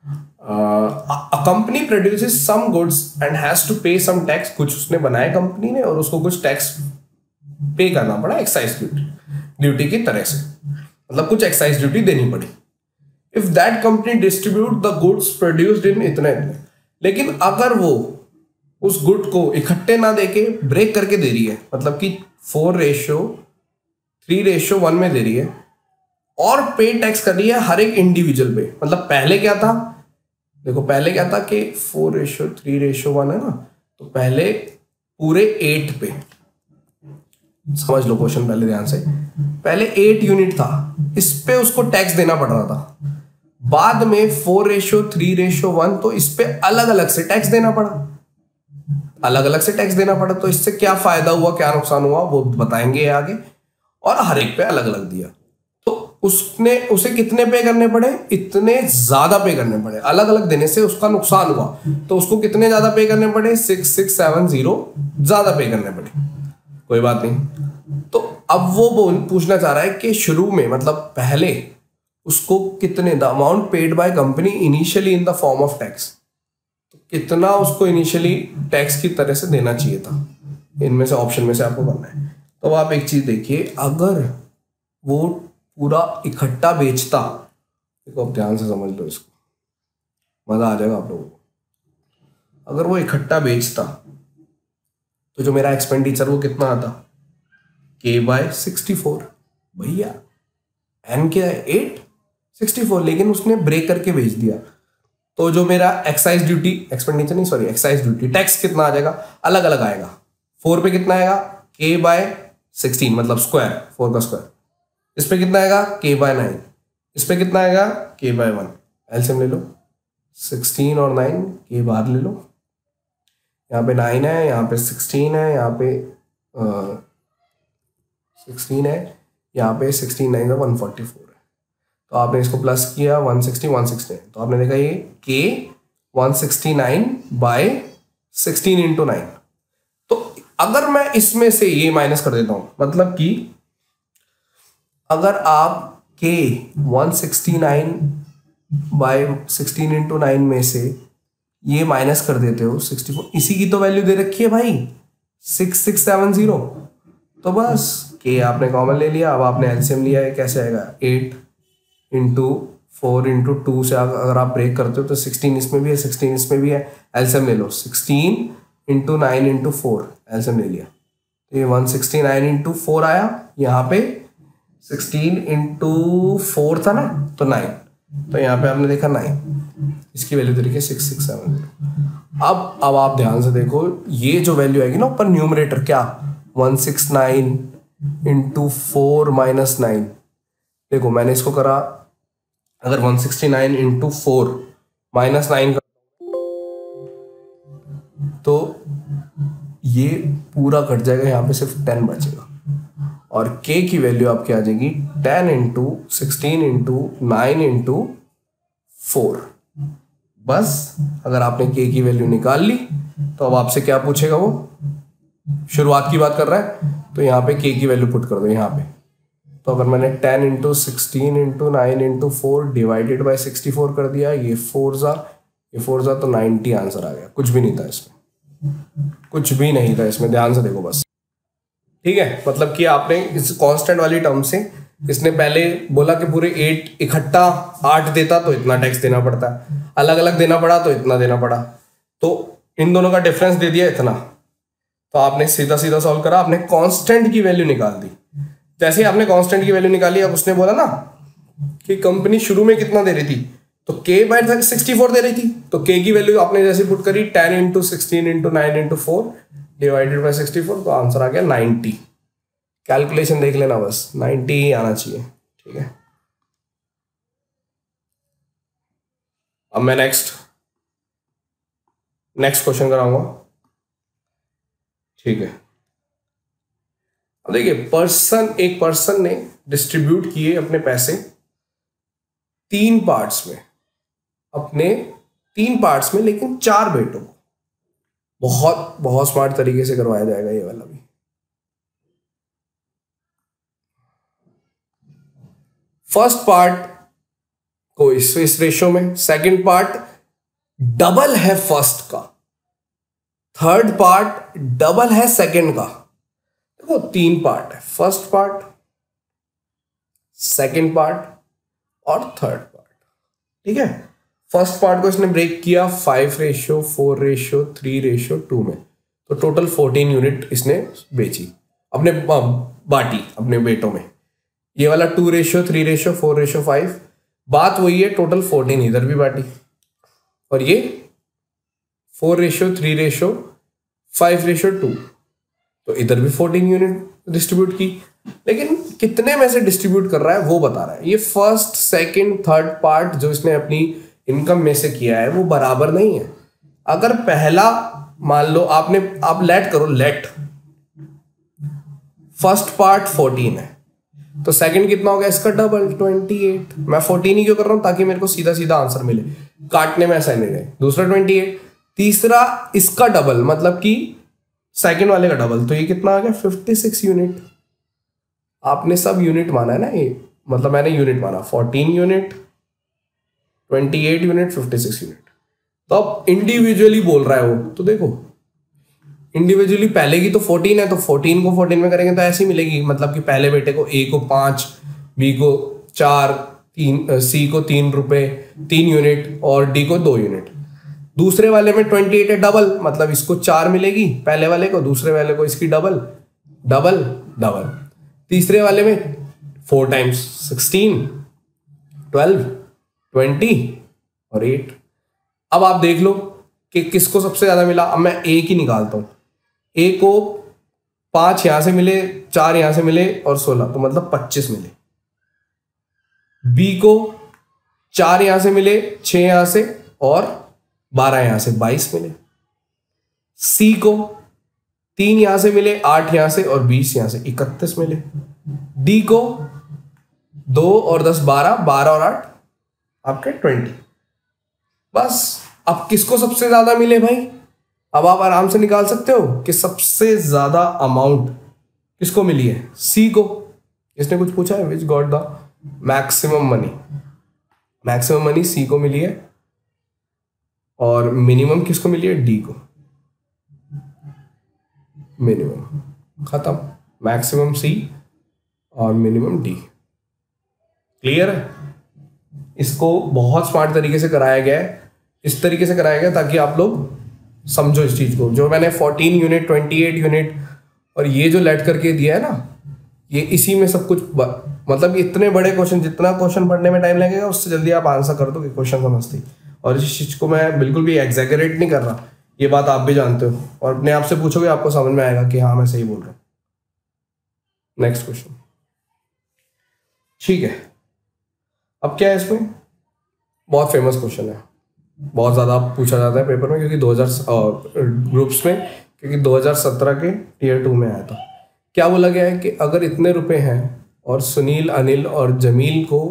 A company produces some goods and has to pay some tax. कुछ उसने बनाया कंपनी ने और उसको कुछ टैक्स पे करना पड़ा एक्साइज ड्यूटी ड्यूटी की तरह से, मतलब कुछ एक्साइज ड्यूटी देनी पड़ी। If that company distribute the goods produced in इतने इतने, लेकिन अगर वो उस गुड को इकट्ठे ना देके ब्रेक करके दे रही है, मतलब कि four ratio three ratio one में दे रही है और पे टैक्स कर रही है हर एक इंडिविजुअल पे। मतलब पहले क्या था, देखो पहले क्या था कि four ratio three ratio one है ना, तो पहले पूरे एट पे, समझ लो क्वेश्चन पहले ध्यान से, पहले एट यूनिट था, इस पे उसको टैक्स देना पड़ रहा था। बाद में four ratio three ratio one, तो इस पे अलग अलग से टैक्स देना पड़ा, अलग अलग से टैक्स देना पड़ा। तो इससे क्या फायदा हुआ क्या नुकसान हुआ वो बताएंगे आगे, और हर एक पे अलग अलग दिया। तो उसने उसे कितने पे करने पड़े? इतने ज्यादा पे करने पड़े। अलग अलग देने से उसका नुकसान हुआ, तो उसको कितने ज्यादा पे करने पड़े? सिक्स सिक्स सेवन जीरो ज्यादा पे करने पड़े। कोई बात नहीं। तो अब वो बोल पूछना चाह रहा है कि शुरू में, मतलब पहले उसको कितने, the amount paid by company initially in the form of tax, तो कितना उसको इनिशियली टैक्स की तरह से देना चाहिए था। इनमें से ऑप्शन में से आपको करना है। तो आप एक चीज देखिए, अगर वो पूरा इकट्ठा बेचता, देखो अब ध्यान से समझ लो इसको, मजा आ जाएगा आप लोगों को। अगर वो इकट्ठा बेचता तो जो मेरा एक्सपेंडिचर वो कितना आता? K by sixty four. भैया एन क्या है? एट, सिक्सटी फोर, लेकिन उसने ब्रेक करके बेच दिया, तो जो मेरा एक्साइज ड्यूटी, एक्सपेंडिचर नहीं सॉरी एक्साइज ड्यूटी, टैक्स कितना आ जाएगा? अलग अलग आएगा। फोर पे कितना आएगा? के बाय सिक्सटीन, मतलब स्क्वायर, फोर का स्क्वायर। इस पे कितना आएगा? K by nine. इस पे कितना आएगा? K by one. एलसीएम ले लो, सिक्सटीन और नाइन के बाहर ले लो, यहाँ पे नाइन है, यहाँ पे सिक्सटीन है, यहाँ पे सिक्सटीन है, यहाँ पे sixteen nine one forty four है। तो आपने इसको प्लस किया, वन सिक्सटी वन सिक्सटी, तो आपने देखा ये K one sixty nine by sixteen into nine. तो अगर मैं इसमें से ये माइनस कर देता हूं, मतलब कि अगर आप K one sixty nine by sixteen into nine में से ये माइनस कर देते हो सिक्सटी फोर, इसी की तो वैल्यू दे रखी है भाई सिक्स सिक्स सेवन जीरो, तो बस के आपने कॉमन ले लिया। अब आपने एलसीएम लिया है, कैसे आएगा? Eight into four into two से अगर आप ब्रेक करते हो तो सिक्सटीन इसमें भी है, सिक्सटीन इसमें भी है, एलसीएम ले लो। Sixteen into nine into four, LCM ले लिया, तो ये one sixty nine into four आया। यहाँ पे सिक्सटीन इंटू फोर था ना, तो नाइन, तो यहाँ पे आपने देखा नाइन, इसकी वैल्यू दे रखी है सिक्स सिक्स सेवन जीरो। अब अब आप ध्यान से देखो, ये जो वैल्यू आएगी ना ऊपर न्यूमरेटर, क्या? One six nine into four minus nine. देखो मैंने इसको करा, अगर one sixty nine into four minus nine कर, तो ये पूरा कट जाएगा, यहाँ पे सिर्फ टेन बचेगा, और k की वैल्यू आपकी आ जाएगी ten into sixteen into nine into four. बस अगर आपने k की वैल्यू निकाल ली तो अब आपसे क्या पूछेगा, वो शुरुआत की बात कर रहा है, तो यहाँ पे k की वैल्यू पुट कर दो यहाँ पे। तो अगर मैंने ten into sixteen into nine into four divided by sixty four कर दिया, ये फोर जा ये फोर जा तो नाइन्टी आंसर आ गया। कुछ भी नहीं था इसमें, कुछ भी नहीं था इसमें, ध्यान से देखो बस, ठीक है। मतलब कि आपने इस कांस्टेंट वाली टर्म से, इसने पहले बोला कि पूरे एट इकट्ठा आठ देता तो इतना टैक्स देना पड़ता है, अलग अलग देना पड़ा तो इतना देना पड़ा, तो इन दोनों का डिफरेंस दे दिया इतना, तो आपने सीधा सीधा सॉल्व करा, आपने कांस्टेंट की वैल्यू निकाल दी। जैसे ही आपने कांस्टेंट की वैल्यू निकाली, अब उसने बोला ना कि कंपनी शुरू में कितना दे रही थी, तो के बाय सिक्सटी फोर दे रही थी, तो के की वैल्यू आपने जैसे पुट करी ten into sixteen into nine into four divided by sixty four, तो आंसर आ गया नाइन्टी। कैलकुलेशन देख लेना बस, नाइन्टी ही आना चाहिए, ठीक है। अब मैं नेक्स्ट नेक्स्ट क्वेश्चन कराऊंगा, ठीक है। अब देखिए, पर्सन एक पर्सन ने डिस्ट्रीब्यूट किए अपने पैसे तीन पार्ट्स में, अपने तीन पार्ट्स में, लेकिन चार बेटों को। बहुत बहुत स्मार्ट तरीके से करवाया जाएगा ये वाला भी। फर्स्ट पार्ट को इस इस रेशो में, सेकंड पार्ट डबल है फर्स्ट का, थर्ड पार्ट डबल है सेकंड का। देखो तीन पार्ट है, फर्स्ट पार्ट, सेकंड पार्ट और थर्ड पार्ट, ठीक है। फर्स्ट पार्ट को इसने ब्रेक किया five ratio, four ratio, three ratio two में, तो टोटल फोर्टीन यूनिट इसने बेची, अपने बांटी अपने बेटों में। ये वाला two ratio, three ratio, four ratio five, बात वही है, टोटल फोर्टीन इधर भी बांटी। और ये four ratio, three ratio, five ratio two, तो इधर भी फोर्टीन यूनिट डिस्ट्रीब्यूट की। लेकिन कितने में से डिस्ट्रीब्यूट कर रहा है वो बता रहा है। ये फर्स्ट, सेकंड, थर्ड पार्ट जो इसने अपनी इनकम में से किया है वो बराबर नहीं है। अगर पहला मान लो आपने, आप लेट करो, लेट फर्स्ट पार्ट फोर्टीन है, तो सेकंड कितना हो गया इसका डबल, ट्वेंटी एट। मैं फोर्टीन ही क्यों कर रहा हूं, ताकि मेरे को सीधा सीधा आंसर मिले, काटने में ऐसा नहीं रहे। दूसरा ट्वेंटी एट, तीसरा इसका डबल, मतलब कि सेकंड वाले का डबल, तो ये कितना आ गया फिफ्टी सिक्स यूनिट। आपने सब यूनिट माना है ना, ये मतलब मैंने यूनिट माना, fourteen unit, twenty eight unit, fifty six unit. तो अब इंडिविजुअली बोल रहा है वो, तो देखो इंडिविजुअली पहले की तो फोर्टीन है, तो फोर्टीन को फोर्टीन में करेंगे तो ऐसी मिलेगी, मतलब कि पहले बेटे को ए को पांच, बी को चार, तीन, सी को तीन रुपए तीन यूनिट और डी को दो यूनिट। दूसरे वाले में ट्वेंटी एट है डबल, मतलब इसको चार मिलेगी पहले वाले को, दूसरे वाले को इसकी डबल डबल डबल। तीसरे वाले में four times sixteen, twelve, twenty और एट। अब आप देख लो कि किसको सबसे ज्यादा मिला। अब मैं ए की निकालता हूं, ए को पांच यहां से मिले, चार यहां से मिले और सोलह, तो मतलब पच्चीस मिले। बी को चार यहां से मिले, छह यहां से और बारह यहां से, बाईस मिले। सी को तीन यहां से मिले, आठ यहां से और बीस यहां से, इकतीस मिले। डी को दो और दस बारह, बारह और आठ आपके ट्वेंटी। बस अब किसको सबसे ज्यादा मिले भाई, अब आप आराम से निकाल सकते हो कि सबसे ज्यादा अमाउंट किसको मिली है, सी को। इसने कुछ पूछा है, which got the maximum money, maximum money C को मिली है और मिनिमम किसको मिली है, डी को। मिनिमम खत्म, मैक्सिमम सी और मिनिमम डी। क्लियर है। इसको बहुत स्मार्ट तरीके से कराया गया है, इस तरीके से कराया गया ताकि आप लोग समझो इस चीज को। जो मैंने fourteen unit, twenty eight unit और ये जो लेट करके दिया है ना, ये इसी में सब कुछ ब... मतलब इतने बड़े क्वेश्चन, जितना क्वेश्चन पढ़ने में टाइम लगेगा उससे जल्दी आप आंसर कर दो कि क्वेश्चन समझते ही। और इस चीज को मैं बिल्कुल भी एग्जैगरेट नहीं कर रहा, ये बात आप भी जानते हो, और अपने आप से पूछोगे आपको समझ में आएगा कि हाँ मैं सही बोल रहा हूँ। नेक्स्ट क्वेश्चन, ठीक है। अब क्या है इसमें, बहुत फेमस क्वेश्चन है, बहुत ज़्यादा पूछा जाता है पेपर में, क्योंकि दो हज़ार ग्रुप्स में, क्योंकि दो हज़ार सत्रह के टीयर टू में आया था। क्या बोला गया है कि अगर इतने रुपए हैं और सुनील, अनिल और जमील को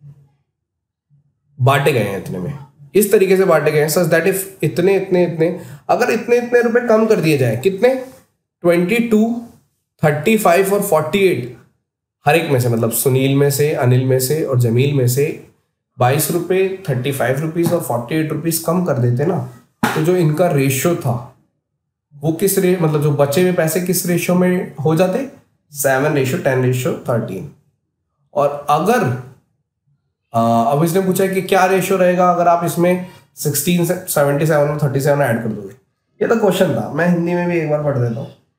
बांटे गए हैं इतने में, इस तरीके से बांटे गए हैं सच दैट इफ इतने इतने इतने अगर इतने इतने रुपए कम कर दिए जाए, कितने, ट्वेंटी टू, थर्टी फाइव और फोर्टी एट, हर एक में से, मतलब सुनील में से, अनिल में से और जमील में से बाईस रुपये, थर्टी फाइव रुपीज़ और फोर्टी एट रुपीज़ कम कर देते ना, तो जो इनका रेशियो था वो किस रे मतलब जो बचे हुए पैसे किस रेशियो में हो जाते, seven ratio ten ratio thirteen. और अगर आ, अब इसने पूछा है कि क्या रेशियो रहेगा अगर आप इसमें सिक्सटीन से सेवेंटी सेवन और थर्टी सेवन ऐड कर दोगे। ये तो क्वेश्चन था, मैं हिंदी में भी एक बार पढ़ देता हूँ।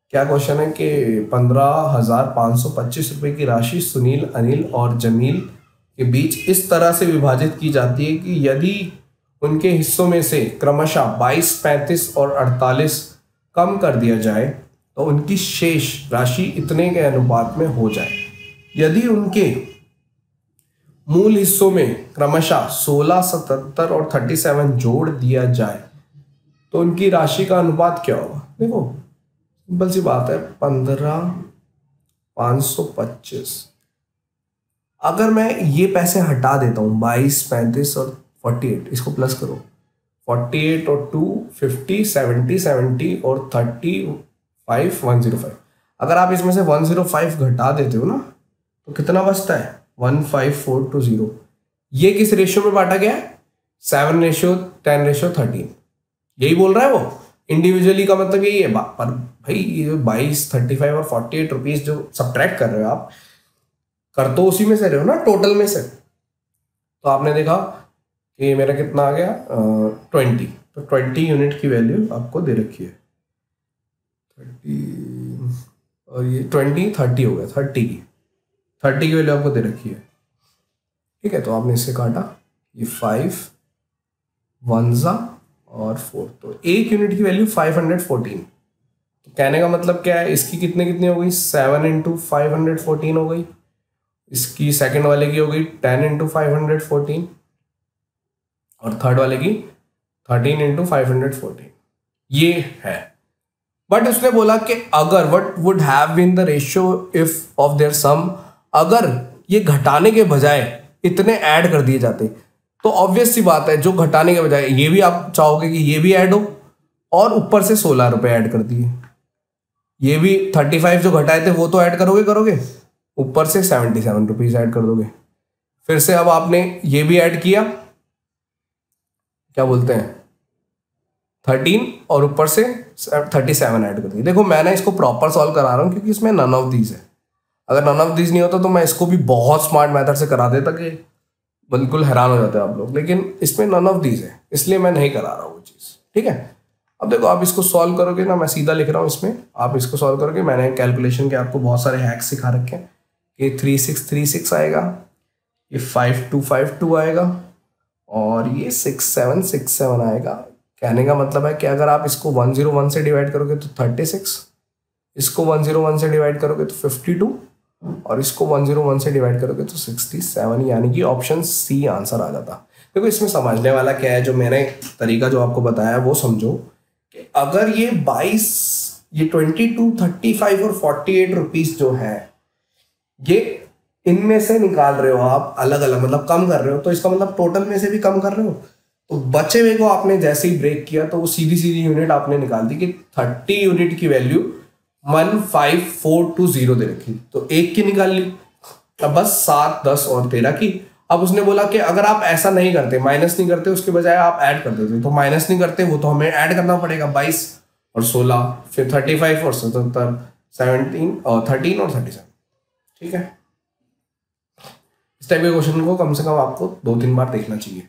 क्या क्वेश्चन है कि पंद्रह हजार पाँच सौ पच्चीस रुपये की राशि सुनील, अनिल और जमील के बीच इस तरह से विभाजित की जाती है कि यदि उनके हिस्सों में से क्रमशः बाईस, पैंतीस और अड़तालीस कम कर दिया जाए तो उनकी शेष राशि इतने के अनुपात में हो जाए। यदि उनके मूल हिस्सों में क्रमशः सोलह, सतहत्तर और सैंतीस जोड़ दिया जाए तो उनकी राशि का अनुपात क्या होगा। देखो सिंपल सी बात है, पंद्रह पाँच सौ पच्चीस, अगर मैं ये पैसे हटा देता हूँ बाईस, पैंतीस और अड़तालीस, इसको प्लस करो, अड़तालीस और टू फिफ्टी, सेवेंटी, सेवेंटी और thirty five, one zero five, अगर आप इसमें से वन जीरो फाइव घटा देते हो ना तो कितना बचता है, one five four two zero. ये किस रेशियो में बांटा गया है, seven ratio ten ratio thirteen, यही बोल रहा है वो। इंडिविजुअली का मतलब यही है। पर भाई ये बाईस, थर्टी फाइव और फोर्टी एट रुपीज जो सब्ट्रैक्ट कर रहे हो आप, कर तो उसी में से रहे हो ना, टोटल में से। तो आपने देखा कि मेरा कितना आ गया, ट्वेंटी, तो ट्वेंटी यूनिट की वैल्यू आपको दे रखी है, थर्टी और ये ट्वेंटी, थर्टी हो गया, थर्टी की थर्टी की वैल्यू आपको दे रखी है। ठीक है, तो आपने इससे काटा, ये फाइव वनजा और फोर, तो एक यूनिट की वैल्यू फाइव हंड्रेड फोर्टीन। तो कहने का मतलब क्या है, इसकी कितने कितनी हो गई, seven into five hundred fourteen हो गई, इसकी सेकंड वाले की हो गई ten into five hundred fourteen और थर्ड वाले की thirteen into five hundred fourteen. ये है। बट उसने बोला कि अगर what would have been the ratio if of their sum, अगर ये घटाने के बजाय इतने ऐड कर दिए जाते तो ऑब्वियस सी बात है, जो घटाने के बजाय ये भी आप चाहोगे कि ये भी ऐड हो और ऊपर से सोलह रुपए ऐड कर दिए, ये भी थर्टी फाइव जो घटाए थे वो तो ऐड करोगे करोगे ऊपर से सेवेंटी सेवन रुपीज ऐड कर दोगे। फिर से अब आपने ये भी ऐड किया, क्या बोलते हैं, थर्टीन और ऊपर से थर्टी सेवन ऐड कर दिए। देखो मैंने इसको प्रॉपर सॉल्व करा रहा हूँ क्योंकि इसमें नन ऑफ दीज है। अगर नन ऑफ दीज नहीं होता तो मैं इसको भी बहुत स्मार्ट मेथड से करा देता कि बिल्कुल हैरान हो जाते हैं आप लोग, लेकिन इसमें नन ऑफ दीज है इसलिए मैं नहीं करा रहा हूँ वो चीज़। ठीक है, अब देखो आप इसको सॉल्व करोगे ना, मैं सीधा लिख रहा हूँ इसमें, आप इसको सॉल्व करोगे, मैंने कैलकुलेशन के आपको बहुत सारे हैक्स सिखा रखे हैं। ये थ्री सिक्स थ्री सिक्स आएगा, ये फाइव टू फाइव टू आएगा और ये सिक्स सेवन सिक्स सेवन आएगा। कहने का मतलब है कि अगर आप इसको वन जीरो वन से डिवाइड करोगे तो थर्टी सिक्स, इसको वन जीरो वन से डिवाइड करोगे तो फिफ्टी टू और इसको वन जीरो वन से डिवाइड करोगे तो सिक्सटी सेवन, यानी कि ऑप्शन सी आंसर आ जाता। देखो इसमें समझने वाला क्या है, जो मैंने तरीका जो आपको बताया वो समझो कि अगर ये बाईस, ये ट्वेंटी टू, थर्टी फाइव और फोर्टी एट रुपीज जो है ये इनमें से निकाल रहे हो आप अलग अलग, मतलब कम कर रहे हो, तो इसका मतलब टोटल में से भी कम कर रहे हो। तो बचे हुए को आपने जैसे ही ब्रेक किया तो वो सीधी सीधी यूनिट आपने निकाल दी कि थर्टी यूनिट की value one five four two zero दे रखी, तो एक की निकाल ली। अब बस सात, दस और तेरह की। अब उसने बोला कि अगर आप ऐसा नहीं करते, माइनस नहीं करते, उसके बजाय आप ऐड कर देते, तो माइनस नहीं करते वो तो हमें ऐड करना पड़ेगा, बाईस और सोलह, फिर थर्टी फाइव और सतहत्तर, सेवनटीन और थर्टीन और थर्टी सेवन। ठीक है, इस टाइप के क्वेश्चन को कम से कम आपको दो तीन बार देखना चाहिए।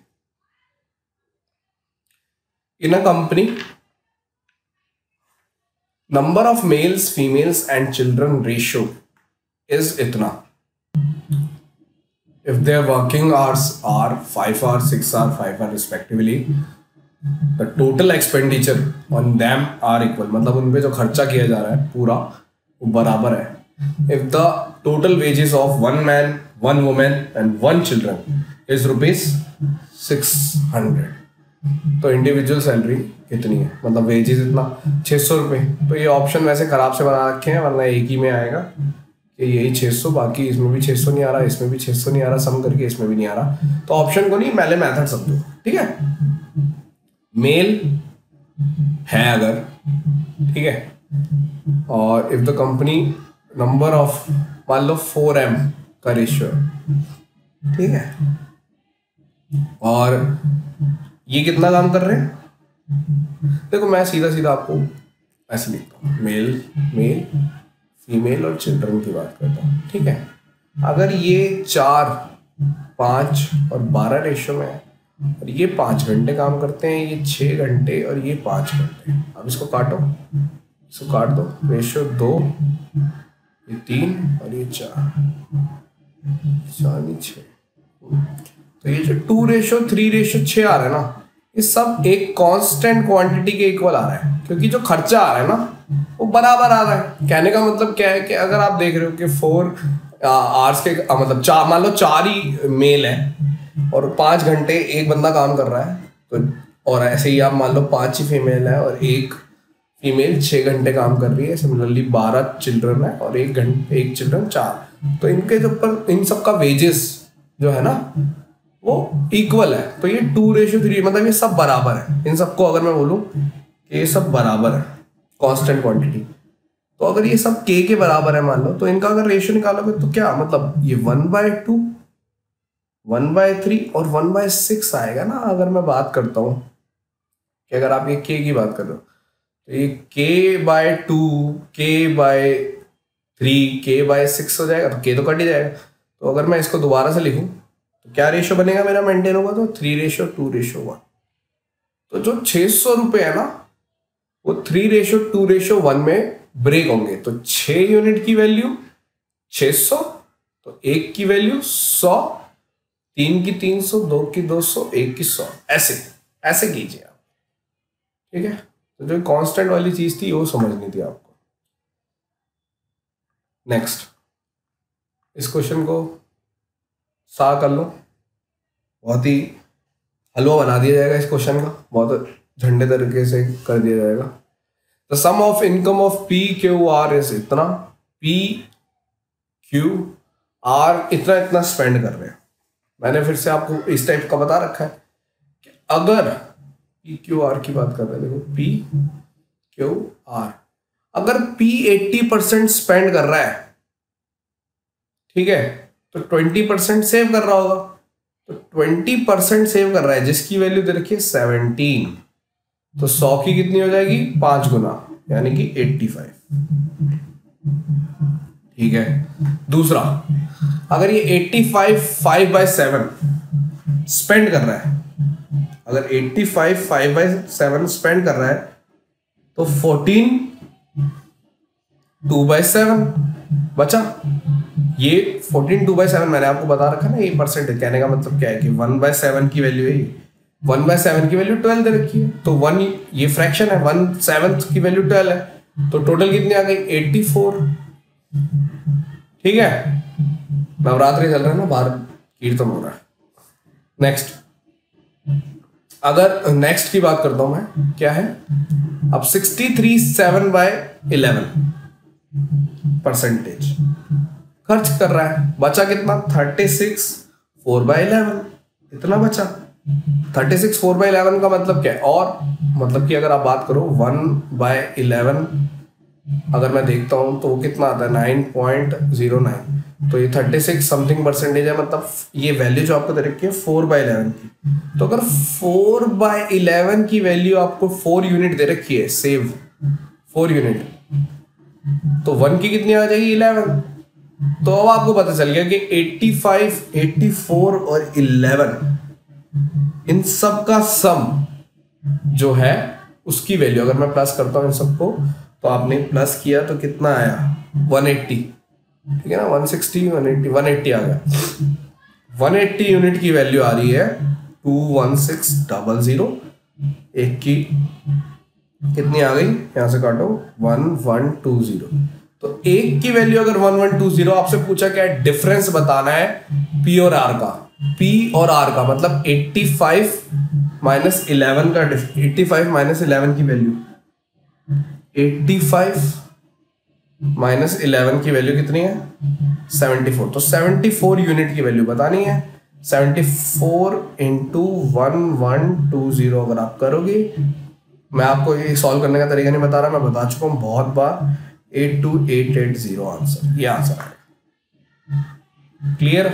In a company number of males, females and children ratio is इतना। If their working hours are five hours, six hours, five hours respectively, the total expenditure on them are equal. मतलब उन पे जो खर्चा किया जा रहा है पूरा वो बराबर है। If the total wages of one man, one woman and one children is rupees six hundred, तो इंडिविजुअल सैलरी कितनी है, मतलब वेजेस इतना छः सौ रुपये। तो ये ऑप्शन वैसे खराब से बना रखे हैं, वरना एक ही में आएगा कि यही छः सौ, बाकी इसमें भी छः सौ नहीं आ रहा, इसमें भी छः सौ नहीं आ रहा, सम करके इसमें भी नहीं आ रहा। तो ऑप्शन को नहीं, पहले मेथड समझो। ठीक है, मेल है अगर, ठीक है, और if the company number of, मान लो फोर एम का रेशियो, ठीक है, और ये कितना काम कर रहे हैं। देखो मैं सीधा सीधा आपको ऐसे लिखता हूँ, मेल मेल फीमेल और चिल्ड्रन की बात करता हूँ। ठीक है, अगर ये चार, पाँच और बारह रेशियो में है और ये पाँच घंटे काम करते हैं, ये छः घंटे और ये पाँच घंटे, अब इसको काटो, इसको काट दो, रेशियो दो, ये तीन और ये चार, चार नहीं छः। तो ये जो टू रेशियो थ्री रेशियो छः आ रहा है ना, ये सब एक कांस्टेंट क्वांटिटी के इक्वल आ रहा है, क्योंकि जो खर्चा आ रहा है ना वो बराबर आ रहा है। कहने का मतलब क्या है कि अगर आप देख रहे हो कि फोर आवर्स के आ, मतलब चार, मान लो चार ही मेल है और पाँच घंटे एक बंदा काम कर रहा है, तो और ऐसे ही आप मान लो पाँच ही फीमेल है और एक फीमेल छः घंटे काम कर रही है, सिमिलरली बारह चिल्ड्रन है और एक घंटे एक चिल्ड्रन चार, तो इनके जो ऊपर इन सब का वेजेस जो है ना वो इक्वल है। तो ये टू रेशियो थ्री, मतलब ये सब बराबर है। इन सबको अगर मैं बोलूँ कि ये सब बराबर है कांस्टेंट क्वांटिटी, तो अगर ये सब के के बराबर है मान लो, तो इनका अगर रेशियो निकालोगे तो क्या मतलब ये one by two, one by three और वन बाय सिक्स आएगा ना। अगर मैं बात करता हूँ कि अगर आप ये के की बात कर रहे हो तो ये K by two, K by three, K by six हो जाएगा, तो के तो कट ही जाएगा। तो अगर मैं इसको दोबारा से लिखूं तो क्या रेशियो बनेगा मेरा मेंटेन होगा, तो three ratio two ratio one. तो जो छः सौ रुपये है ना वो three ratio two ratio one में ब्रेक होंगे। तो छः यूनिट की वैल्यू छः सौ, तो एक की वैल्यू सौ, तीन की तीन सौ, दो की दो सौ, एक की सौ, ऐसे ऐसे कीजिए आप, ठीक है। तो जो कांस्टेंट वाली चीज थी वो समझनी थी आपको। नेक्स्ट, इस क्वेश्चन को सा कर लो, बहुत ही हलवा बना दिया जाएगा इस क्वेश्चन का, बहुत झंडे तरीके से कर दिया जाएगा। The sum of income of P Q R is इतना, पी क्यू आर इतना इतना स्पेंड कर रहे हैं। मैंने फिर से आपको इस टाइप का बता रखा है कि अगर पी क्यू आर की बात कर रहे हैं, देखो पी क्यू आर, अगर पी एट्टी परसेंट स्पेंड कर रहा है, ठीक है, तो ट्वेंटी परसेंट सेव कर रहा होगा। तो ट्वेंटी परसेंट सेव कर रहा है जिसकी वैल्यू दे रखी है सेवनटीन, तो सौ की कितनी हो जाएगी, पांच गुना, यानी कि एट्टी फाइव, ठीक है। दूसरा, अगर ये eighty five five by seven spend कर रहा है, अगर eighty five five by seven spend कर रहा है तो फोर्टीन टू बाय सेवन बचा। ये फोर्टीन टू बाय सेवन मैंने आपको बता रखा ना, ये परसेंटेज, कहने का मतलब क्या है कि वन बाय सेवन की वैल्यू है, वन बाय सेवन की वैल्यू ट्वेल्व दे रखी है, तो वन ये फ्रैक्शन है, वन सेवंथ की वैल्यू ट्वेल्व है, तो टोटल कितनी आ गई, एट्टी फोर, ठीक है। नवरात्रि चल रहा है ना, बाहर कीर्तन हो रहा है। नेक्स्ट, अगर नेक्स्ट की बात करता हूं मैं, क्या है, अब sixty three seven by eleven percentage खर्च कर रहा है, बचा कितना, thirty six four by eleven, इतना बचा। Thirty six four by eleven का मतलब क्या है, और मतलब कि अगर आप बात करो वन बाय इलेवन, अगर मैं देखता हूं तो वो कितना आता है, नाइन पॉइंट जीरो नाइन, तो ये थर्टी सिक्स समथिंग परसेंटेज है, मतलब ये वैल्यू जो आपको दे रखी है फोर बाय इलेवन की। तो अगर फोर बाय इलेवन की वैल्यू आपको फोर यूनिट दे रखी है, सेव फोर यूनिट, तो वन की कितनी आ जाएगी, इलेवन। तो अब आपको पता चल गया कि एट्टी फाइव, एट्टी फोर और इलेवन, इन सब का सम जो है उसकी वैल्यू, अगर मैं प्लस करता हूं इन सबको, तो आपने प्लस किया तो कितना आया, वन एट्टी, ठीक है ना, one sixty, one eighty, one eighty आ गया। वन एट्टी यूनिट की वैल्यू आ रही है two one six double zero, एक की कितनी आ गई, यहां से काटो, वन वन टू जीरो। तो एक की वैल्यू अगर वन वन टू जीरो, आपसे पूछा क्या है, डिफरेंस बताना है पी और आर का, पी और आर का मतलब एट्टी फाइव माइनस इलेवन का, एट्टी फाइव माइनस इलेवन की वैल्यू, एट्टी फाइव माइनस इलेवन की वैल्यू कितनी है, सेवेंटी फोर। तो सेवेंटी फोर यूनिट की वैल्यू बतानी है, seventy four into one one two zero अगर आप करोगे, मैं आपको ये सॉल्व करने का तरीका नहीं बता रहा, मैं बता चुका हूं बहुत बार, eight two eight eight zero answer, ये आंसर आएगा। क्लियर।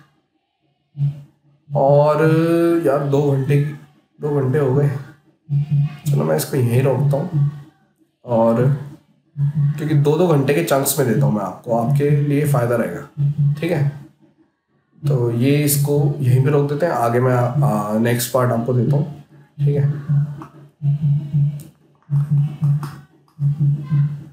और यार दो घंटे की दो घंटे हो गए, चलो मैं इसको यहीं रोकता हूँ, और क्योंकि दो दो घंटे के चंक्स में देता हूँ मैं आपको, आपके लिए फ़ायदा रहेगा, ठीक है। तो ये इसको यहीं पे रोक देते हैं, आगे मैं नेक्स्ट पार्ट आपको देता हूँ, ठीक है।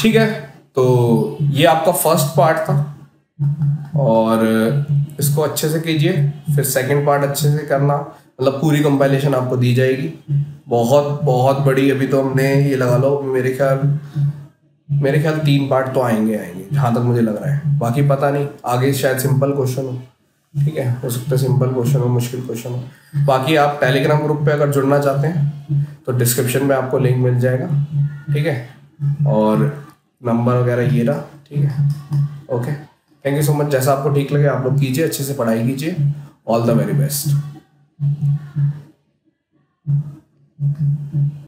ठीक है, तो ये आपका फर्स्ट पार्ट था और इसको अच्छे से कीजिए, फिर सेकंड पार्ट अच्छे से करना, मतलब पूरी कंपाइलेशन आपको दी जाएगी। बहुत बहुत बड़ी, अभी तो हमने ये लगा लो मेरे ख्याल मेरे ख्याल तीन पार्ट तो आएंगे आएंगे जहाँ तक मुझे लग रहा है, बाकी पता नहीं, आगे शायद सिंपल क्वेश्चन हो, ठीक है, हो सकता है सिंपल क्वेश्चन हो, मुश्किल क्वेश्चन हो। बाकी आप टेलीग्राम ग्रुप पे अगर जुड़ना चाहते हैं तो डिस्क्रिप्शन में आपको लिंक मिल जाएगा, ठीक है, और नंबर वगैरह ये रहा, ठीक है। Okay, thank you so much. जैसा आपको ठीक लगे आप लोग कीजिए, अच्छे से पढ़ाई कीजिए। All the very best.